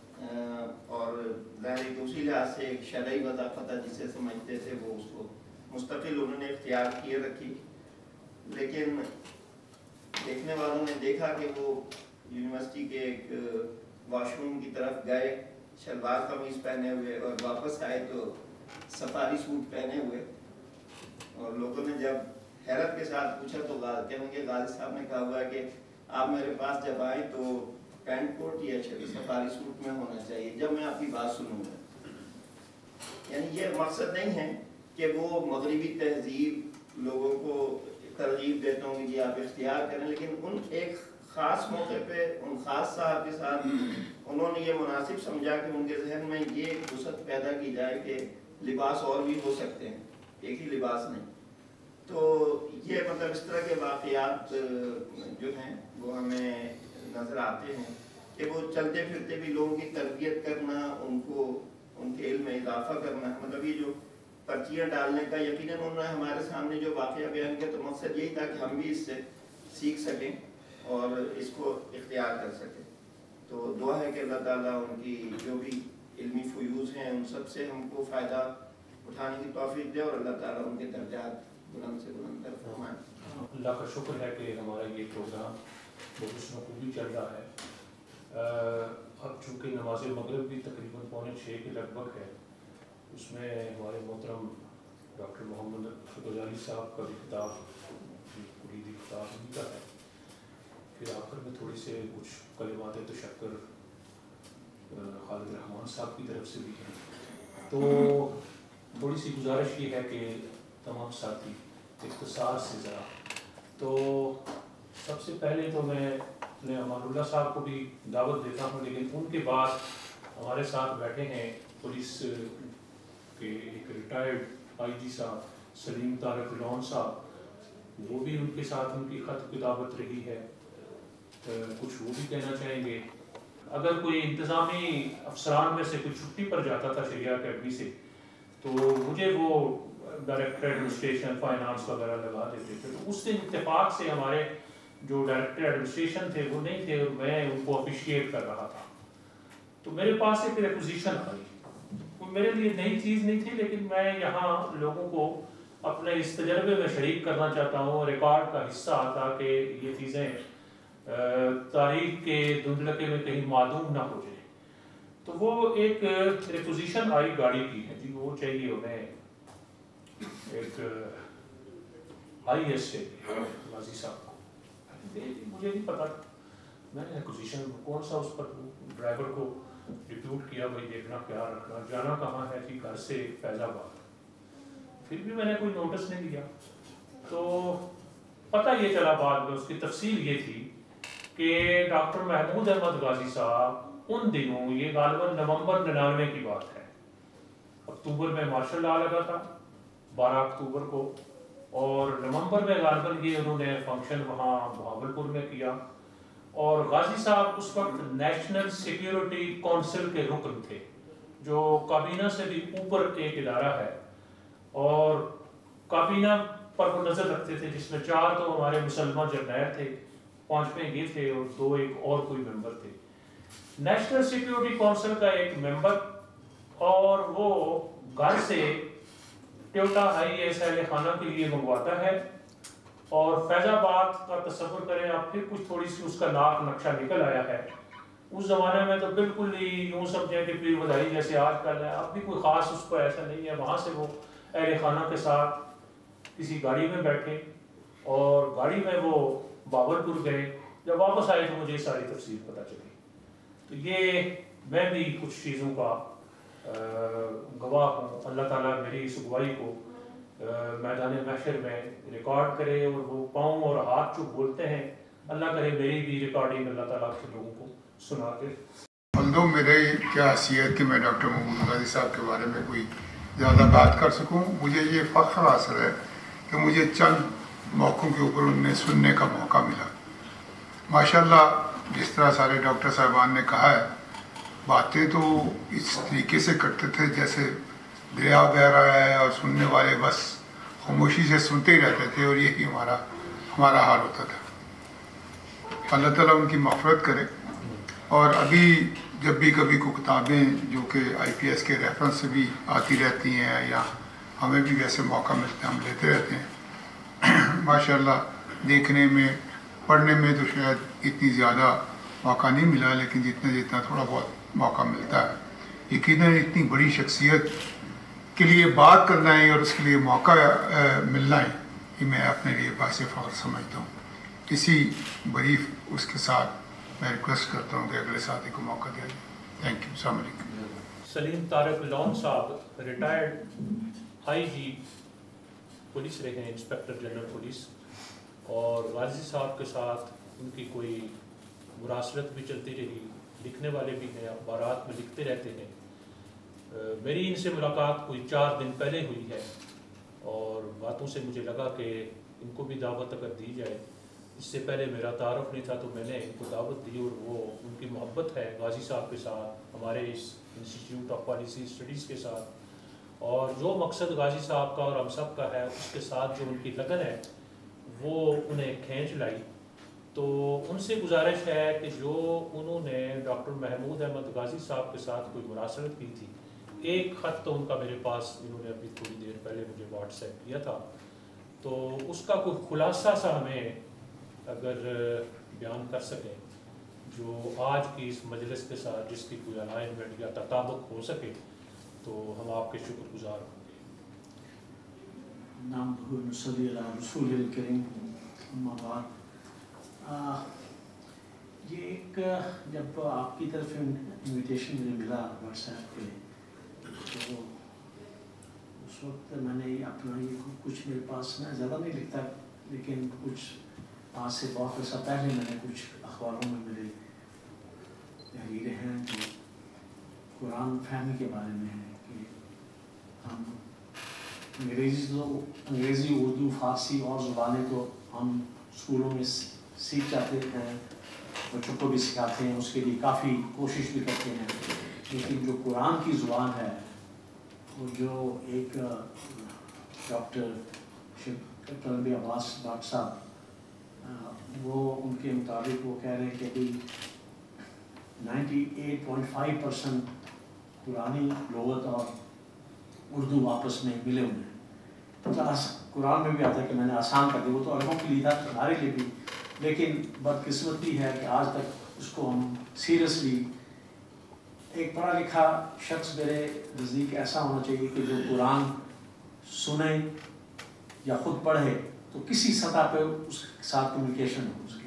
اور ظاہر ہے کہ اسی لحاظ سے ایک شرعی وظیفہ جسے سمجھتے تھے وہ اس کو مستقل انہوں نے اختیار کیے رکھی، لیکن دیکھنے والوں نے دیکھا کہ وہ یونیورسٹی کے ایک واش روم کی طرف گئے شلوار قمیض پہنے ہوئے اور واپس آئے تو سفاری سوٹ پہنے ہوئے، اور لوگوں نے جب حیرت کے ساتھ پوچھا تو کہنے کے غازی صاحب نے کہا ہوا ہے کہ آپ میرے پاس جب آئیں تو پینٹ کوٹ یا سفاری سوٹ میں ہونا چاہیے جب میں آپ کی بات سنوں گا۔ یعنی یہ مقصد نہیں ہے کہ وہ مغربی تہذیب لوگوں کو ترغیب دیتا ہوں کہ آپ اختیار کریں، لیکن ان ایک خاص موقع پہ ان خاص صاحب کے ساتھ انہوں نے یہ مناسب سمجھا کہ ان کے ذہن میں یہ وسعت پیدا کی جائے کہ لباس اور بھی ہو سکتے ہیں، ایک ہی لباس نہیں۔ تو یہ مطلب اس طرح کے واقعات جو ہیں وہ ہمیں نظر آتے ہیں کہ وہ چلتے پھرتے بھی لوگوں کی تربیت کرنا، ان کو ان کے علم میں اضافہ کرنا، مطلب یہ جو پرچیاں ڈالنے کا یقیناً انہوں نے ہمارے سامنے جو واقعہ بیان کیا تو مقصد یہی تھا کہ ہم بھی اس سے سیکھ سکیں اور اس کو اختیار کر سکیں۔ تو دعا ہے کہ اللہ تعالیٰ ان کی جو بھی علمی فیوز ہیں ان سب سے ہم کو فائدہ اٹھانے کی توفیق دے اور اللہ تعالیٰ ان کے درجات بلند سے بلند تر فرمائے۔ اللہ کا شکر ہے کہ ہمارا یہ پروگرام بہت اس میں خوبی چل رہا ہے۔ اب چونکہ نماز مغرب بھی تقریباً پونے چھ کے لگ بھگ ہے، اس میں ہمارے محترم ڈاکٹر محمد غزالی صاحب کا بھی خطاب کلیدی خطاب ان کا ہے، پھر آخر میں تھوڑی سے کچھ کلمات تشکر خالد رحمان صاحب کی طرف سے بھی ہیں۔ تو تھوڑی سی گزارش یہ ہے کہ تمام ساتھی اختصار سے ذرا، تو سب سے پہلے تو میں اپنے امان اللہ صاحب کو بھی دعوت دیتا ہوں، لیکن ان کے بعد ہمارے ساتھ بیٹھے ہیں پولیس کے ایک ریٹائرڈ آئی جی صاحب سلیم طارق لون صاحب، وہ بھی ان کے ساتھ ان کی خط کتابت رہی ہے، کچھ وہ بھی کہنا چاہیں گے۔ اگر کوئی انتظامی افسران میں سے کوئی چھٹی پر جاتا تھا شریعہ اکیڈمی سے تو مجھے وہ ڈائریکٹر ایڈمنسٹریشن فائنانس وغیرہ لگا دیتے تھے، تو اس سے اتفاق سے ہمارے جو ڈائریکٹر ایڈمنسٹریشن تھے وہ نہیں تھے اور میں ان کو اپریشیٹ کر رہا تھا، تو میرے پاس ایک ریکوزیشن آئی، وہ میرے لیے نئی چیز نہیں تھی، لیکن میں یہاں لوگوں کو اپنے اس تجربے میں شریک کرنا چاہتا ہوں، ریکارڈ کا حصہ تاکہ یہ چیزیں تاریخ کے دھندلکے میں کہیں معدوم نہ ہو جائیں۔ تو وہ ایک ریکوزیشن آئی گاڑی کی ہے جی، وہ چاہیے انہیں ایک آئی ایس سے غازی صاحب کو، مجھے نہیں پتا، میں نے ریکوزیشن کون سا اس پر ڈرائیور کو ڈپیوٹ کیا، بھائی دیکھنا خیال رکھنا، جانا کہاں ہے جی، گھر سے فیض آباد، پھر بھی میں نے کوئی نوٹس نہیں دیا۔ تو پتہ یہ چلا بعد میں اس کی تفصیل یہ تھی کہ ڈاکٹر محمود احمد غازی صاحب ان دنوں، یہ غالباً نومبر ننانوے کی بات ہے، اکتوبر میں مارشل لا لگا تھا بارہ اکتوبر کو، اور نومبر میں غالباً یہ انہوں نے فنکشن وہاں بہاولپور میں کیا، اور غازی صاحب اس وقت نیشنل سیکیورٹی کونسل کے رکن تھے جو کابینہ سے بھی اوپر ایک ادارہ ہے، اور کابینہ پر وہ نظر رکھتے تھے جس میں چار تو ہمارے مسلمان جرنیل تھے، پانچویں یہ تھے اور دو ایک اور کوئی ممبر تھے۔ نیشنل سیکیورٹی کونسل کا ایک ممبر، اور وہ گھر سے ٹیوٹا آئی ایس اہل خانہ کے لیے منگواتا ہے، اور فیض آباد کا تصور کریں آپ، پھر کچھ تھوڑی سی اس کا ناک نقشہ نکل آیا ہے۔ اس زمانے میں تو بالکل ہی یوں سمجھیں کہ پیر بدائی جیسے آج کل ہے، اب بھی کوئی خاص اس کو ایسا نہیں ہے۔ وہاں سے وہ اہل خانہ کے ساتھ کسی گاڑی میں بیٹھے اور گاڑی میں وہ بہاولپور گئے، جب واپس آئے تو مجھے ساری تفصیل پتہ چلی۔ تو یہ میں بھی کچھ چیزوں کا گواہ ہوں. اللہ تعالیٰ میری اس گواہی کو میدان محشر میں ریکارڈ کرے، اور وہ پاؤں اور ہاتھ جو بولتے ہیں اللہ کرے میری بھی ریکارڈنگ اللہ تعالیٰ کے لوگوں کو سنا کے. بندوں میرے کیا حیثیت کہ میں ڈاکٹر محمود غازی صاحب کے بارے میں کوئی زیادہ بات کر سکوں. مجھے یہ فخر حاصل ہے کہ مجھے چند موقعوں کے اوپر ان میں سننے کا موقع ملا. ماشاءاللہ جس طرح سارے ڈاکٹر صاحبان نے کہا ہے، باتیں تو اس طریقے سے کرتے تھے جیسے دریا بہہ رہا ہے، اور سننے والے بس خاموشی سے سنتے ہی رہتے تھے، اور یہی ہمارا ہمارا حال ہوتا تھا. اللہ تعالیٰ ان کی مغفرت کرے. اور ابھی جب بھی کبھی کوئی کتابیں جو کہ آئی پی ایس کے ریفرنس سے بھی آتی رہتی ہیں، یا ہمیں بھی ویسے موقع ملتے ہیں ہم لیتے رہتے ہیں. ماشاءاللہ دیکھنے میں پڑھنے میں تو شاید اتنی زیادہ موقع نہیں ملا، لیکن جتنا جتنا تھوڑا بہت موقع ملتا ہے. یقیناً اتنی بڑی شخصیت کے لیے بات کرنا ہے اور اس کے لیے موقع ملنا ہے، یہ میں اپنے لیے باعث فخر سمجھتا ہوں. اسی بریف اس کے ساتھ میں ریکویسٹ کرتا ہوں کہ اگلے ساتھی کو موقع دیا جائے. Thank you. السلام علیکم. سلیم طارق لون صاحب ریٹائرڈ آئی جی پولیس رہے ہیں، انسپیکٹر جنرل پولیس، اور غازی صاحب کے ساتھ ان کی کوئی مراسلت بھی چلتی رہی. لکھنے والے بھی ہیں، اخبارات میں لکھتے رہتے ہیں. میری ان سے ملاقات کوئی چار دن پہلے ہوئی ہے، اور باتوں سے مجھے لگا کہ ان کو بھی دعوت اگر دی جائے. اس سے پہلے میرا تعارف نہیں تھا تو میں نے ان کو دعوت دی، اور وہ ان کی محبت ہے غازی صاحب کے ساتھ، ہمارے اس انسٹیٹیوٹ آف پالیسی اسٹڈیز کے ساتھ، اور جو مقصد غازی صاحب کا اور ہم سب کا ہے اس کے ساتھ جو ان کی لگن ہے وہ انہیں کھینچ لائی. تو ان سے گزارش ہے کہ جو انہوں نے ڈاکٹر محمود احمد غازی صاحب کے ساتھ کوئی مراسلت کی تھی، ایک خط تو ان کا میرے پاس انہوں نے ابھی تھوڑی دیر پہلے مجھے واٹس ایپ کیا تھا، تو اس کا کوئی خلاصہ سا ہمیں اگر بیان کر سکیں جو آج کی اس مجلس کے ساتھ جس کی کوئی الائنمنٹ یا تطابق ہو سکے تو ہم آپ کے شکر گزار ہوں گے. نام صلی اللہ رسول الکریم. اما بعد، یہ ایک جب آپ کی طرف انویٹیشن مجھے ملا واٹس ایپ پہ، تو اس وقت میں نے اپنا یہ کچھ میرے پاس میں زیادہ نہیں لکھتا، لیکن کچھ آج سے بہت عرصہ پہلے میں نے کچھ اخباروں میں میرے تحریریں ہیں جو قرآن فہمی کے بارے میں ہیں کہ ہم انگریزی تو انگریزی اردو فارسی اور زبانیں تو ہم اسکولوں میں سیکھ جاتے ہیں، بچوں کو بھی سکھاتے ہیں، اس کے لیے کافی کوشش بھی کرتے ہیں، لیکن جو قرآن کی زبان ہے وہ جو ایک ڈاکٹر طلبی عباس ڈاکٹر صاحب وہ ان کے مطابق وہ کہہ رہے ہیں کہ بھائی ninety eight point five percent قرآنی لغت اور اردو آپس میں ملے ہوئے ہیں. قرآن میں بھی آتا ہے کہ میں نے آسان کر دی، وہ تو عربوں کے لیے تھا ہمارے لیے بھی، لیکن بدقسمتی ہے کہ آج تک اس کو ہم سیریسلی، ایک پڑھا لکھا شخص میرے نزدیک ایسا ہونا چاہیے کہ جو قرآن سنے یا خود پڑھے تو کسی سطح پہ اس کے ساتھ کمیونیکیشن ہو اس کی.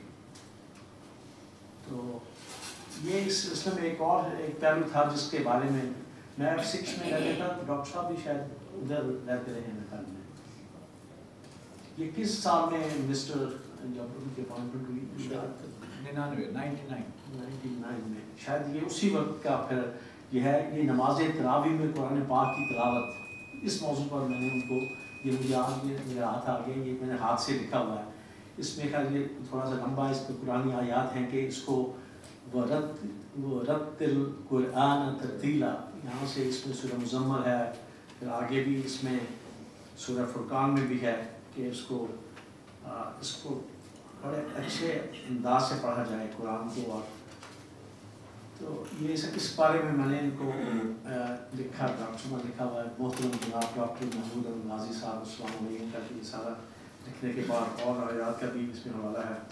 تو یہ اس سلسلے میں ایک اور ایک پہلو تھا جس کے بارے میں میں ایف سکس میں رہتا تھا، ڈاکٹر صاحب بھی شاید ادھر رہتے رہے ہیں خیال میں. یہ کس سال میں مسٹر جب ان کی اپائنٹمنٹ ہوئی؟ ننانوے نائنٹی نائن نائنٹی نائن میں شاید. یہ اسی وقت کا پھر یہ ہے یہ نماز تراویح میں قرآن پاک کی تلاوت. اس موضوع پر میں نے ان کو، یہ مجھے آج یہ میرا ہاتھ آ گیا، یہ میں نے ہاتھ سے لکھا ہوا ہے. اس میں خیال یہ تھوڑا سا لمبا، اس پہ قرآنی آیات ہیں کہ اس کو ورت ورتل قرآن ترتیلا، یہاں سے اس میں سورہ مزمل ہے، پھر آگے بھی اس میں سورہ فرقان میں بھی ہے کہ اس کو اس کو بڑے اچھے انداز سے پڑھا جائے قرآن کو. اور تو یہ اس بارے میں میں نے ان کو لکھا، ڈاکٹر نے لکھا ہوا ہے. محترم جناب ڈاکٹر محمود احمد غازی صاحب السلام علیکم کا یہ سارا لکھنے کے بعد اور آیات کا بھی اس میں حوالہ ہے.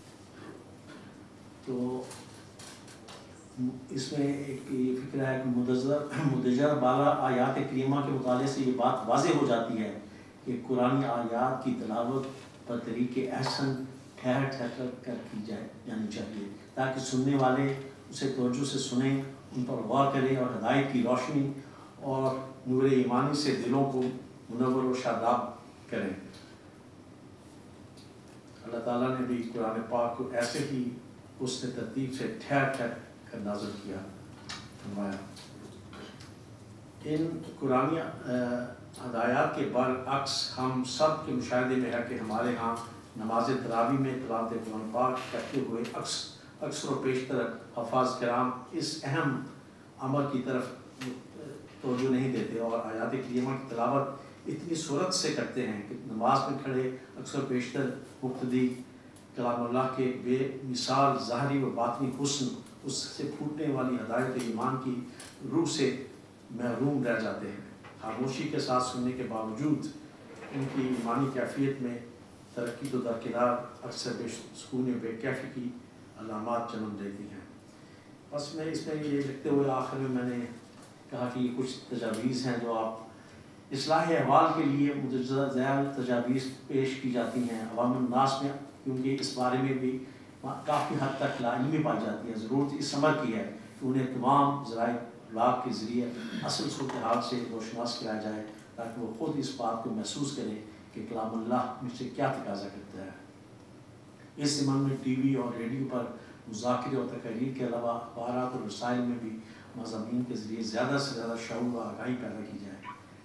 تو اس میں ایک یہ فکر ہے کہ مدثر مدثر بالا آیات کریمہ کے مطالعے سے یہ بات واضح ہو جاتی ہے کہ قرآن آیات کی تلاوت پر طریق احسن ٹھہر ٹھہر کر کی جائے جانی چاہیے، تاکہ سننے والے اسے توجہ سے سنیں، ان پر غور کریں اور ہدایت کی روشنی اور نور ایمانی سے دلوں کو منور و شاداب کریں۔ اللہ تعالیٰ نے بھی قرآن پاک کو ایسے ہی اس نے ترتیب سے ٹھہر ٹھہر کر نازل کیا فرمایا۔ ان قرآن ہدایات کے برعکس ہم سب کے مشاہدے میں ہے کہ ہمارے ہاں نماز تراویح میں تلاوت قرآن پاک کرتے ہوئے اکثر و بیشتر حفاظ کرام اس اہم امر کی طرف توجہ نہیں دیتے اور آیات کریمہ کی تلاوت اتنی صورت سے کرتے ہیں کہ نماز میں کھڑے اکثر بیشتر مقتدی کلام اللہ کے بے مثال ظاہری و باطنی حسن، اس سے پھوٹنے والی ہدایت ایمان کی روح سے محروم رہ جاتے ہیں۔ خاموشی کے ساتھ سننے کے باوجود ان کی ایمانی کیفیت میں ترقی تو درکنار اکثر بے سکون بے کیفی کی علامات جنم دیتی ہیں۔ بس میں اس میں یہ لکھتے ہوئے آخر میں میں نے کہا کہ یہ کچھ تجاویز ہیں جو آپ اصلاح احوال کے لیے متجدہ ذیل تجاویز پیش کی جاتی ہیں عوام الناس میں، کیونکہ اس بارے میں بھی کافی حد تک لا علمی پائی جاتی ہے۔ ضرورت اس عمر کی ہے کہ انہیں تمام ذرائع ابلاغ کے ذریعے اصل صورتحال سے روشناس کرایا جائے تاکہ وہ خود اس بات کو محسوس کریں کہ کلام اللہ مجھ سے کیا تقاضا کرتا ہے۔ اس زمان میں ٹی وی اور ریڈیو پر مذاکرے اور تقاریر کے علاوہ اخبارات اور رسائل میں بھی مضامین کے ذریعے زیادہ سے زیادہ شعور و آگاہی پیدا کی جائے۔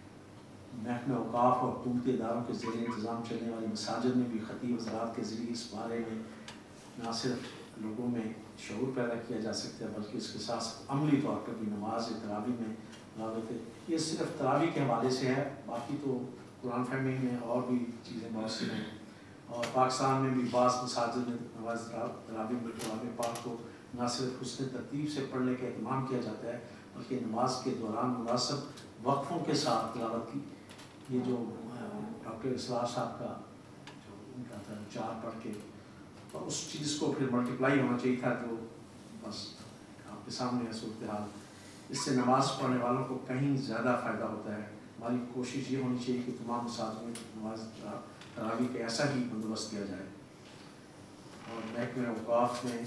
محکمہ اوقاف اور حکومتی اداروں کے زیر انتظام چلنے والی مساجد میں بھی خطیب حضرات کے ذریعے اس بارے میں نہ صرف لوگوں میں شعور پیدا کیا جا سکتا ہے بلکہ اس کے ساتھ عملی طور پر بھی نماز تراویح میں لاگت ہے۔ یہ صرف تراویح کے حوالے سے ہے، باقی تو قرآن فہمی میں اور بھی چیزیں بہت سی ہیں، اور پاکستان میں بھی بعض مساجد میں نماز تراویح میں قرآن پاک کو نہ صرف حسن ترتیب سے پڑھنے کا اہتمام کیا جاتا ہے بلکہ نماز کے دوران مناسب وقفوں کے ساتھ تلاوت کی۔ یہ جو ڈاکٹر اصلاح صاحب کا جو ان کا تھا چار پڑھ کے، اور اس چیز کو پھر ملٹیپلائی ہونا چاہیے تھا جو بس آپ کے سامنے ہے صورتحال۔ اس سے نماز پڑھنے والوں کو کہیں زیادہ فائدہ ہوتا ہے۔ ہماری کوشش یہ ہونی چاہیے کہ تمام مساجد میں نماز تراویح کا ایسا ہی بندوبست کیا جائے، اور محکمہ اوقاف میں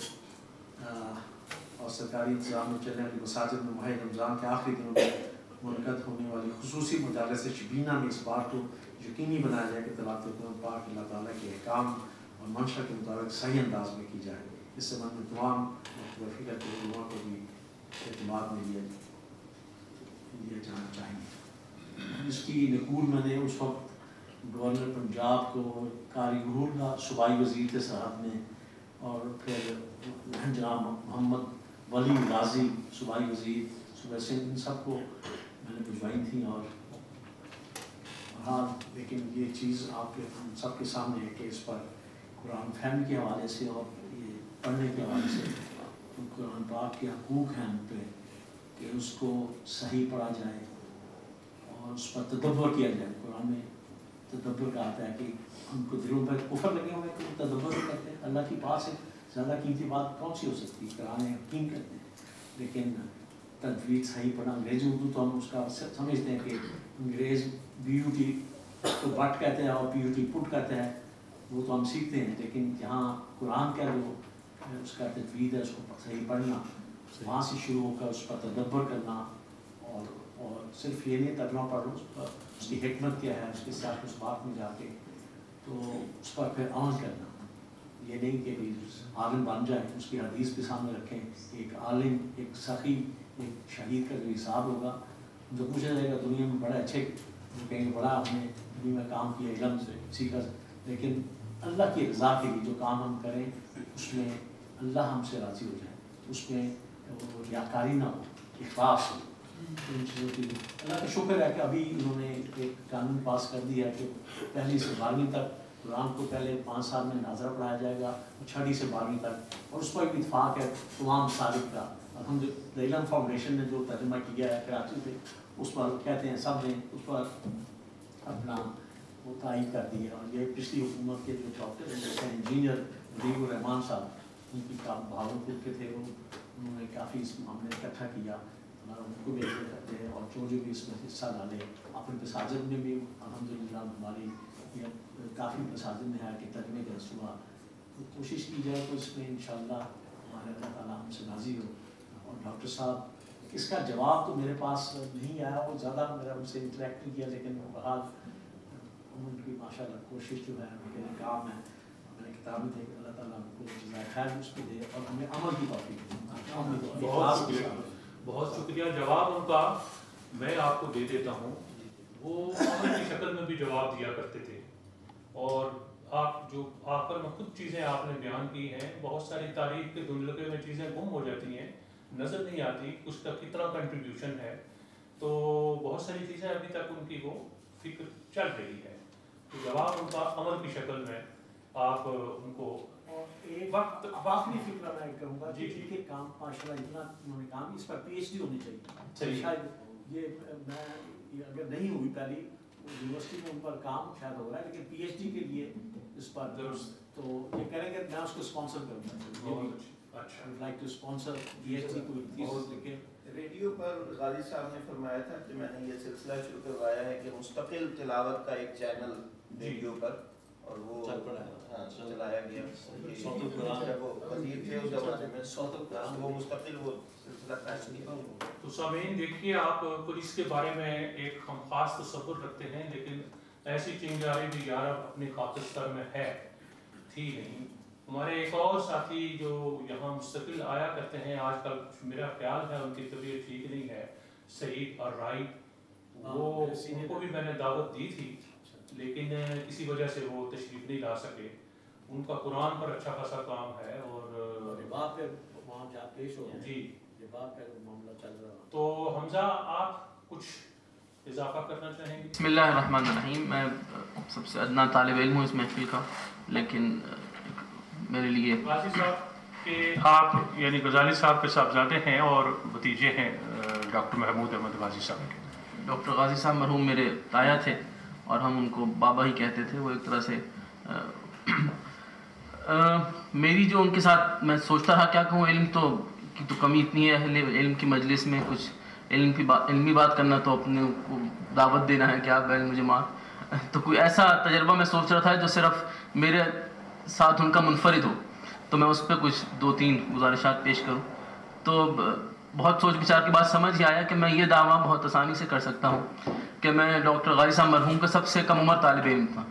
اور سرکاری انتظام میں چلنے والی مساجد میں ماہ رمضان کے آخری دنوں میں منعقد ہونے والی خصوصی مجالس شبینہ میں اس بات کو یقینی بنایا جائے کہ تلاوت قرآن پاک اللہ تعالیٰ کے احکام اور منشا کے مطابق صحیح انداز میں کی جائے۔ اس سے من میں تمام فکر کے علماء کو بھی اعتماد میں لیا لیا جانا چاہیے۔ اس کی نقول میں نے اس وقت گورنر پنجاب کو، قاری ظہور کا صوبائی وزیر تھے صاحب نے، اور پھر جناب محمد ولی غازی صوبائی وزیر صوبہ سندھ، ان سب کو میں نے بھجوائی تھیں۔ اور ہاں لیکن یہ چیز آپ کے ہم سب کے سامنے ہے کہ اس پر قرآن فہم کے حوالے سے اور یہ پڑھنے کے حوالے سے قرآن پاک کے حقوق ہیں ہم پہ کہ اس کو صحیح پڑھا جائے اور اس پر تدبر کیا جائے۔ قرآن میں تدبر کا آتا ہے کہ ہم کو دلوں پر کفر لگے ہوئے کہ تدبر کرتے ہیں۔ اللہ کی بات سے زیادہ قیمتی بات کون سی ہو سکتی ہے؟ قرآن حکیم کرتے ہیں، لیکن تجوید صحیح پڑھنا، انگریزی اردو تو ہم اس کا سمجھتے ہیں کہ انگریز بی یو ٹی کو بٹ کہتے ہیں اور پی یو ٹی پٹ کہتے ہیں، وہ تو ہم سیکھتے ہیں، لیکن جہاں قرآن کا جو اس کا تجوید ہے اس کو صحیح پڑھنا، وہاں سے شروع ہو کر اس پر تدبر کرنا، اور اور صرف یہ نہیں ترجمہ پڑھ لو، اس پر اس کی حکمت کیا ہے، اس کے ساتھ اس بات میں جا کے تو اس پر پھر عمل کرنا۔ یہ نہیں کہ عالم بن جائے، اس کی حدیث بھی سامنے رکھیں کہ ایک عالم، ایک سخی، ایک شہید کا جو حساب ہوگا جو پوچھا جائے گا دنیا میں بڑے اچھے کہیں گے بڑا ہم نے دنیا میں کام کیا، علم سے سیکھا، لیکن اللہ کی رضا کے لیے جو کام ہم کریں اس میں اللہ ہم سے راضی ہو جائے، اس میں ریاکاری نہ ہو، اخلاص ہو، ان چیزوں کی اللہ کا شکر ہے کہ ابھی انہوں نے ایک قانون پاس کر دیا کہ پہلی سے بارہویں تک قرآن کو پہلے پانچ سال میں ناظرہ پڑھایا جائے گا، چھٹی سے بارہویں تک، اور اس پر بھی اتفاق ہے تمام سابق کا۔ الحمد للہ علم فاؤنڈیشن نے جو ترجمہ کیا ہے کراچی سے، اس پر کہتے ہیں سب نے اس پر اپنا وہ تائید کر دی ہے، اور یہ پچھلی حکومت کے جو ڈاکٹر ہیں جیسے انجینئر مجیب الرحمان صاحب، ان کی کام بہاولپور کے تھے، وہ انہوں نے کافی اس معاملے اکٹھا کیا، ہمارا ان کو بھی ایسے کرتے ہیں، اور جو جو بھی اس میں حصہ ڈالے اپنے مساجد میں بھی الحمد للہ ہماری کافی مساجد میں ہے کہ ترجمے کا رسوا تو کوشش کی جائے تو اس میں انشاءاللہ ہمارے اللہ تعالیٰ ہم سے راضی ہو۔ اور ڈاکٹر صاحب اس کا جواب تو میرے پاس نہیں آیا، وہ زیادہ میرا ان سے انٹریکٹ نہیں کیا، لیکن بہرحال ان کی ماشاء اللہ کوشش جو ہے ان کے کام ہے، میں نے کتابیں دے کہ اللہ تعالیٰ ان کو جزائے خیر اس پہ دے اور ہمیں عمل کی توفیق دے۔ بہت شکریہ، بہت شکریہ۔ جواب ان کا میں آپ کو دے دیتا ہوں، وہ عمل کی شکل میں بھی جواب دیا کرتے تھے، اور آپ جو آخر میں خود چیزیں آپ نے بیان کی ہیں، بہت ساری تاریخ کے دھندلکے میں چیزیں گم ہو جاتی ہیں، نظر نہیں آتی اس کا کتنا کنٹریبیوشن ہے، تو بہت ساری چیزیں ابھی تک ان کی وہ فکر چل رہی ہے، تو جواب ان کا عمل کی شکل میں آپ ان کو ایک وقت آخری فکر میں کروں گا جی کے کام ماشاء اللہ اتنا انہوں نے کام، اس پر پی ایچ ڈی ہونی چاہیے، شاید یہ میں اگر نہیں ہوئی پہلی یونیورسٹی میں ان پر کام شاید ہو رہا ہے، لیکن پی ایچ ڈی کے لیے اس پر تو یہ کریں گے، میں اس کو اسپانسر کروں گا، اچھا like to sponsor P H D کو تھیسس لکھ کے۔ ریڈیو پر غازی صاحب نے فرمایا تھا کہ میں نے یہ سلسلہ شروع کروایا ہے کہ مستقل تلاوت کا ایک چینل ریڈیو پر، اور وہ چلایا گیا، وہ وزیر تھے اس زمانے میں، وہ مستقل وہ سلسلہ پیش کیا۔ تو سامعین دیکھیے، آپ پولیس کے بارے میں ایک ہم خاص تصور رکھتے ہیں، لیکن ایسی چنگاری بھی یار اپنے خاکستر میں ہے تھی نہیں۔ ہمارے ایک اور ساتھی جو یہاں مستقل آیا کرتے ہیں آج کل، میرا خیال ہے ان کی طبیعت ٹھیک نہیں ہے، سعید اور رائی، وہ ان کو بھی میں نے دعوت دی تھی، لیکن کسی وجہ سے وہ تشریف نہیں لا سکے۔ ان کا قرآن پر اچھا خاصا کام ہے، اور رباط پہ وہاں جا پیش ہو جی رباط پہ معاملہ چل رہا۔ تو حمزہ آپ کچھ اضافہ کرنا چاہیں گے؟ بسم اللہ الرحمن الرحیم۔ میں سب سے ادنا طالب علم ہوں اس محفل کا، لیکن میرے لیے غازی صاحب کہ آپ یعنی غزالی صاحب کے صاحبزادے ہیں اور بھتیجے ہیں ڈاکٹر محمود احمد غازی صاحب کے۔ ڈاکٹر غازی صاحب مرحوم میرے تایا تھے، اور ہم ان کو بابا ہی کہتے تھے۔ وہ ایک طرح سے آ, آ, میری جو ان کے ساتھ میں سوچتا تھا کیا کہوں، علم تو کی تو کمی اتنی ہے، اہل علم کی مجلس میں کچھ علم کی بات علمی بات کرنا تو اپنے کو دعوت دینا ہے کہ آپ علم مجھے مار، تو کوئی ایسا تجربہ میں سوچ رہا تھا جو صرف میرے ساتھ ان کا منفرد ہو، تو میں اس پہ کچھ دو تین گزارشات پیش کروں۔ تو بہت سوچ بچار کے بعد سمجھ آیا کہ میں یہ دعویٰ بہت آسانی سے کر سکتا ہوں کہ میں ڈاکٹر غازی صاحب مرحوم کا سب سے کم عمر طالب علم تھا۔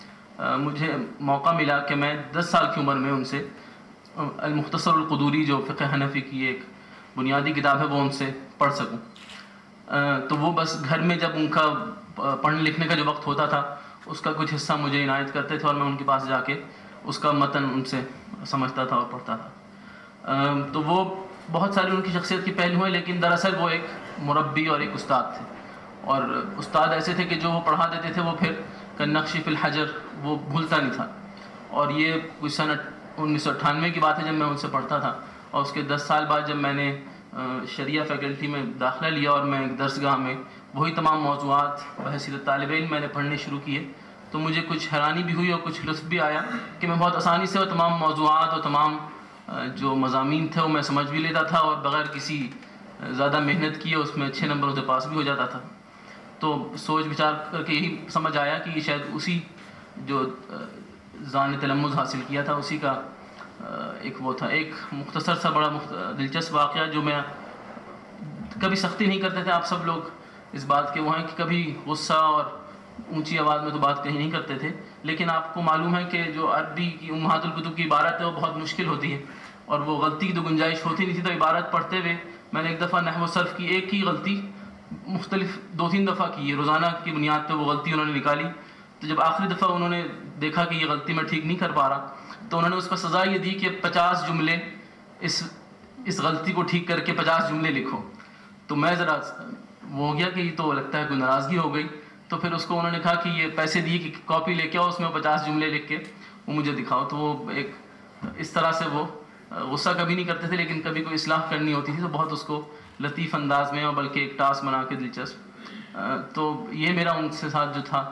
مجھے موقع ملا کہ میں دس سال کی عمر میں ان سے المختصر القدوری جو فقہ حنفی کی ایک بنیادی کتاب ہے وہ ان سے پڑھ سکوں۔ تو وہ بس گھر میں جب ان کا پڑھنے لکھنے کا جو وقت ہوتا تھا اس کا کچھ حصہ مجھے عنایت کرتے تھے، اور میں ان کے پاس جا کے اس کا متن ان سے سمجھتا تھا اور پڑھتا تھا۔ تو وہ بہت ساری ان کی شخصیت کی پہلو ہیں، لیکن دراصل وہ ایک مربی اور ایک استاد تھے، اور استاد ایسے تھے کہ جو وہ پڑھا دیتے تھے وہ پھر کالنقش فی الحجر وہ بھولتا نہیں تھا۔ اور یہ کوئی سن انیس سو اٹھانوے کی بات ہے جب میں ان سے پڑھتا تھا، اور اس کے دس سال بعد جب میں نے شریعہ فیکلٹی میں داخلہ لیا اور میں ایک درس گاہ میں وہی تمام موضوعات بحیثیت طالب علم میں نے پڑھنے شروع کیے، تو مجھے کچھ حیرانی بھی ہوئی اور کچھ لطف بھی آیا کہ میں بہت آسانی سے وہ تمام موضوعات اور تمام جو مضامین تھے وہ میں سمجھ بھی لیتا تھا، اور بغیر کسی زیادہ محنت کیے اس میں اچھے نمبروں سے پاس بھی ہو جاتا تھا۔ تو سوچ بچار کر کے یہی سمجھ آیا کہ یہ شاید اسی جو ذان تلمذ حاصل کیا تھا اسی کا ایک وہ تھا۔ ایک مختصر سا بڑا دلچسپ واقعہ جو میں کبھی سختی نہیں کرتے تھے، آپ سب لوگ اس بات کے وہ ہیں کہ کبھی غصہ اور اونچی آواز میں تو بات کہیں نہیں کرتے تھے، لیکن آپ کو معلوم ہے کہ جو عربی کی امہات الکتب کی عبارت ہے وہ بہت مشکل ہوتی ہے، اور وہ غلطی کی تو گنجائش ہوتی نہیں تھی۔ تو عبارت پڑھتے ہوئے میں نے ایک دفعہ نحو و صرف کی ایک ہی غلطی مختلف دو تین دفعہ کی ہے، روزانہ کی بنیاد پہ وہ غلطی انہوں نے نکالی۔ تو جب آخری دفعہ انہوں نے دیکھا کہ یہ غلطی میں ٹھیک نہیں کر پا رہا، تو انہوں نے اس پر سزا یہ دی کہ پچاس جملے اس اس غلطی کو ٹھیک کر کے پچاس جملے لکھو۔ تو میں ذرا وہ ہو گیا کہ یہ تو لگتا ہے کوئی ناراضگی ہو گئی، تو پھر اس کو انہوں نے کہا کہ یہ پیسے دیے کہ کاپی لے کے آؤ، اس میں پچاس جملے لکھ کے وہ مجھے دکھاؤ۔ تو وہ ایک اس طرح سے وہ غصہ کبھی نہیں کرتے تھے، لیکن کبھی کوئی اصلاح کرنی ہوتی تھی تو بہت اس کو لطیف انداز میں اور بلکہ ایک ٹاسک بنا کے دلچسپ۔ تو یہ میرا ان سے ساتھ جو تھا،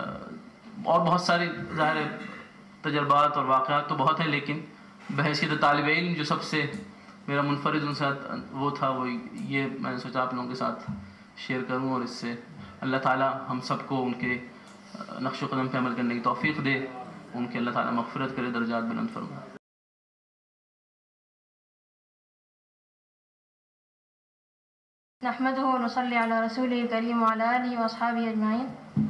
اور بہت سارے ظاہر تجربات اور واقعات تو بہت ہیں، لیکن بحیثیت طالب علم جو سب سے میرا منفرد ان سے وہ تھا، وہ یہ میں نے سوچا آپ لوگوں کے ساتھ شیئر کروں، اور اس سے اللہ تعالیٰ ہم سب کو ان کے نقش و قدم پہ عمل کرنے کی توفیق دے، ان کے اللہ تعالیٰ مغفرت کرے، درجات بلند فرمائے۔ नहमदुहु व नसल्ली अला रसूलिल करीम व अला आलिहि व अस्हाबिहि अजमाइन।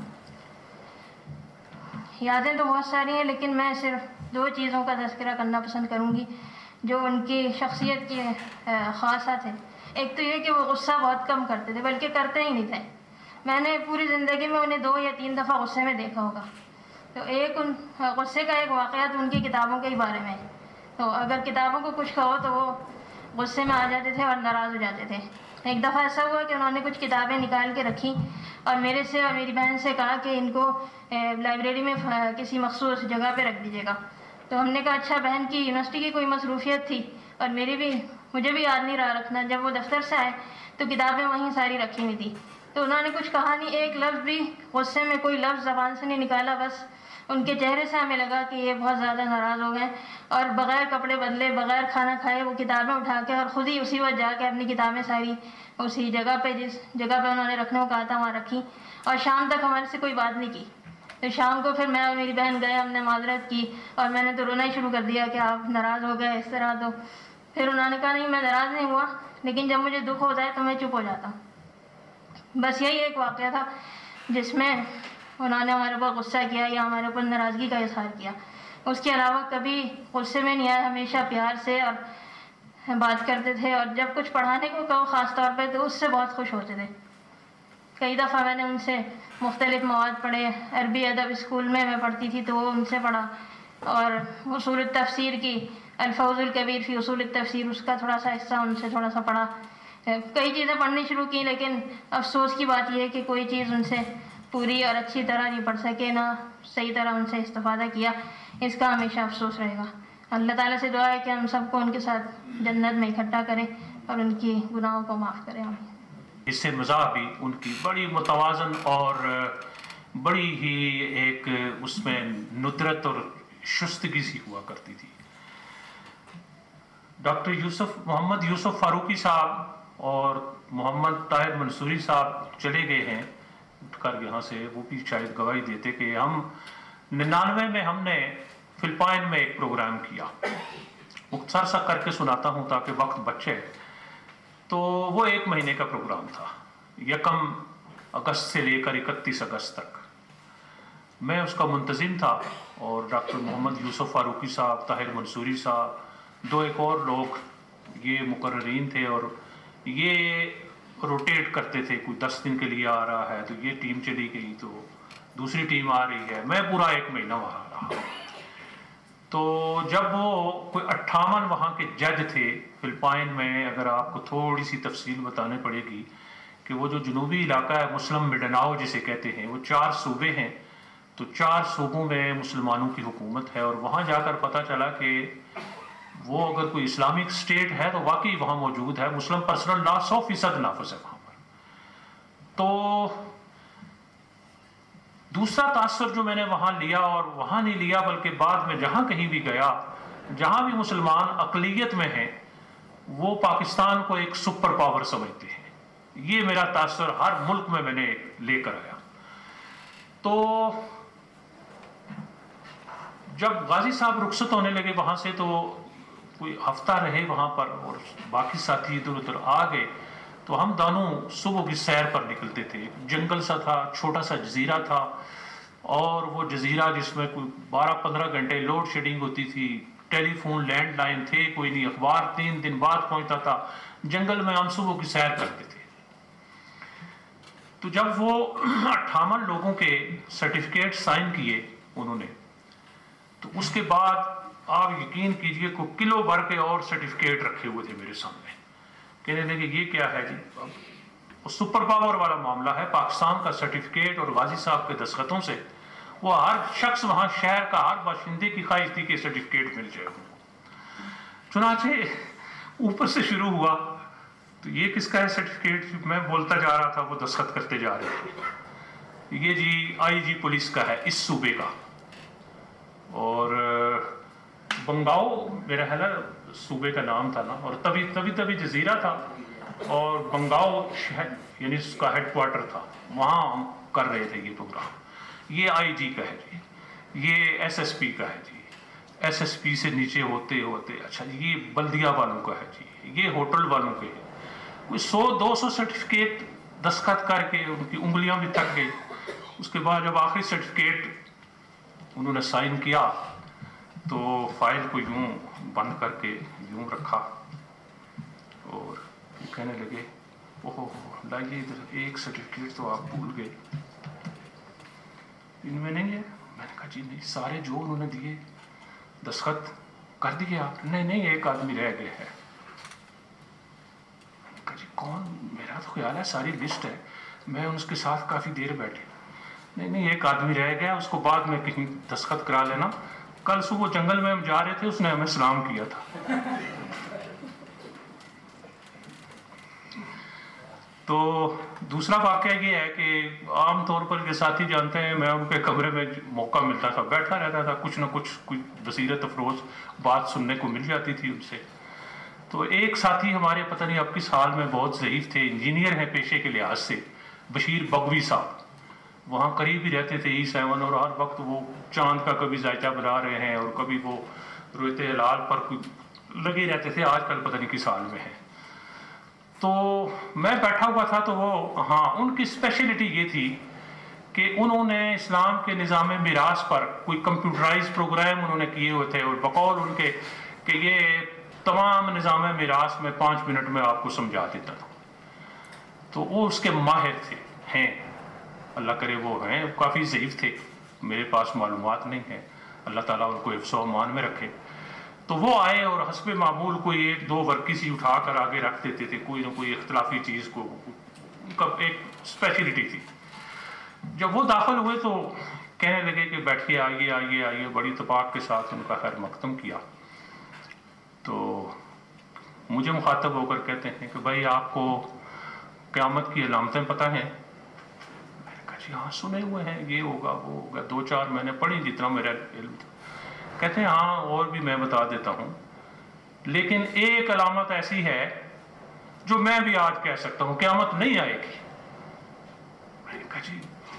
यादें तो बहुत सारी हैं, लेकिन मैं सिर्फ दो चीज़ों का तज़किरा करना पसंद करूँगी जो उनकी शख्सियत की ख़ासा थे। एक तो ये कि वो गुस्सा बहुत कम करते थे, बल्कि करते ही नहीं थे। मैंने पूरी ज़िंदगी में उन्हें दो या तीन दफ़ा गुस्से में देखा होगा। तो एक उन गुस्से का एक वाक़या तो उनकी किताबों के ही बारे में। तो अगर किताबों को कुछ कहो तो वो गुस्से में आ जाते थे और नाराज़ हो जाते थे। एक दफ़ा ऐसा हुआ कि उन्होंने कुछ किताबें निकाल के रखी और मेरे से और मेरी बहन से कहा कि इनको लाइब्रेरी में किसी मखसूस जगह पे रख दीजिएगा। तो हमने कहा अच्छा, बहन की यूनिवर्सिटी की कोई मसरूफियत थी और मेरी भी मुझे भी याद नहीं रहा रखना। जब वो दफ्तर से आए तो किताबें वहीं सारी रखी हुई थी। तो उन्होंने कुछ कहा नहीं, एक लफ्ज़ भी गुस्से में कोई लफ्ज़ ज़बान से नहीं निकाला। बस उनके चेहरे से हमें लगा कि ये बहुत ज़्यादा नाराज़ हो गए और बग़ैर कपड़े बदले, बग़ैर खाना खाए वो किताबें उठा के और ख़ुद ही उसी वक्त जाके अपनी किताबें सारी उसी जगह पे, जिस जगह पे उन्होंने रखने को कहा था, वहाँ रखी। और शाम तक हमारे से कोई बात नहीं की। तो शाम को फिर मैं और मेरी बहन गए, हमने माजरत की और मैंने तो रोना ही शुरू कर दिया कि आप नाराज़ हो गए इस तरह। तो फिर उन्होंने कहा नहीं, मैं नाराज़ नहीं हुआ, लेकिन जब मुझे दुख होता है तो मैं चुप हो जाता हूँ। बस यही एक वाक़या था जिसमें उन्होंने हमारे ऊपर गुस्सा किया या हमारे ऊपर नाराज़गी का इजहार किया। उसके अलावा कभी गुस्से में नहीं आए, हमेशा प्यार से और बात करते थे। और जब कुछ पढ़ाने को कहो ख़ास तौर पे तो उससे बहुत खुश होते थे। कई दफ़ा मैंने उनसे मुख्तलिफ़ मवाद पढ़े। अरबी अदब स्कूल में मैं पढ़ती थी तो वो उनसे पढ़ा, और उसूल तफसीर की अल-फौज़ुल कबीर फ़ी उसूल तफसीर, उसका थोड़ा सा हिस्सा उनसे थोड़ा सा पढ़ा। कई चीज़ें पढ़नी शुरू की, लेकिन अफसोस की बात यह है कि कोई चीज़ उनसे पूरी और अच्छी तरह नहीं पढ़ सके, ना सही तरह उनसे इस्तेफ़ादा किया। इसका हमेशा अफसोस रहेगा। अल्लाह ताला से दुआ है कि हम सबको उनके साथ जन्नत में इकट्ठा करें और उनकी गुनाहों को माफ़ करें। आमीन। इससे मज़ाह भी उनकी बड़ी मुतवाज़न और बड़ी ही एक उसमें नुदरत और शुस्तगी सी हुआ करती थी। डॉक्टर यूसुफ मोहम्मद यूसुफ फारूकी साहब और मोहम्मद ताहिर मंसूरी साहब चले गए हैं उठकर यहाँ से। वो भी शायद गवाही देते कि हम निन्यानवे में हमने फिलिपाइन में एक प्रोग्राम किया। मुख्तसर सा करके सुनाता हूँ ताकि वक्त बचे। तो वो एक महीने का प्रोग्राम था, यकम अगस्त से लेकर इकतीस अगस्त तक। मैं उसका मुंतज़िम था और डॉक्टर मोहम्मद यूसुफ फारूकी साहब, ताहिर मंसूरी साहब, दो एक और लोग ये मुकर्रीन थे। और ये रोटेट करते थे, कोई दस दिन के लिए आ रहा है तो ये टीम चली गई तो दूसरी टीम आ रही है। मैं पूरा एक महीना वहाँ रहा। तो जब वो कोई अट्ठावन वहाँ के जज थे फिलिपाइन में, अगर आपको थोड़ी सी तफसील बताने पड़ेगी कि वो जो जनूबी इलाका है मुस्लिम मिडनाओ जिसे कहते हैं, वो चार सूबे हैं। तो चार सूबों में मुसलमानों की हुकूमत है और वहाँ जाकर पता चला कि वो अगर कोई इस्लामिक स्टेट है तो वाकई वहाँ मौजूद है। मुस्लिम पर्सनल लॉ सौ फीसद नाफिज है वहाँ पर। तो दूसरा तासर जो मैंने वहाँ लिया, और वहाँ नहीं लिया बल्कि बाद में जहाँ कहीं भी गया, जहाँ भी मुसलमान अक़लियत में हैं, वो पाकिस्तान को एक सुपर पावर समझते हैं। ये मेरा तासर हर मुल्क में मैंने लेकर आया। तो जब गाजी साहब रुखसत होने लगे वहाँ से, तो कोई हफ्ता रहे वहाँ पर और बाकी साथी इधर उधर आ गए। तो हम दोनों सुबह की सैर पर निकलते थे। जंगल सा था, छोटा सा जजीरा था, और वो जजीरा जिसमें कोई बारह पंद्रह घंटे लोड शेडिंग होती थी। टेलीफोन लैंडलाइन थे कोई नहीं, अखबार तीन दिन बाद पहुंचता था। जंगल में हम सुबह की सैर करते थे। तो जब वो अट्ठावन लोगों के सर्टिफिकेट साइन किए उन्होंने, तो उसके बाद आप यकीन कीजिए को किलो भर के और सर्टिफिकेट रखे हुए थे मेरे सामने। कहने लगे ये क्या है जी? अब सुपर पावर वाला मामला है, पाकिस्तान का सर्टिफिकेट और गाजी साहब के दस्तखतों से वो हर शख्स वहाँ शहर का हर बाशिंदे की ख्वाहिश थी कि सर्टिफिकेट मिल जाए उनको। चुनाचे ऊपर से शुरू हुआ, तो ये किसका है सर्टिफिकेट? मैं बोलता जा रहा था, वो दस्तखत करते जा रहे थे। ये जी आई जी पुलिस का है इस सूबे का, और बंगाओ मेरा है ना सूबे का नाम था ना, और तभी तभी तभी जजीरा था और बंगाओ शहर यानी उसका हेडक्वार्टर था, वहाँ हम कर रहे थे ये प्रोग्राम। ये आईजी का है जी, ये एसएसपी का है जी, एसएसपी से नीचे होते होते अच्छा ये बल्दिया वालों का है जी, ये होटल वालों के है, کوئی سو دو سو سرٹیفکیٹ دستخط کر کے ان کی انگلیاں بھی تھک گئی. اس کے بعد جب آخری سرٹیفکیٹ انہوں نے سائن کیا تو فائل کو یوں بند کر کے یوں رکھا اور کہنے لگے اوہ لائیے ادھر ایک سرٹیفکیٹ تو آپ بھول گئے, ان میں نہیں ہے. میں نے کہا جی نہیں, سارے جو انہوں نے دیے دستخط کر دیے آپ؟ نہیں نہیں ایک آدمی رہ گیا ہے. میں نے کہا جی کون؟ میرا تو خیال ہے ساری لسٹ ہے, میں اس کے ساتھ کافی دیر بیٹھے. نہیں نہیں ایک آدمی رہ گیا, اس کو بعد میں کہیں دستخط کرا لینا. کل صبح جنگل میں ہم جا رہے تھے, اس نے ہمیں سلام کیا تھا. تو دوسرا واقعہ یہ ہے کہ عام طور پر یہ ساتھی جانتے ہیں میں ان کے کمرے میں موقع ملتا تھا بیٹھا رہتا تھا, کچھ نہ کچھ کوئی بصیرت افروز بات سننے کو مل جاتی تھی ان سے. تو ایک ساتھی ہمارے پتہ نہیں اب کس حال میں بہت ضعیف تھے, انجینئر ہیں پیشے کے لحاظ سے, بشیر بغوی صاحب, وہاں قریب ہی رہتے تھے ای سیون, اور ہر وقت وہ چاند کا کبھی ذائچہ بنا رہے ہیں اور کبھی وہ رویت ہلال پر لگے رہتے تھے. آج کل پتہ نہیں کس حال میں ہیں. تو میں بیٹھا ہوا تھا تو وہ ہاں ان کی اسپیشلٹی یہ تھی کہ انہوں نے اسلام کے نظام میراث پر کوئی کمپیوٹرائز پروگرام انہوں نے کیے ہوئے تھے, اور بقول ان کے کہ یہ تمام نظام میراث میں پانچ منٹ میں آپ کو سمجھا دیتا تھا. تو وہ اس کے ماہر تھے, ہیں اللہ کرے وہ ہیں, کافی ضعیف تھے, میرے پاس معلومات نہیں ہیں, اللہ تعالیٰ ان کو حفظ و امان میں رکھے. تو وہ آئے اور حسب معمول کوئی ایک دو ورکی سی اٹھا کر آگے رکھ دیتے تھے, کوئی نہ کوئی اختلافی چیز کو, ان کا ایک اسپیشلٹی تھی. جب وہ داخل ہوئے تو کہنے لگے کہ بیٹھیے, آئیے آئیے آئیے, بڑی اتفاق کے ساتھ ان کا خیر مقدم کیا. تو مجھے مخاطب ہو کر کہتے ہیں کہ بھائی آپ کو قیامت کی علامتیں پتہ ہیں؟ میں نے کہا جی ہاں سنے ہوئے ہیں, یہ ہوگا وہ ہوگا, دو چار میں نے پڑھی جتنا میرا علم تھا. کہتے ہیں ہاں اور بھی میں بتا دیتا ہوں, لیکن ایک علامت ایسی ہے جو میں بھی آج کہہ سکتا ہوں, قیامت نہیں آئے گی. میں نے کہا جی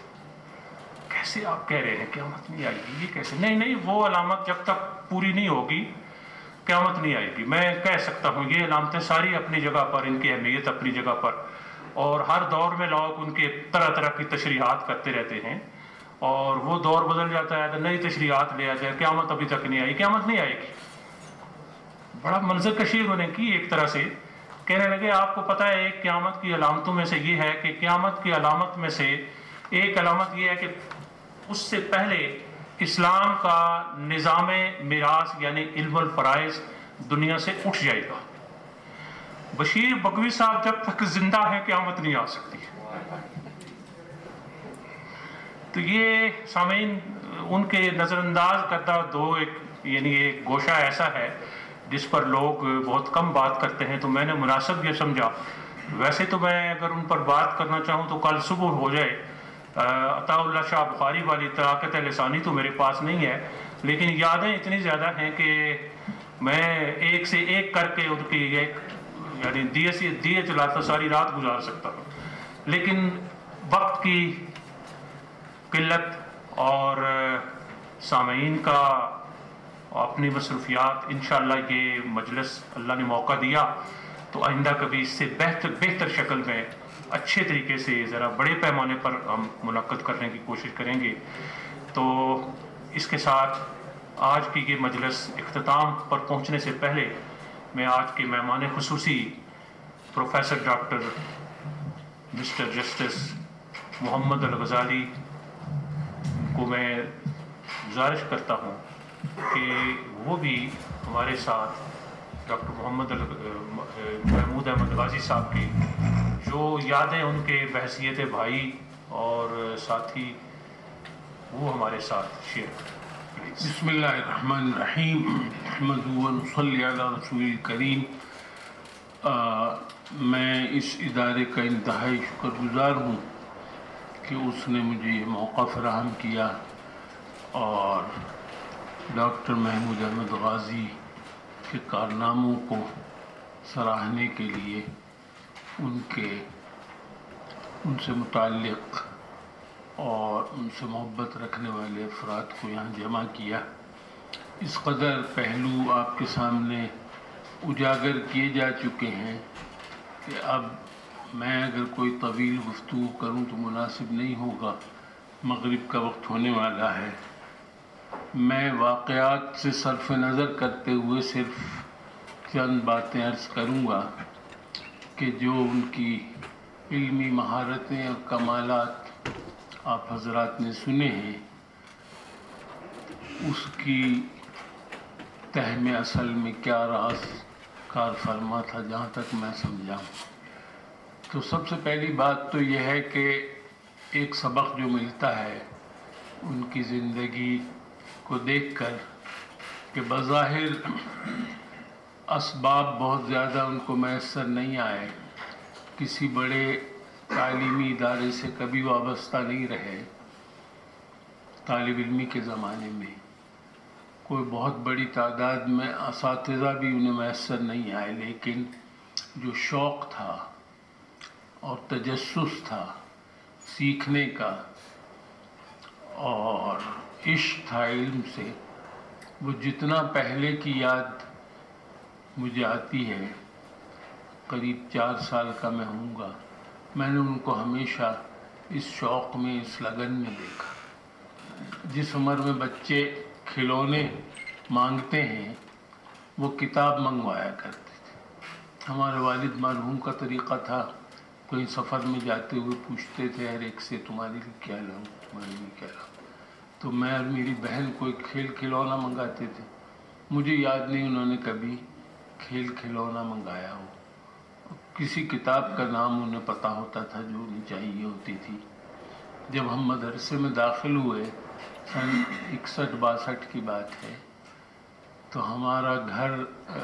کیسے آپ کہہ رہے ہیں قیامت نہیں آئے گی, یہ کیسے؟ نہیں نہیں وہ علامت جب تک پوری نہیں ہوگی قیامت نہیں آئے گی. میں کہہ سکتا ہوں یہ علامتیں ساری اپنی جگہ پر, ان کی اہمیت اپنی جگہ پر, اور ہر دور میں لوگ ان کے طرح طرح کی تشریحات کرتے رہتے ہیں, اور وہ دور بدل جاتا ہے تو نئی تشریحات لے آتے ہیں. قیامت ابھی تک نہیں آئی, قیامت نہیں آئے گی. بڑا منظر کشی انہوں نے کی ایک طرح سے. کہنے لگے آپ کو پتہ ہے ایک قیامت کی علامتوں میں سے یہ ہے کہ قیامت کی علامت میں سے ایک علامت یہ ہے کہ اس سے پہلے اسلام کا نظام میراث یعنی علم الفرائض دنیا سے اٹھ جائے گا. بشیر بغوی صاحب جب تک زندہ ہیں قیامت نہیں آ سکتی. تو یہ سامعین ان کے نظر انداز کرتا دو ایک یعنی ایک گوشہ ایسا ہے جس پر لوگ بہت کم بات کرتے ہیں. تو میں نے مناسب یہ سمجھا. ویسے تو میں اگر ان پر بات کرنا چاہوں تو کل صبح ہو جائے. عطا اللہ شاہ بخاری والی طاقت لسانی تو میرے پاس نہیں ہے, لیکن یادیں اتنی زیادہ ہیں کہ میں ایک سے ایک کر کے ان کی ایک یعنی دیے سے دیے چلاتا ساری رات گزار سکتا ہوں. لیکن وقت کی قلت اور سامعین کا اپنی مصروفیات, انشاءاللہ یہ مجلس اللہ نے موقع دیا تو آئندہ کبھی اس سے بہتر بہتر شکل میں اچھے طریقے سے ذرا بڑے پیمانے پر ہم منعقد کرنے کی کوشش کریں گے. تو اس کے ساتھ آج کی یہ مجلس اختتام پر پہنچنے سے پہلے میں آج کے مہمان خصوصی professor doctor mister justice Muhammad Al-Ghazali کو میں گزارش کرتا ہوں کہ وہ بھی ہمارے ساتھ ڈاکٹر محمد محمود احمد غازی صاحب کی جو یادیں ان کے بحیثیت بھائی اور ساتھی وہ ہمارے ساتھ شیئر کریں. بسم اللہ الرحمن الرحیم. احمد و نصلی علی رسول الکریم. میں اس ادارے کا انتہائی شکر گزار ہوں کہ اس نے مجھے یہ موقع فراہم کیا اور ڈاکٹر محمود احمد غازی کے کارناموں کو سراہنے کے لیے ان کے ان سے متعلق اور ان سے محبت رکھنے والے افراد کو یہاں جمع کیا. اس قدر پہلو آپ کے سامنے اجاگر کیے جا چکے ہیں کہ اب میں اگر کوئی طویل گفتگو کروں تو مناسب نہیں ہوگا، مغرب کا وقت ہونے والا ہے۔ میں واقعات سے صرف نظر کرتے ہوئے صرف چند باتیں عرض کروں گا کہ جو ان کی علمی مہارتیں اور کمالات آپ حضرات نے سنے ہیں، اس کی تہ میں اصل میں کیا راز کار فرما تھا جہاں تک میں سمجھاؤں۔ تو سب سے پہلی بات تو یہ ہے کہ ایک سبق جو ملتا ہے ان کی زندگی کو دیکھ کر کہ بظاہر اسباب بہت زیادہ ان کو میسر نہیں آئے، کسی بڑے تعلیمی ادارے سے کبھی وابستہ نہیں رہے، طالب علمی کے زمانے میں کوئی بہت بڑی تعداد میں اساتذہ بھی انہیں میسر نہیں آئے، لیکن جو شوق تھا اور تجسس تھا سیکھنے کا اور عشق تھا علم سے، وہ جتنا پہلے کی یاد مجھے آتی ہے، قریب چار سال کا میں ہوں گا، میں نے ان کو ہمیشہ اس شوق میں، اس لگن میں دیکھا۔ جس عمر میں بچے کھلونے مانگتے ہیں وہ کتاب منگوایا کرتے تھے۔ ہمارے والد مرحوم کا طریقہ تھا، کہیں سفر میں جاتے ہوئے پوچھتے تھے ہر ایک سے تمہارے لیے کیا لاؤں، تمہارے لیے کیا لاؤں۔ تو میں اور میری بہن کوئی کھیل کھلونا منگاتے تھے، مجھے یاد نہیں انہوں نے کبھی کھیل کھلونا منگایا ہو۔ کسی کتاب کا نام انہیں پتہ ہوتا تھا جو انہیں چاہیے ہوتی تھی۔ جب ہم مدرسے میں داخل ہوئے، سن اکسٹھ باسٹھ کی بات ہے، تو ہمارا گھر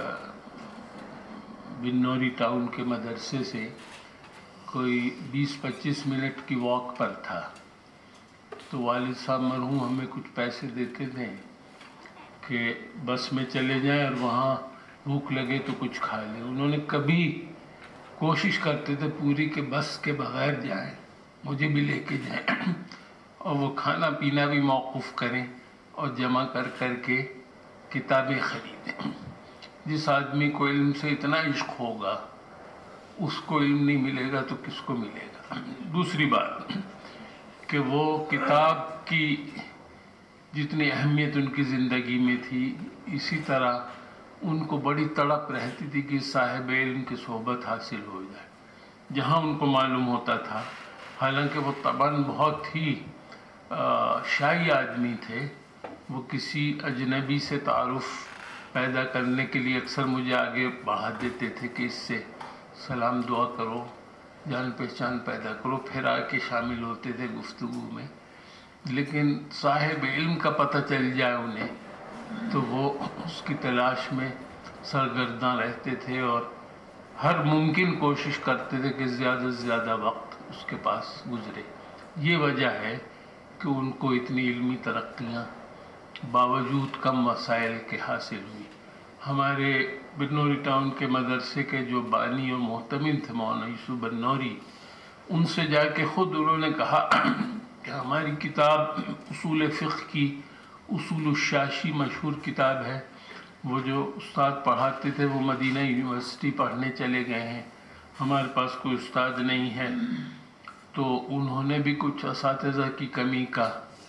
بنوری ٹاؤن کے مدرسے سے کوئی بیس پچیس منٹ کی واک پر تھا۔ تو والد صاحب مرحوم ہمیں کچھ پیسے دیتے تھے کہ بس میں چلے جائیں اور وہاں بھوک لگے تو کچھ کھا لیں۔ انہوں نے کبھی کوشش کرتے تھے پوری کہ بس کے بغیر جائیں، مجھے بھی لے کے جائیں اور وہ کھانا پینا بھی موقوف کریں اور جمع کر کر کے کتابیں خریدیں۔ جس آدمی کو علم سے اتنا عشق ہوگا اس کو علم نہیں ملے گا تو کس کو ملے گا۔ دوسری بات کہ وہ کتاب کی جتنی اہمیت ان کی زندگی میں تھی، اسی طرح ان کو بڑی تڑپ رہتی تھی کہ صاحب علم کی صحبت حاصل ہو جائے۔ جہاں ان کو معلوم ہوتا تھا، حالانکہ وہ طبعاً بہت ہی شائی آدمی تھے، وہ کسی اجنبی سے تعارف پیدا کرنے کے لیے اکثر مجھے آگے بڑھا دیتے تھے کہ اس سے سلام دعا کرو، جان پہچان پیدا کرو، پھر آ کے شامل ہوتے تھے گفتگو میں۔ لیکن صاحب علم کا پتہ چل جائے انہیں تو وہ اس کی تلاش میں سرگرداں رہتے تھے اور ہر ممکن کوشش کرتے تھے کہ زیادہ سے زیادہ وقت اس کے پاس گزرے۔ یہ وجہ ہے کہ ان کو اتنی علمی ترقیاں باوجود کم وسائل کے حاصل ہوئی۔ ہمارے بنوری ٹاؤن کے مدرسے کے جو بانی اور محتمل تھے مولانا یوسف بنوری، ان سے جا کے خود انہوں نے کہا کہ ہماری کتاب اصول فقہ کی اصول الشاشی مشہور کتاب ہے، وہ جو استاد پڑھاتے تھے وہ مدینہ یونیورسٹی پڑھنے چلے گئے ہیں، ہمارے پاس کوئی استاد نہیں ہے۔ تو انہوں نے بھی کچھ اساتذہ کی کمی کا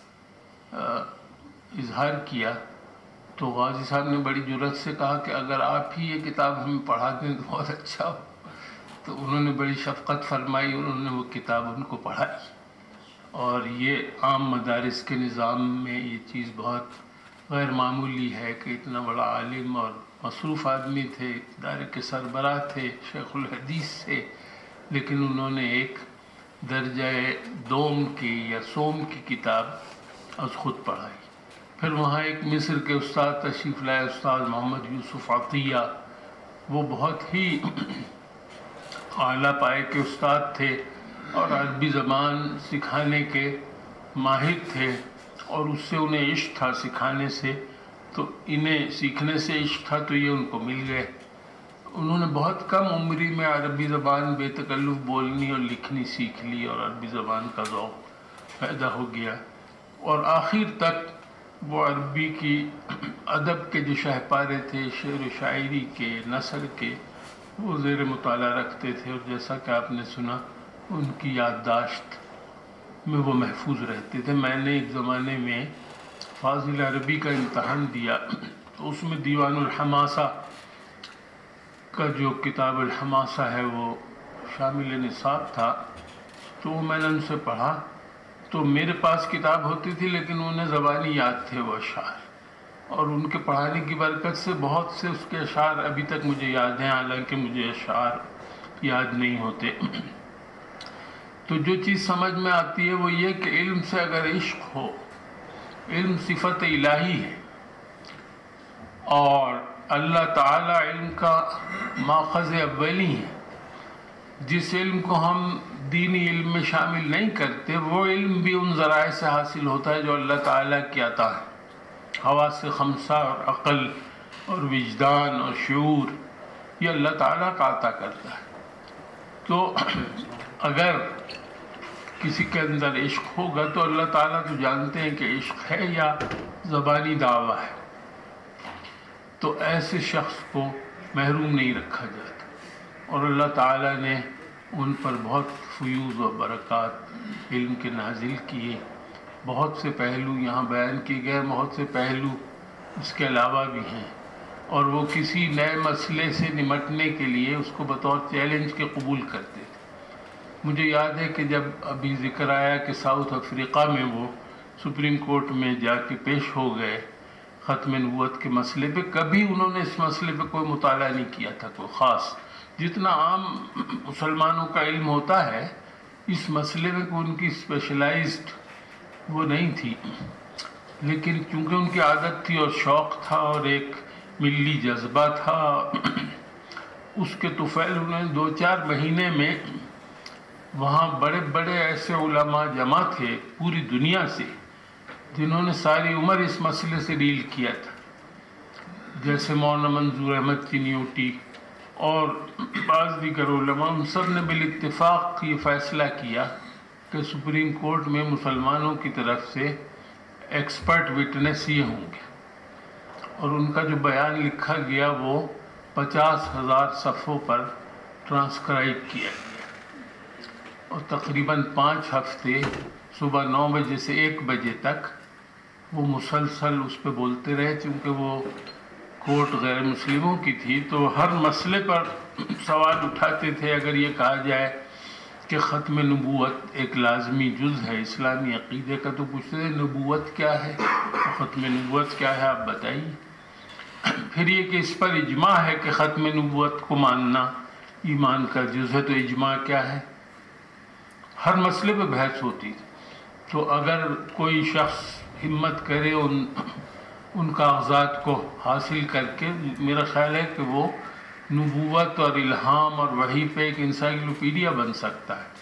اظہار کیا، تو غازی صاحب نے بڑی جرأت سے کہا کہ اگر آپ ہی یہ کتاب ہمیں پڑھا دیں تو بہت اچھا ہو۔ تو انہوں نے بڑی شفقت فرمائی، انہوں نے وہ کتاب ان کو پڑھائی، اور یہ عام مدارس کے نظام میں یہ چیز بہت غیر معمولی ہے کہ اتنا بڑا عالم اور مصروف آدمی تھے، ادارے کے سربراہ تھے، شیخ الحدیث تھے، لیکن انہوں نے ایک درجہ دوم کی یا سوم کی کتاب از خود پڑھائی۔ پھر وہاں ایک مصر کے استاد تشریف لائے، استاد محمد یوسف عطیہ، وہ بہت ہی اعلیٰ پائے کے استاد تھے اور عربی زبان سکھانے کے ماہر تھے، اور اس سے انہیں عشق تھا سکھانے سے، تو انہیں سیکھنے سے عشق تھا تو یہ ان کو مل گئے۔ انہوں نے بہت کم عمری میں عربی زبان بے تکلف بولنی اور لکھنی سیکھ لی اور عربی زبان کا ذوق پیدا ہو گیا، اور آخر تک وہ عربی کی ادب کے جو شہپارے تھے، شعر و شاعری کے، نثر کے، وہ زیر مطالعہ رکھتے تھے، اور جیسا کہ آپ نے سنا ان کی یادداشت میں وہ محفوظ رہتے تھے۔ میں نے ایک زمانے میں فاضل عربی کا امتحان دیا تو اس میں دیوان الحماسہ کا جو کتاب الحماسہ ہے وہ شامل نصاب تھا، تو وہ میں نے ان سے پڑھا، تو میرے پاس کتاب ہوتی تھی لیکن انہیں زبانی یاد تھے وہ اشعار، اور ان کے پڑھانے کی برکت سے بہت سے اس کے اشعار ابھی تک مجھے یاد ہیں، حالانکہ مجھے اشعار یاد نہیں ہوتے۔ تو جو چیز سمجھ میں آتی ہے وہ یہ کہ علم سے اگر عشق ہو، علم صفت الہی ہے، اور اللہ تعالی علم کا ماخذ اولی ہے، جس علم کو ہم دینی علم میں شامل نہیں کرتے وہ علم بھی ان ذرائع سے حاصل ہوتا ہے جو اللہ تعالیٰ کی عطا ہے۔ حواس خمسہ اور عقل اور وجدان اور شعور یہ اللہ تعالیٰ کا عطا کرتا ہے۔ تو اگر کسی کے اندر عشق ہوگا تو اللہ تعالیٰ تو جانتے ہیں کہ عشق ہے یا زبانی دعویٰ ہے، تو ایسے شخص کو محروم نہیں رکھا جاتا، اور اللہ تعالیٰ نے ان پر بہت فیوض و برکات علم کے نازل کیے۔ بہت سے پہلو یہاں بیان کیے گئے، بہت سے پہلو اس کے علاوہ بھی ہیں، اور وہ کسی نئے مسئلے سے نمٹنے کے لیے اس کو بطور چیلنج کے قبول کرتے تھے۔ مجھے یاد ہے کہ جب ابھی ذکر آیا کہ ساؤتھ افریقہ میں وہ سپریم کورٹ میں جا کے پیش ہو گئے ختم نبوت کے مسئلے پہ، کبھی انہوں نے اس مسئلے پہ کوئی مطالعہ نہیں کیا تھا، کوئی خاص جتنا عام مسلمانوں کا علم ہوتا ہے اس مسئلے میں کوئی ان کی اسپیشلائزڈ وہ نہیں تھی، لیکن چونکہ ان کی عادت تھی اور شوق تھا اور ایک ملی جذبہ تھا، اس کے طفیل انہوں نے دو چار مہینے میں وہاں بڑے بڑے ایسے علماء جمع تھے پوری دنیا سے جنہوں نے ساری عمر اس مسئلے سے ڈیل کیا تھا، جیسے مولانا منظور احمد چنیوٹی اور بعض دیگر علماء، ان سب نے بالاتفاق یہ فیصلہ کیا کہ سپریم کورٹ میں مسلمانوں کی طرف سے ایکسپرٹ وٹنس یہ ہوں گے، اور ان کا جو بیان لکھا گیا وہ پچاس ہزار صفحوں پر ٹرانسکرائب کیا گیا، اور تقریباً پانچ ہفتے صبح نو بجے سے ایک بجے تک وہ مسلسل اس پہ بولتے رہے، چونکہ وہ کورٹ غیر مسلموں کی تھی تو ہر مسئلے پر سوال اٹھاتے تھے۔ اگر یہ کہا جائے کہ ختم نبوت ایک لازمی جز ہے اسلامی عقیدے کا تو پوچھتے تھے نبوت کیا ہے، ختم نبوت کیا ہے آپ بتائیے۔ پھر یہ کہ اس پر اجماع ہے کہ ختم نبوت کو ماننا ایمان کا جز ہے، تو اجماع کیا ہے، ہر مسئلے پہ بحث ہوتی تھی۔ تو اگر کوئی شخص ہمت کرے ان ان کاغذات کو حاصل کر کے، میرا خیال ہے کہ وہ نبوت اور الہام اور وحی پہ ایک انسائکلوپیڈیا بن سکتا ہے،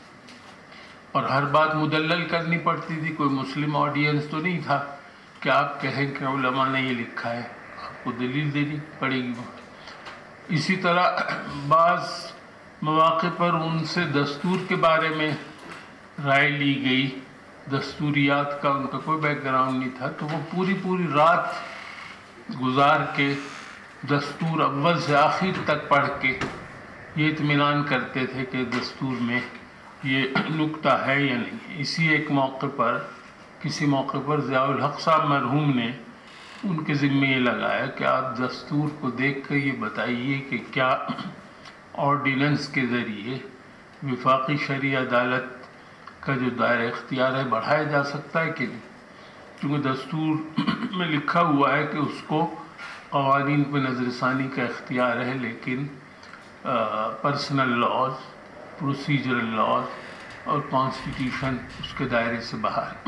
اور ہر بات مدلل کرنی پڑتی تھی، کوئی مسلم آڈینس تو نہیں تھا کہ آپ کہیں کہ علماء نے یہ لکھا ہے، آپ کو دلیل دینی پڑے گی۔ اسی طرح بعض مواقع پر ان سے دستور کے بارے میں رائے لی گئی، دستوریات کا ان کا کوئی بیک گراؤنڈ نہیں تھا، تو وہ پوری پوری رات گزار کے دستور اول سے آخر تک پڑھ کے یہ اطمینان کرتے تھے کہ دستور میں یہ نکتہ ہے یا نہیں۔ اسی ایک موقع پر کسی موقع پر ضیاء الحق صاحب مرحوم نے ان کے ذمہ یہ لگایا کہ آپ دستور کو دیکھ کر یہ بتائیے کہ کیا آرڈیننس کے ذریعے وفاقی شرعی عدالت کا جو دائرہ اختیار ہے بڑھایا جا سکتا ہے کہ نہیں، کیونکہ دستور میں لکھا ہوا ہے کہ اس کو قوانین پہ نظر ثانی کا اختیار ہے، لیکن پرسنل لاز، پروسیجرل لاز اور کانسٹیٹیوشن اس کے دائرے سے باہر۔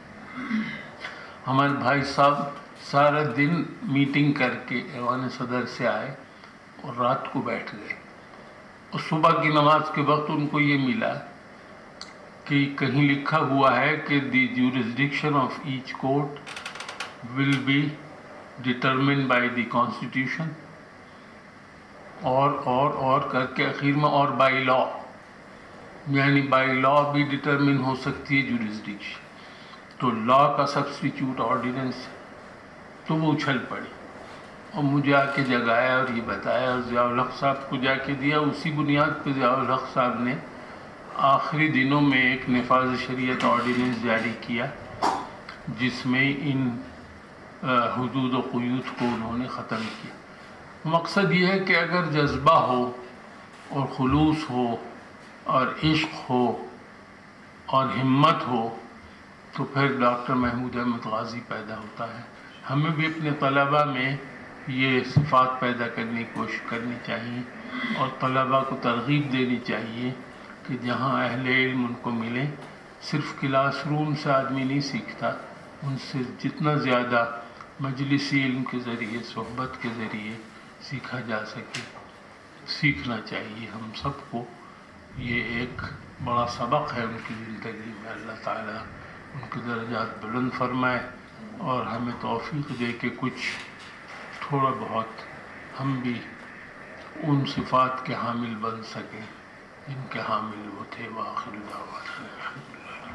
ہمارے بھائی صاحب سارا دن میٹنگ کر کے ایوان صدر سے آئے اور رات کو بیٹھ گئے، اور صبح کی نماز کے وقت ان کو یہ ملا کہ کہیں لکھا ہوا ہے کہ the jurisdiction of high court will be determined by the constitution, اور اور اور کر کے اخیر میں اور بائی لا، یعنی بائی لا بھی ڈٹرمن ہو سکتی ہے جورسڈکشن، تو لا کا سبسٹیچیوٹ آرڈیننس، تو وہ اچھل پڑی۔ اور مجھے آ کے جگایا اور یہ بتایا اور ضیاء الحق صاحب کو جا کے دیا. اسی بنیاد پہ ضیاء الحق صاحب نے آخری دنوں میں ایک نفاذ شریعت آرڈیننس جاری کیا جس میں ان حدود و قیود کو انہوں نے ختم کیا. مقصد یہ ہے کہ اگر جذبہ ہو اور خلوص ہو اور عشق ہو اور ہمت ہو تو پھر ڈاکٹر محمود احمد غازی پیدا ہوتا ہے. ہمیں بھی اپنے طلباء میں یہ صفات پیدا کرنے کی کوشش کرنی چاہیے اور طلباء کو ترغیب دینی چاہیے کہ جہاں اہل علم ان کو ملے. صرف کلاس روم سے آدمی نہیں سیکھتا، ان سے جتنا زیادہ مجلسی علم کے ذریعے، صحبت کے ذریعے سیکھا جا سکے سیکھنا چاہیے. ہم سب کو یہ ایک بڑا سبق ہے ان کی زندگی میں. اللہ تعالیٰ ان کے درجات بلند فرمائے اور ہمیں توفیق دے کہ کچھ تھوڑا بہت ہم بھی ان صفات کے حامل بن سکیں جن کے حامل وہ تھے. وآخر دعوانا الحمدللہ.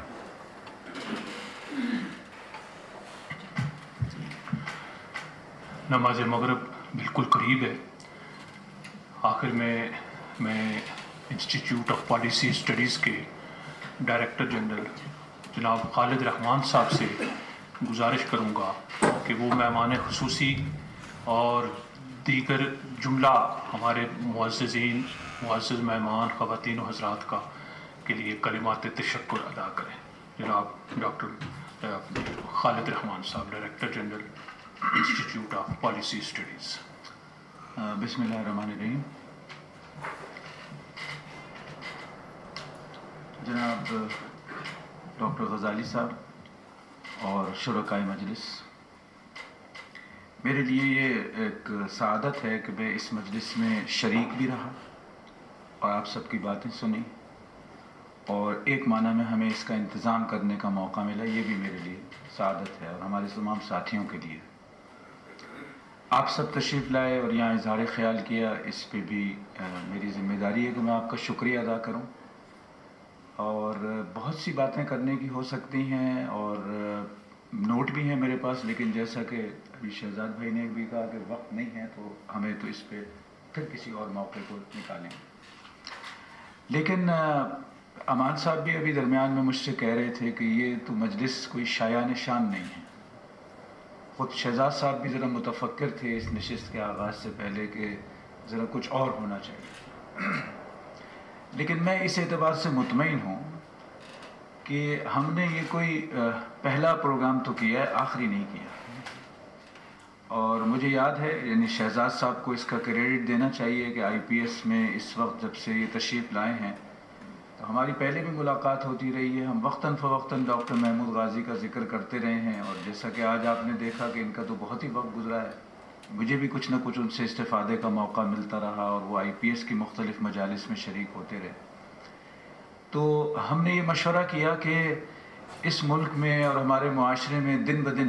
نماز مغرب بالکل قریب ہے. آخر میں میں انسٹیٹیوٹ آف پالیسی اسٹڈیز کے ڈائریکٹر جنرل جناب خالد رحمان صاحب سے گزارش کروں گا کہ وہ مہمان خصوصی اور دیگر جملہ ہمارے معززین معزز مہمان خواتین و حضرات کا کے لیے کلمات تشکر ادا کریں. جناب ڈاکٹر خالد رحمان صاحب، director general institute of policy studies. بسم اللہ الرحمن الرحیم. جناب ڈاکٹر غزالی صاحب اور شرکائے مجلس، میرے لیے یہ ایک سعادت ہے کہ میں اس مجلس میں شریک بھی رہا اور آپ سب کی باتیں سنی اور ایک معنی میں ہمیں اس کا انتظام کرنے کا موقع ملا. یہ بھی میرے لیے سعادت ہے اور ہمارے تمام ساتھیوں کے لیے. آپ سب تشریف لائے اور یہاں اظہار خیال کیا، اس پہ بھی میری ذمہ داری ہے کہ میں آپ کا شکریہ ادا کروں. اور بہت سی باتیں کرنے کی ہو سکتی ہیں اور نوٹ بھی ہیں میرے پاس، لیکن جیسا کہ ابھی شہزاد بھائی نے بھی کہا کہ وقت نہیں ہے تو ہمیں تو اس پہ پھر کسی اور موقع کو نکالیں. لیکن امان صاحب بھی ابھی درمیان میں مجھ سے کہہ رہے تھے کہ یہ تو مجلس کوئی شایان شان نہیں ہے. خود شہزاد صاحب بھی ذرا متفکر تھے اس نشست کے آغاز سے پہلے کہ ذرا کچھ اور ہونا چاہیے. لیکن میں اس اعتبار سے مطمئن ہوں کہ ہم نے یہ کوئی پہلا پروگرام تو کیا ہے، آخری نہیں کیا. اور مجھے یاد ہے، یعنی شہزاد صاحب کو اس کا کریڈٹ دینا چاہیے کہ آئی پی ایس میں اس وقت جب سے یہ تشریف لائے ہیں تو ہماری پہلے بھی ملاقات ہوتی رہی ہے. ہم وقتاً فوقتاً ڈاکٹر محمود غازی کا ذکر کرتے رہے ہیں اور جیسا کہ آج آپ نے دیکھا کہ ان کا تو بہت ہی وقت گزرا ہے، مجھے بھی کچھ نہ کچھ ان سے استفادے کا موقع ملتا رہا اور وہ آئی پی ایس کی مختلف مجالس میں شریک ہوتے رہے. تو ہم نے یہ مشورہ کیا کہ اس ملک میں اور ہمارے معاشرے میں دن بدن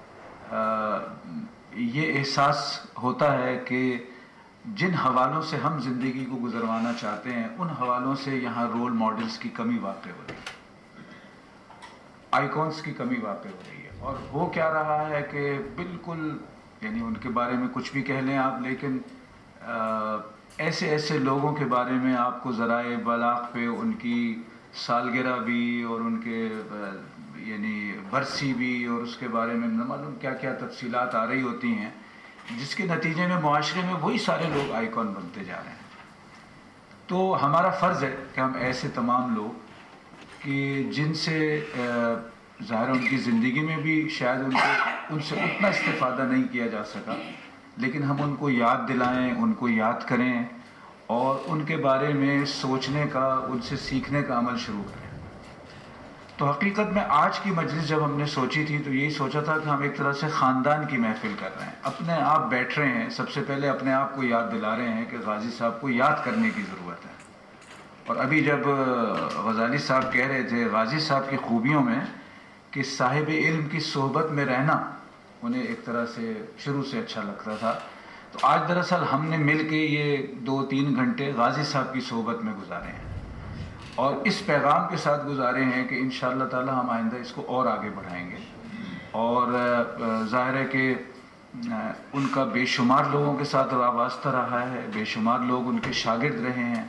یہ احساس ہوتا ہے کہ جن حوالوں سے ہم زندگی کو گزروانا چاہتے ہیں ان حوالوں سے یہاں رول ماڈلز کی کمی واقع ہو رہی ہے، آئیکونس کی کمی واقع ہو رہی ہے. اور ہو کیا رہا ہے کہ بالکل یعنی ان کے بارے میں کچھ بھی کہہ لیں آپ، لیکن ایسے ایسے لوگوں کے بارے میں آپ کو ذرائع ابلاغ پہ ان کی سالگرہ بھی اور ان کے یعنی برسی بھی اور اس کے بارے میں نہ معلوم کیا کیا تفصیلات آ رہی ہوتی ہیں، جس کے نتیجے میں معاشرے میں وہی سارے لوگ آئیکن بنتے جا رہے ہیں. تو ہمارا فرض ہے کہ ہم ایسے تمام لوگ کہ جن سے ظاہر ان کی زندگی میں بھی شاید ان کو ان سے اتنا استفادہ نہیں کیا جا سکا، لیکن ہم ان کو یاد دلائیں، ان کو یاد کریں اور ان کے بارے میں سوچنے کا، ان سے سیکھنے کا عمل شروع کریں. تو حقیقت میں آج کی مجلس جب ہم نے سوچی تھی تو یہی سوچا تھا کہ ہم ایک طرح سے خاندان کی محفل کر رہے ہیں. اپنے آپ بیٹھ رہے ہیں، سب سے پہلے اپنے آپ کو یاد دلا رہے ہیں کہ غازی صاحب کو یاد کرنے کی ضرورت ہے. اور ابھی جب غزالی صاحب کہہ رہے تھے غازی صاحب کی خوبیوں میں کہ صاحب علم کی صحبت میں رہنا انہیں ایک طرح سے شروع سے اچھا لگتا تھا، تو آج دراصل ہم نے مل کے یہ دو تین گھنٹے غازی صاحب کی صحبت میں گزارے ہیں اور اس پیغام کے ساتھ گزارے ہیں کہ انشاءاللہ تعالی ہم آئندہ اس کو اور آگے بڑھائیں گے. اور ظاہر ہے کہ ان کا بے شمار لوگوں کے ساتھ وابستہ رہا ہے، بے شمار لوگ ان کے شاگرد رہے ہیں.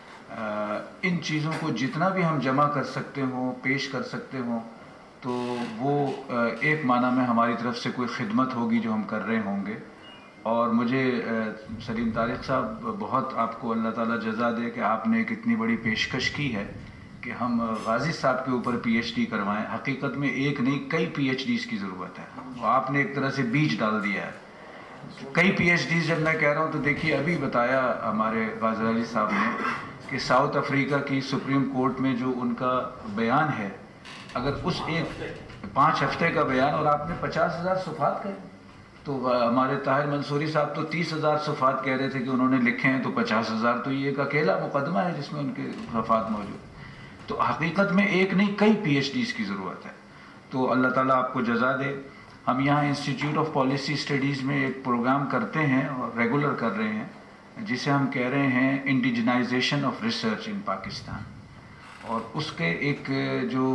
ان چیزوں کو جتنا بھی ہم جمع کر سکتے ہوں، پیش کر سکتے ہوں، تو وہ ایک معنی میں ہماری طرف سے کوئی خدمت ہوگی جو ہم کر رہے ہوں گے. اور مجھے سلیم طارق صاحب بہت آپ کو اللہ تعالیٰ جزا دے کہ آپ نے ایک اتنی بڑی پیشکش کی ہے کہ ہم غازی صاحب کے اوپر پی ایچ ڈی کروائیں. حقیقت میں ایک نہیں کئی پی ایچ ڈیز کی ضرورت ہے. آپ نے ایک طرح سے بیج ڈال دیا ہے. کئی پی ایچ ڈیز جب میں کہہ رہا ہوں تو دیکھیے ابھی بتایا ہمارے غازی علی صاحب نے کہ ساؤتھ افریقہ کی سپریم کورٹ میں جو ان کا بیان ہے، اگر اس ایک پانچ ہفتے کا بیان اور آپ نے پچاس ہزار صفحات کہے، تو ہمارے طاہر منصوری صاحب تو تیس ہزار صفحات کہہ رہے تھے کہ انہوں نے لکھے ہیں، تو پچاس ہزار تو یہ ایک اکیلا مقدمہ ہے جس میں ان کے صفحات موجود. تو حقیقت میں ایک نہیں کئی پی ایچ ڈیز کی ضرورت ہے. تو اللہ تعالیٰ آپ کو جزا دے. ہم یہاں انسٹیٹیوٹ آف پالیسی اسٹڈیز میں ایک پروگرام کرتے ہیں اور ریگولر کر رہے ہیں جسے ہم کہہ رہے ہیں indigenization of research in Pakistan. اور اس کے ایک جو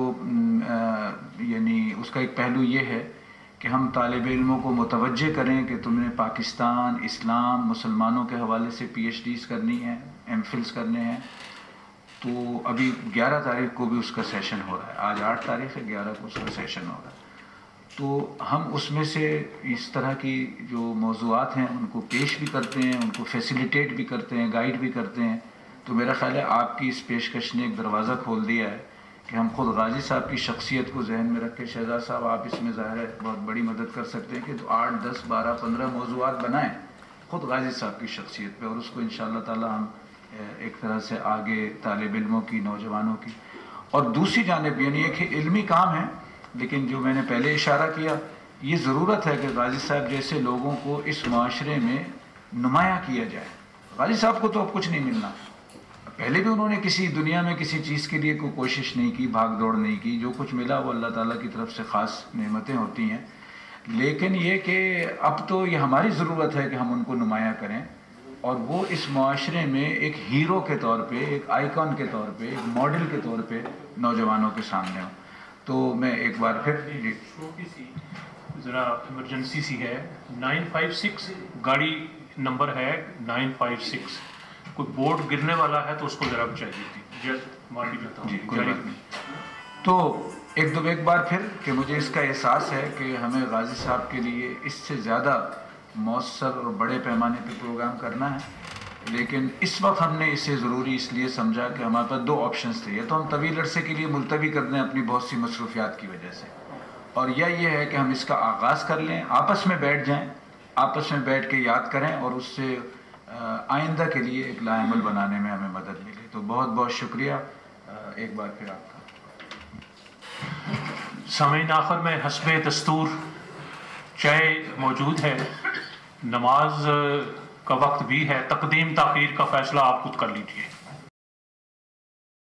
یعنی اس کا ایک پہلو یہ ہے کہ ہم طالب علموں کو متوجہ کریں کہ تم نے پاکستان، اسلام، مسلمانوں کے حوالے سے پی ایچ ڈیز کرنی ہیں، ایم فلس کرنے ہیں. تو ابھی گیارہ تاریخ کو بھی اس کا سیشن ہو رہا ہے. آج آٹھ تاریخ ہے، گیارہ کو اس کا سیشن ہو رہا ہے. تو ہم اس میں سے اس طرح کی جو موضوعات ہیں ان کو پیش بھی کرتے ہیں، ان کو فیسیلیٹیٹ بھی کرتے ہیں، گائیڈ بھی کرتے ہیں. تو میرا خیال ہے آپ کی اس پیشکش نے ایک دروازہ کھول دیا ہے کہ ہم خود غازی صاحب کی شخصیت کو ذہن میں رکھ کے، شہزاد صاحب آپ اس میں ظاہر ہے بہت بڑی مدد کر سکتے ہیں کہ تو آٹھ دس بارہ پندرہ موضوعات بنائیں خود غازی صاحب کی شخصیت پہ، اور اس کو ان شاء اللہ تعالیٰ ہم ایک طرح سے آگے طالب علموں کی، نوجوانوں کی. اور دوسری جانب یعنی ایک علمی کام ہے، لیکن جو میں نے پہلے اشارہ کیا، یہ ضرورت ہے کہ غازی صاحب جیسے لوگوں کو اس معاشرے میں نمایاں کیا جائے. غازی صاحب کو تو اب کچھ نہیں ملنا، پہلے بھی انہوں نے کسی دنیا میں کسی چیز کے لیے کوئی کوشش نہیں کی، بھاگ دوڑ نہیں کی. جو کچھ ملا وہ اللہ تعالیٰ کی طرف سے خاص نعمتیں ہوتی ہیں. لیکن یہ کہ اب تو یہ ہماری ضرورت ہے کہ ہم ان کو نمایاں کریں، اور وہ اس معاشرے میں ایک ہیرو کے طور پہ، ایک آئیکن کے طور پہ، ایک ماڈل کے طور پہ نوجوانوں کے سامنے ہوں. تو میں ایک بار پھر جی چھوٹی سی ذرا ایمرجنسی سی ہے. نائن فائیو سکس گاڑی نمبر ہے، نائن فائیو سکس. کوئی بورڈ گرنے والا ہے تو اس کو ذرا بچائیے تھی. معافی چاہتا ہوں. جی کوئی بات نہیں. تو ایک دو ایک بار پھر کہ مجھے اس کا احساس ہے کہ ہمیں غازی صاحب کے لیے اس سے زیادہ مؤثر اور بڑے پیمانے پہ پروگرام کرنا ہے، لیکن اس وقت ہم نے اسے ضروری اس لیے سمجھا کہ ہمارے پاس دو آپشنز تھے. یا تو ہم طویل عرصے کے لیے ملتوی کر دیں اپنی بہت سی مصروفیات کی وجہ سے، اور یا یہ ہے کہ ہم اس کا آغاز کر لیں، آپس میں بیٹھ جائیں، آپس میں بیٹھ کے یاد کریں اور اس سے آئندہ کے لیے ایک لائے عمل بنانے میں ہمیں مدد ملے. تو بہت بہت شکریہ ایک بار پھر آپ کا. سامعین، آخر میں حسب دستور چائے موجود ہے، نماز کا وقت بھی ہے، تقدیم تاخیر کا فیصلہ آپ خود کر لیجیے.